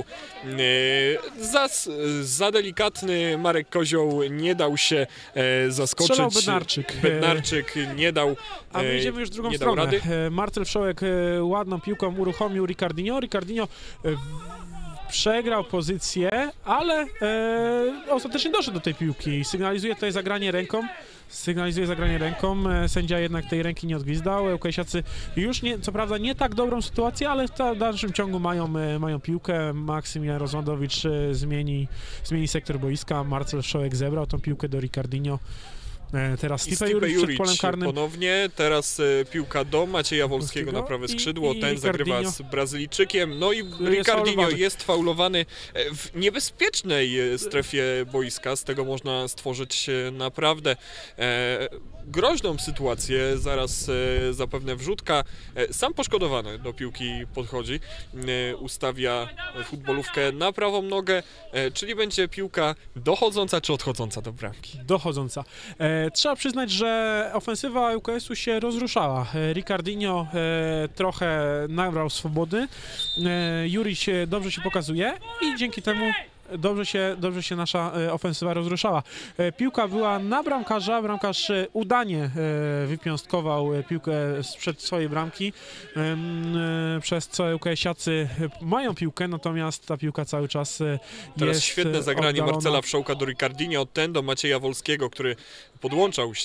Za, za delikatny Marek Kozioł nie dał się zaskoczyć. Strzelał Bednarczyk. Bednarczyk nie dał A my idziemy już w drugą stronę. Rady. Marcel Wszołek ładną piłką uruchomił Ricardinho. Ricardinho przegrał pozycję, ale e, ostatecznie doszedł do tej piłki. Sygnalizuje tutaj zagranie ręką. Sygnalizuje zagranie ręką. Sędzia jednak tej ręki nie odgwizdał. ŁKS-iacy już nie, co prawda nie tak dobrą sytuację, ale w dalszym ciągu mają, mają piłkę. Maksymilian Rozłandowicz zmieni, zmieni sektor boiska. Marcel Wszołek zebrał tą piłkę do Ricardinho. Teraz Stipe Juric przed polem karnym. Ponownie, teraz e, piłka do Macieja Wolskiego na prawe skrzydło, i, i ten zagrywa z Brazylijczykiem, no i Ricardinho jest faulowany w niebezpiecznej strefie boiska, z tego można stworzyć naprawdę e, groźną sytuację, zaraz e, zapewne wrzutka, e, sam poszkodowany do piłki podchodzi, e, ustawia futbolówkę na prawą nogę, e, czyli będzie piłka dochodząca czy odchodząca do bramki? Dochodząca. E, trzeba przyznać, że ofensywa ŁKS-u się rozruszała. E, Ricardinho e, trochę nabrał swobody, e, Juric dobrze się pokazuje i dzięki temu Dobrze się, dobrze się nasza e, ofensywa rozruszała. E, piłka była na bramkarza, bramkarz e, udanie e, wypiąstkował e, piłkę sprzed swojej bramki, e, e, przez co ŁKS-iacy mają piłkę, natomiast ta piłka cały czas e, Teraz jest świetne zagranie oddalona. Marcela Wszołka do Ricardinho, ten do Macieja Wolskiego, który podłączał się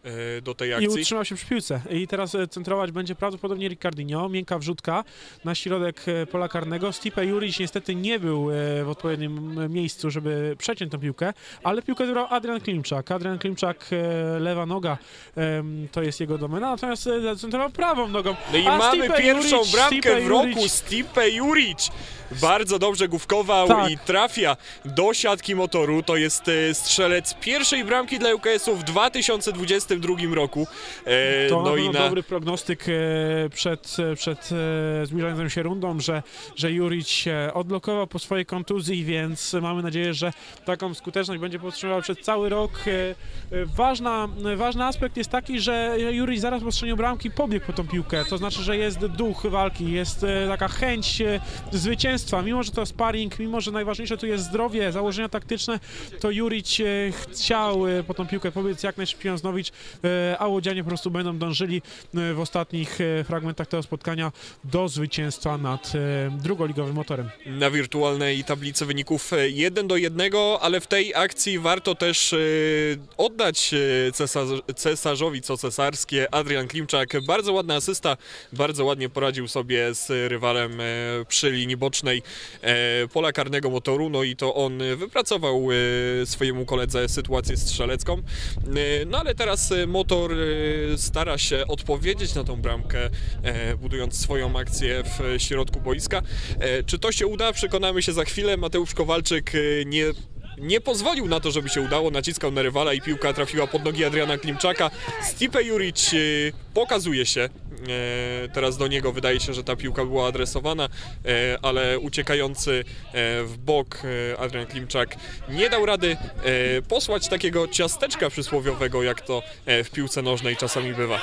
e, do tej I akcji. utrzymał się przy piłce. I teraz e, centrować będzie prawdopodobnie Ricardinho, miękka wrzutka na środek e, pola karnego. Stipe Juric niestety nie był e, w odpowiednim e, miejscu, żeby przeciąć tę piłkę, ale piłkę wybrał Adrian Klimczak. Adrian Klimczak, e, lewa noga, e, to jest jego domena, natomiast e, centrował prawą nogą. No i A mamy Stipe pierwszą Juric, bramkę Stipe w roku. Juric. Stipe Juric bardzo dobrze główkował Tak. i trafia do siatki Motoru. To jest e, strzelec pierwszej bramki dla U K S-u w dwa tysiące dwudziestym drugim roku. E, To no na i pewno na... dobry prognostyk e, przed, przed e, zbliżającą się rundą, że, że Juric się odblokował po swojej kontuzji, więc mamy nadzieję, że taką skuteczność będzie podtrzymywał przez cały rok. E, e, ważna, ważny aspekt jest taki, że Juric zaraz po strzeniu bramki pobiegł po tą piłkę, to znaczy, że jest duch walki, jest e, taka chęć e, zwycięstwa, mimo że to sparring, mimo że najważniejsze tu jest zdrowie, założenia taktyczne, to Juric e, chciał e, po tą piłkę pobiec jak najszybciej Janowicz, e, a łodzianie po prostu będą dążyli e, w ostatnich e, fragmentach tego spotkania do zwycięstwa nad e, drugoligowym Motorem. Na wirtualnej tablicy wyników jeden do jednego, ale w tej akcji warto też e, oddać e, cesarz, cesarzowi co cesarskie. Adrian Klimczak, bardzo ładna asysta, bardzo ładnie poradził sobie z rywalem e, przy linii bocznej e, pola karnego Motoru, no i to on wypracował e, swojemu koledze sytuację strzelecką. E, no ale teraz e, Motor e, stara się odpowiedzieć na tą bramkę, e, budując swoją akcję w środku boiska. E, czy to się uda? Przekonamy się za chwilę. Mateusz Kowalczyk e, nie nie pozwolił na to, żeby się udało, naciskał na rywala i piłka trafiła pod nogi Adriana Klimczaka. Stipe Juric e, pokazuje się. E, teraz do niego wydaje się, że ta piłka była adresowana, e, ale uciekający e, w bok e, Adrian Klimczak nie dał rady e, posłać takiego ciasteczka przysłowiowego, jak to e, w piłce nożnej czasami bywa.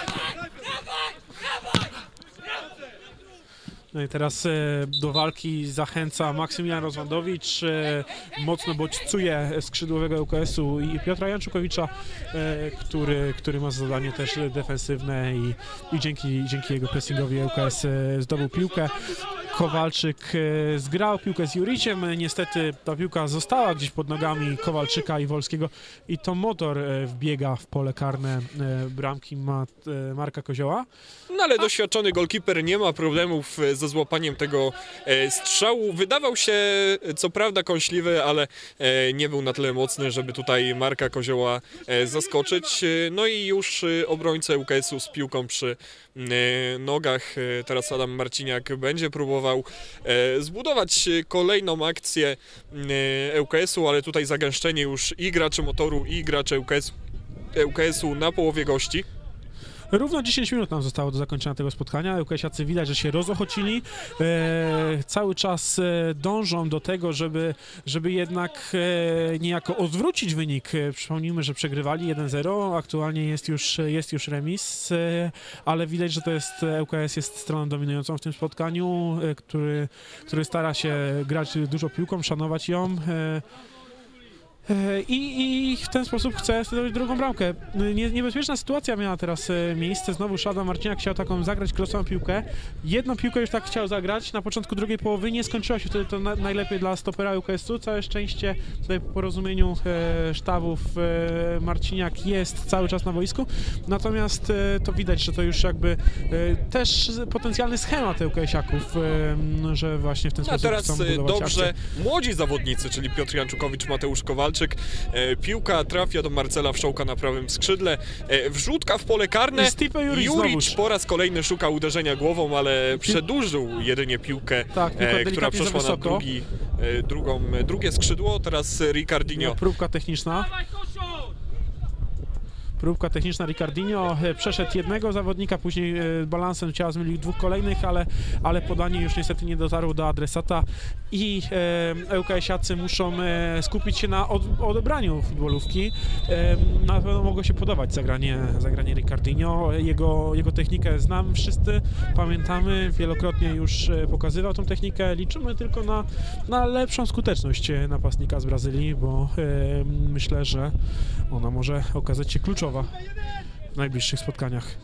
No i teraz e, do walki zachęca Maksymilian Rozwandowicz, e, mocno bodźcuje skrzydłowego U K S-u i Piotra Janczukowicza, e, który, który ma zadanie też defensywne i, i dzięki, dzięki jego pressingowi U K S e, zdobył piłkę. Kowalczyk e, zgrał piłkę z Juriciem, niestety ta piłka została gdzieś pod nogami Kowalczyka i Wolskiego i to Motor e, wbiega w pole karne e, bramki Mat, e, Marka Kozioła. No ale doświadczony golkiper nie ma problemów ze złapaniem tego e, strzału. Wydawał się co prawda kąśliwy, ale e, nie był na tyle mocny, żeby tutaj Marka Kozioła e, zaskoczyć. E, no i już e, obrońca U K S-u z piłką przy e, nogach. E, teraz Adam Marciniak będzie próbował e, zbudować kolejną akcję e, U K S-u, ale tutaj zagęszczenie już i graczy Motoru, i graczy U K S-u, U K S-u na połowie gości. Równo dziesięć minut nam zostało do zakończenia tego spotkania. Łukasiacy widać, że się rozochocili. E, cały czas e, dążą do tego, żeby, żeby jednak e, niejako odwrócić wynik. E, przypomnijmy, że przegrywali jeden zero. Aktualnie jest już, jest już remis, e, ale widać, że to jest U K S jest stroną dominującą w tym spotkaniu, e, który, który stara się grać dużo piłką, szanować ją. E, I, I w ten sposób chce zdobyć drugą bramkę. Nie, niebezpieczna sytuacja miała teraz miejsce. Znowu Adam Marciniak chciał taką zagrać krosową piłkę. Jedną piłkę już tak chciał zagrać. Na początku drugiej połowy nie skończyła się wtedy to na, najlepiej dla stopera U K S-u. Całe szczęście tutaj po porozumieniu e, sztabów e, Marciniak jest cały czas na boisku. Natomiast e, to widać, że to już jakby e, też potencjalny schemat U K S-iaków, e, że właśnie w ten sposób A teraz chcą budować dobrze akcję. młodzi zawodnicy, czyli Piotr Janczukowicz, Mateusz Kowalczyk. E, piłka trafia do Marcela Wszołka na prawym skrzydle. E, wrzutka w pole karne. Juric po raz kolejny szuka uderzenia głową, ale przedłużył jedynie piłkę, tak, e, która przeszła na drugi, e, drugą, drugie skrzydło. Teraz Ricardinho. No, próbka techniczna. Próbka techniczna Ricardinho, przeszedł jednego zawodnika, później balansem ciała zmylił dwóch kolejnych, ale, ale podanie już niestety nie dotarło do adresata i e, U K S-iacy muszą e, skupić się na od, odebraniu futbolówki. E, na pewno mogło się podobać zagranie, zagranie Ricardinho, jego, jego technikę znam wszyscy, pamiętamy, wielokrotnie już pokazywał tą technikę, liczymy tylko na, na lepszą skuteczność napastnika z Brazylii, bo e, myślę, że ona może okazać się kluczowa w najbliższych spotkaniach.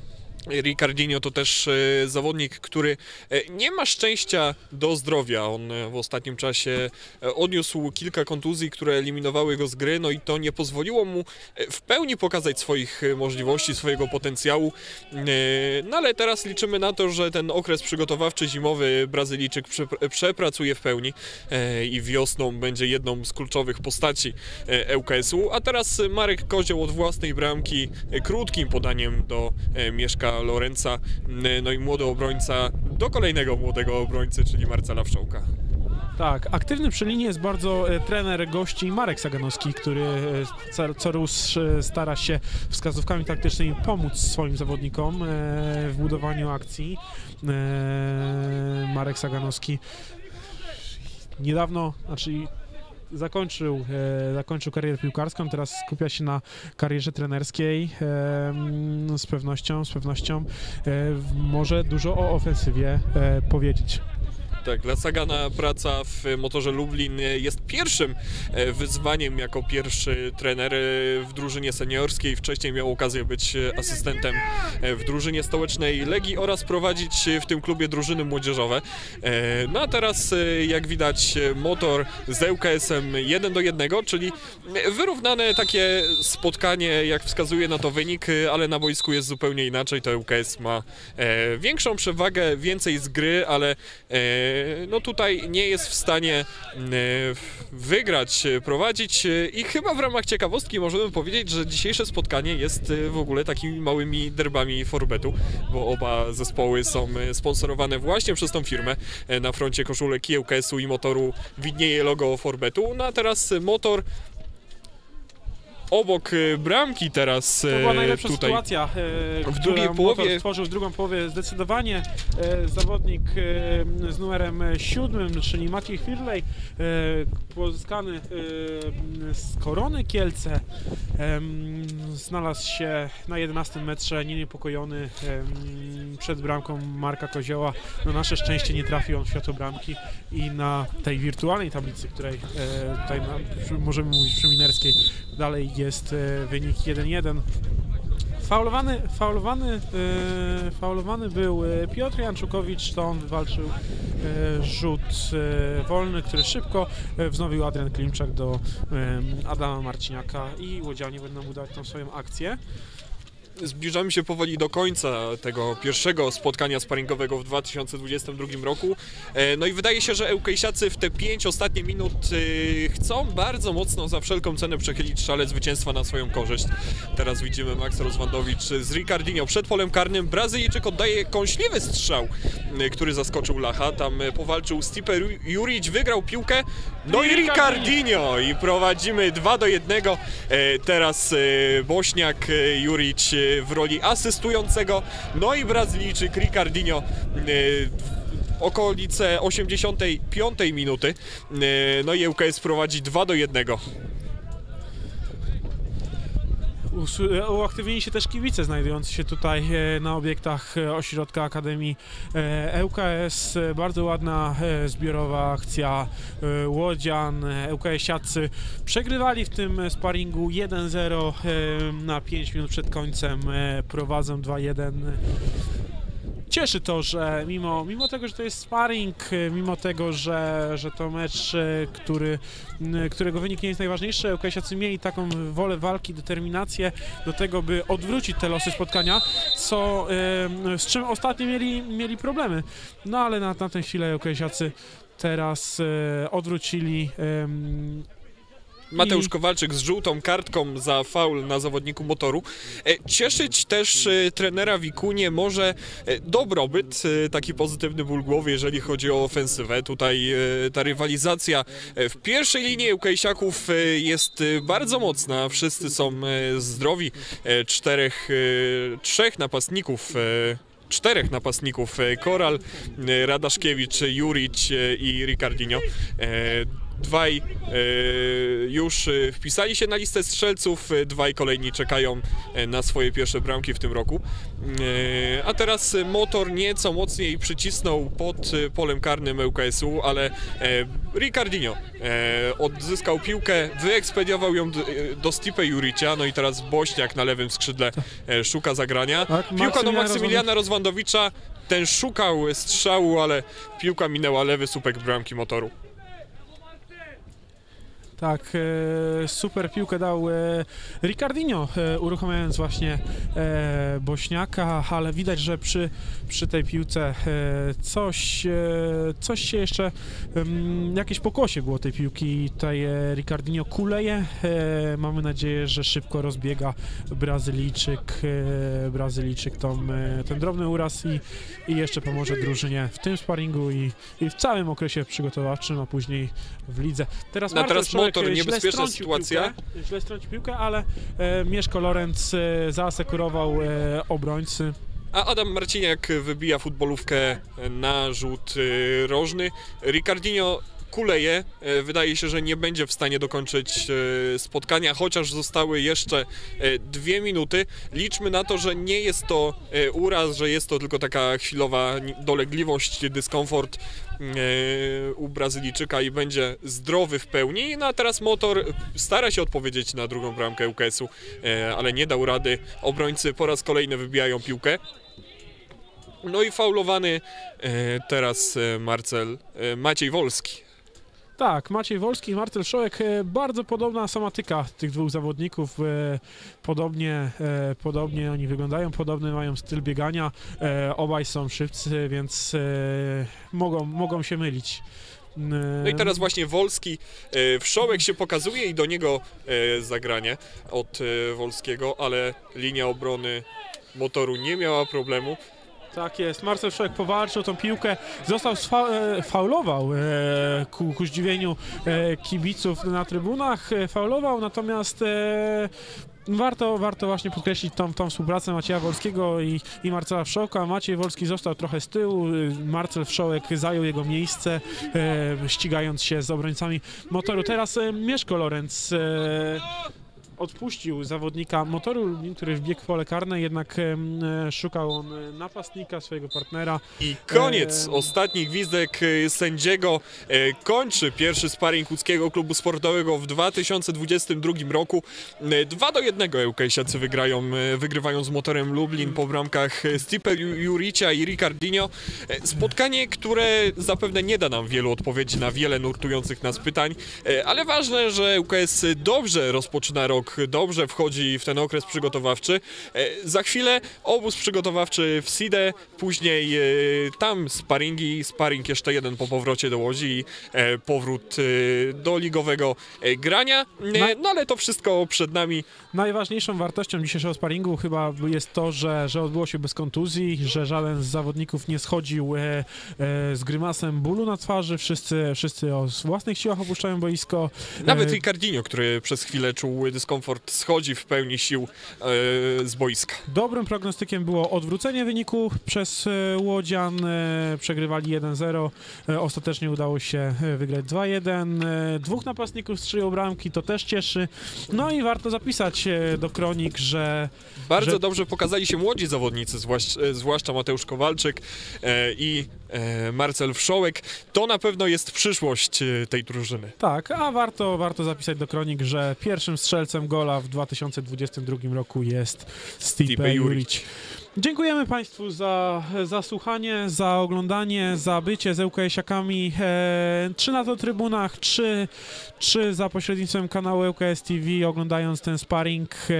Ricardinho to też e, zawodnik, który e, nie ma szczęścia do zdrowia. On e, w ostatnim czasie e, odniósł kilka kontuzji, które eliminowały go z gry, no i to nie pozwoliło mu e, w pełni pokazać swoich e, możliwości, swojego potencjału. E, no ale teraz liczymy na to, że ten okres przygotowawczy zimowy Brazylijczyk prze, przepracuje w pełni e, i wiosną będzie jedną z kluczowych postaci e, ŁKS-u. A teraz Marek Kozioł od własnej bramki e, krótkim podaniem do e, Mieszka Lorenza, no i młody obrońca do kolejnego młodego obrońcy, czyli Marcela Wszołka. Tak, aktywny przy linii jest bardzo e, trener gości Marek Saganowski, który e, co, co rusz e, stara się wskazówkami taktycznymi pomóc swoim zawodnikom e, w budowaniu akcji. E, Marek Saganowski niedawno, znaczy Zakończył, e, zakończył karierę piłkarską, teraz skupia się na karierze trenerskiej. E, z pewnością, z pewnością e, może dużo o ofensywie e, powiedzieć. Tak, dla Sagana praca w Motorze Lublin jest pierwszym wyzwaniem jako pierwszy trener w drużynie seniorskiej. Wcześniej miał okazję być asystentem w drużynie stołecznej Legii oraz prowadzić w tym klubie drużyny młodzieżowe. No a teraz, jak widać, Motor z ŁKS-em jeden do jednego, czyli wyrównane takie spotkanie, jak wskazuje na to wynik, ale na boisku jest zupełnie inaczej. To ŁKS ma większą przewagę, więcej z gry, ale no tutaj nie jest w stanie wygrać, prowadzić i chyba w ramach ciekawostki możemy powiedzieć, że dzisiejsze spotkanie jest w ogóle takimi małymi derbami Forbetu, bo oba zespoły są sponsorowane właśnie przez tą firmę. Na froncie koszulek i ŁKS-u i Motoru widnieje logo Forbetu, no a teraz Motor obok bramki teraz. To była najlepsza tutaj sytuacja, e, w drugiej połowie stworzył w drugą połowie zdecydowanie e, zawodnik e, z numerem siódmym, czyli Maciej Chwirlej, e, pozyskany e, z Korony Kielce, e, znalazł się na jedenastym metrze niepokojony e, przed bramką Marka Kozioła. Na nasze szczęście nie trafił on w światło bramki i na tej wirtualnej tablicy, której e, tutaj na, możemy mówić przy Minerskiej, dalej jest e, wynik jeden jeden. Faulowany, faulowany, e, faulowany był e, Piotr Janczukowicz, to on wywalczył e, rzut e, wolny, który szybko e, wznowił Adrian Klimczak do e, Adama Marciniaka i łodzianie będą budować tą swoją akcję. Zbliżamy się powoli do końca tego pierwszego spotkania sparingowego w dwa tysiące dwudziestym drugim roku. No i wydaje się, że ŁKS-iacy w te pięć ostatnie minut chcą bardzo mocno za wszelką cenę przechylić szale zwycięstwa na swoją korzyść. Teraz widzimy Max Rozwandowicz z Ricardinho przed polem karnym. Brazylijczyk oddaje kąśliwy strzał, który zaskoczył Lacha. Tam powalczył Stipe Jurić, wygrał piłkę. No i Ricardinho i prowadzimy dwa do jednego. Teraz Bośniak Jurić w roli asystującego, no i Brazylijczyk Ricardinho w okolice osiemdziesiątej piątej minuty, no i ŁKS prowadzi dwa do jednego. Uaktywnili się też kibice znajdujący się tutaj na obiektach ośrodka Akademii ŁKS. Bardzo ładna zbiorowa akcja łodzian. ŁKS-iacy przegrywali w tym sparingu jeden zero, na pięć minut przed końcem prowadzą dwa jeden. Cieszy to, że mimo, mimo tego, że to jest sparring, mimo tego, że, że to mecz, który, którego wynik nie jest najważniejszy, ŁKS-iacy mieli taką wolę walki, determinację do tego, by odwrócić te losy spotkania, co, z czym ostatnio mieli, mieli problemy. No ale na, na tę chwilę ŁKS-iacy teraz odwrócili. Mateusz Kowalczyk z żółtą kartką za faul na zawodniku Motoru. Cieszyć też trenera Wikunię może dobrobyt, taki pozytywny ból głowy, jeżeli chodzi o ofensywę. Tutaj ta rywalizacja w pierwszej linii ŁKS-iaków jest bardzo mocna. Wszyscy są zdrowi. Czterech, trzech napastników Czterech napastników, Koral, Radaszkiewicz, Jurić i Ricardinho. Dwaj już wpisali się na listę strzelców, dwaj kolejni czekają na swoje pierwsze bramki w tym roku. A teraz Motor nieco mocniej przycisnął pod polem karnym ŁKS-u, ale Ricardinho odzyskał piłkę, wyekspediował ją do Stipe Juricia, no i teraz Bośniak na lewym skrzydle szuka zagrania. Tak, Piłka do Maksymiliana Rozwandowicza, ten szukał strzału, ale piłka minęła lewy słupek bramki Motoru. Tak, e, super piłkę dał e, Ricardinho, e, uruchamiając właśnie e, Bośniaka, ale widać, że przy, przy tej piłce e, coś, e, coś się jeszcze, um, jakieś pokłosie było tej piłki i tutaj e, Ricardinho kuleje. E, mamy nadzieję, że szybko rozbiega Brazylijczyk, e, Brazylijczyk tą, e, ten drobny uraz i, i jeszcze pomoże drużynie w tym sparingu i, i w całym okresie przygotowawczym, a później w lidze. Teraz, no, teraz Motor, niebezpieczna sytuacja. Piłkę, źle strącił piłkę, ale e, Mieszko Lorenz e, zaasekurował e, obrońcy. A Adam Marciniak wybija futbolówkę na rzut e, rożny. Ricardinho kuleje. E, wydaje się, że nie będzie w stanie dokończyć e, spotkania, chociaż zostały jeszcze e, dwie minuty. Liczmy na to, że nie jest to e, uraz, że jest to tylko taka chwilowa dolegliwość, dyskomfort e, u Brazylijczyka i będzie zdrowy w pełni. No a teraz Motor stara się odpowiedzieć na drugą bramkę ŁKS-u, e, ale nie dał rady. Obrońcy po raz kolejny wybijają piłkę. No i faulowany e, teraz e, Marcel, e, Maciej Wolski. Tak, Maciej Wolski i Marcel Wszołek, bardzo podobna somatyka tych dwóch zawodników, podobnie, podobnie oni wyglądają, podobny mają styl biegania, obaj są szybcy, więc mogą, mogą się mylić. No i teraz właśnie Wolski, Wszołek się pokazuje i do niego zagranie od Wolskiego, ale linia obrony Motoru nie miała problemu. Tak jest, Marcel Wszołek powalczył tą piłkę, został sfa e, faulował e, ku, ku zdziwieniu e, kibiców na trybunach, e, faulował, natomiast e, warto, warto właśnie podkreślić tą, tą współpracę Macieja Wolskiego i, i Marcela Wszołka. Maciej Wolski został trochę z tyłu, Marcel Wszołek zajął jego miejsce, e, ścigając się z obrońcami Motoru. Teraz e, Mieszko Lorenz e, odpuścił zawodnika Motoru Lublin, który wbiegł w pole karne, jednak e, szukał on napastnika, swojego partnera. I koniec. E... Ostatni gwizdek sędziego e, kończy pierwszy sparring łódzkiego klubu sportowego w dwa tysiące dwudziestym drugim roku. dwa do jednego ŁKS-iacy wygrają, e, wygrywają z Motorem Lublin po bramkach Stipe Juricia i Ricardinho. E, spotkanie, które zapewne nie da nam wielu odpowiedzi na wiele nurtujących nas pytań, e, ale ważne, że ŁKS dobrze rozpoczyna rok, dobrze wchodzi w ten okres przygotowawczy. E, za chwilę obóz przygotowawczy w Sidę, później e, tam sparingi, sparing jeszcze jeden po powrocie do Łodzi i e, powrót e, do ligowego e, grania. E, no ale to wszystko przed nami. Najważniejszą wartością dzisiejszego sparingu chyba jest to, że, że odbyło się bez kontuzji, że żaden z zawodników nie schodził e, e, z grymasem bólu na twarzy, wszyscy, wszyscy o własnych siłach opuszczają boisko. Nawet Ricardinho, który przez chwilę czuł dyskomfort, schodzi w pełni sił e, z boiska. Dobrym prognostykiem było odwrócenie wyniku przez e, Łodzian. E, przegrywali jeden zero. E, ostatecznie udało się wygrać dwa jeden. E, dwóch napastników strzeliło bramki, to też cieszy. No i warto zapisać e, do kronik, że... Bardzo że... dobrze pokazali się młodzi zawodnicy, zwłasz, zwłaszcza Mateusz Kowalczyk e, i e, Marcel Wszołek. To na pewno jest przyszłość e, tej drużyny. Tak, a warto, warto zapisać do kronik, że pierwszym strzelcem gola w dwa tysiące dwudziestym drugim roku jest Stipe Juric. Dziękujemy Państwu za, za słuchanie, za oglądanie, za bycie z ŁKS-iakami, e, czy na to trybunach, czy, czy za pośrednictwem kanału ŁKS T V, oglądając ten sparring. E,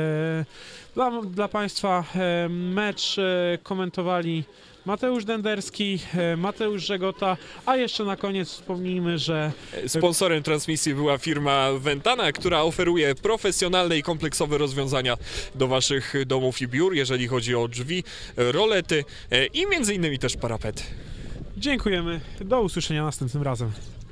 dla, dla Państwa e, mecz e, komentowali Mateusz Denderski, Mateusz Żegota, a jeszcze na koniec wspomnijmy, że... Sponsorem transmisji była firma Ventana, która oferuje profesjonalne i kompleksowe rozwiązania do Waszych domów i biur, jeżeli chodzi o drzwi, rolety i między innymi też parapety. Dziękujemy, do usłyszenia następnym razem.